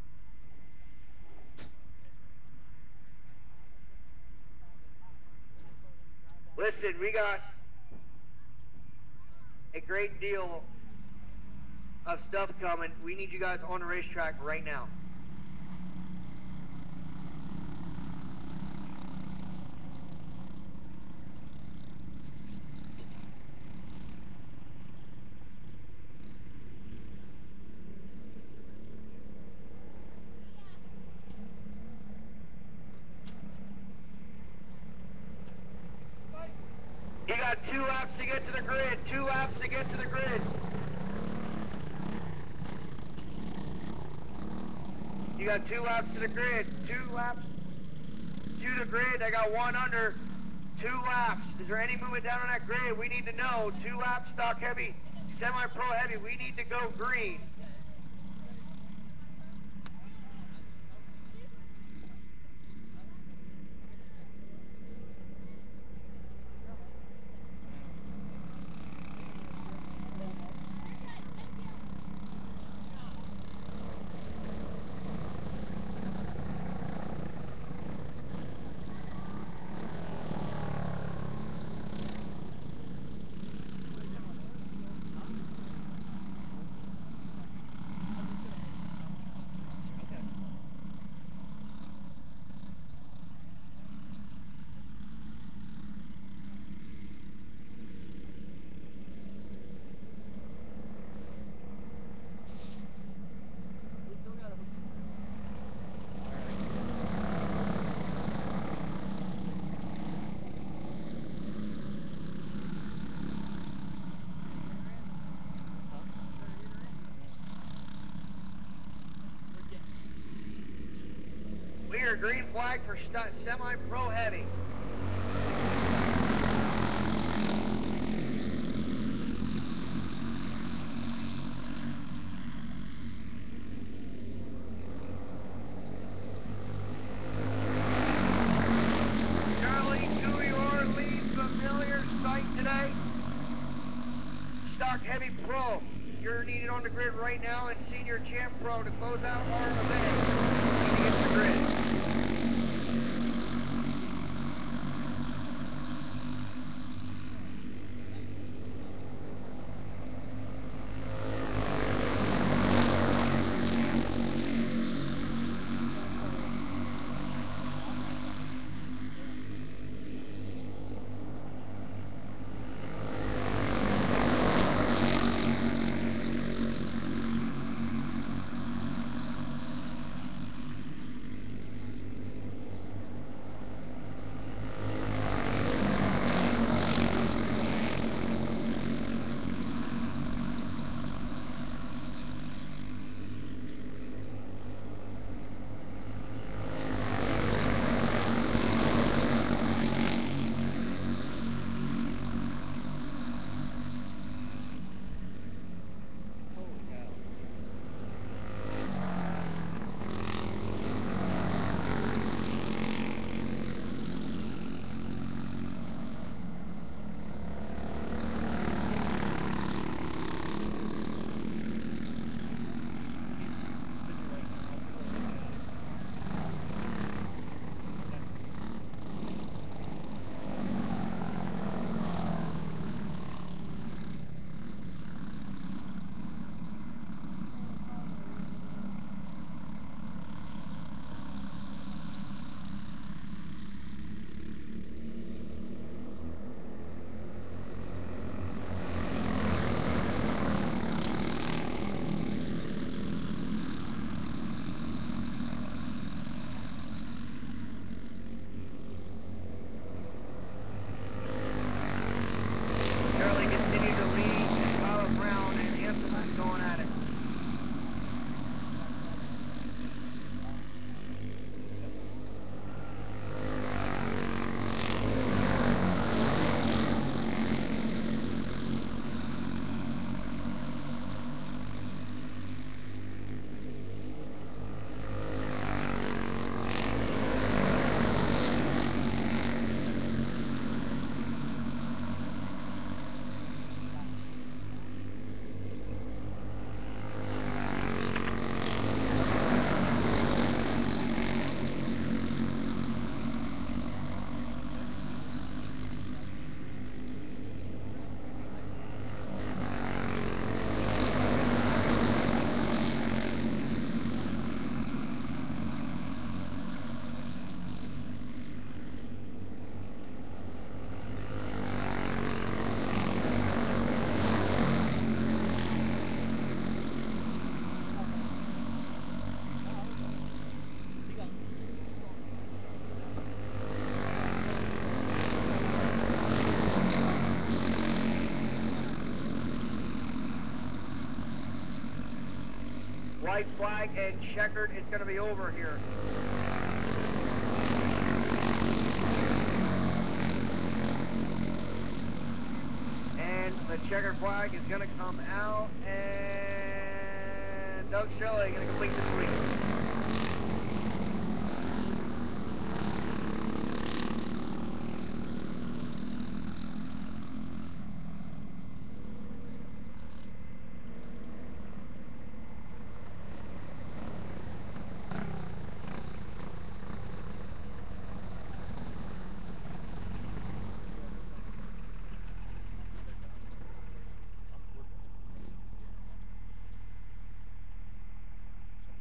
Listen, we got a great deal of stuff coming. We need you guys on the racetrack right now. You got 2 laps to get to the grid. 2 laps to get to the grid. You got 2 laps to the grid. 2 laps to the grid. I got 1 under. 2 laps. Is there any movement down on that grid? We need to know. 2 laps, stock heavy, semi-pro heavy. We need to go green. We still got a hook. We are green flag for semi-pro heavy. Pro, you're needed on the grid right now, and Senior Champ Pro to close out our event. Need to get to the grid. Holy cow. Charlie continued to lead, and Tyler Brown and Anthony going at it. White flag and checkered, it's going to be over here. And the checkered flag is going to come out, and Doug Shelley going to complete the sweep.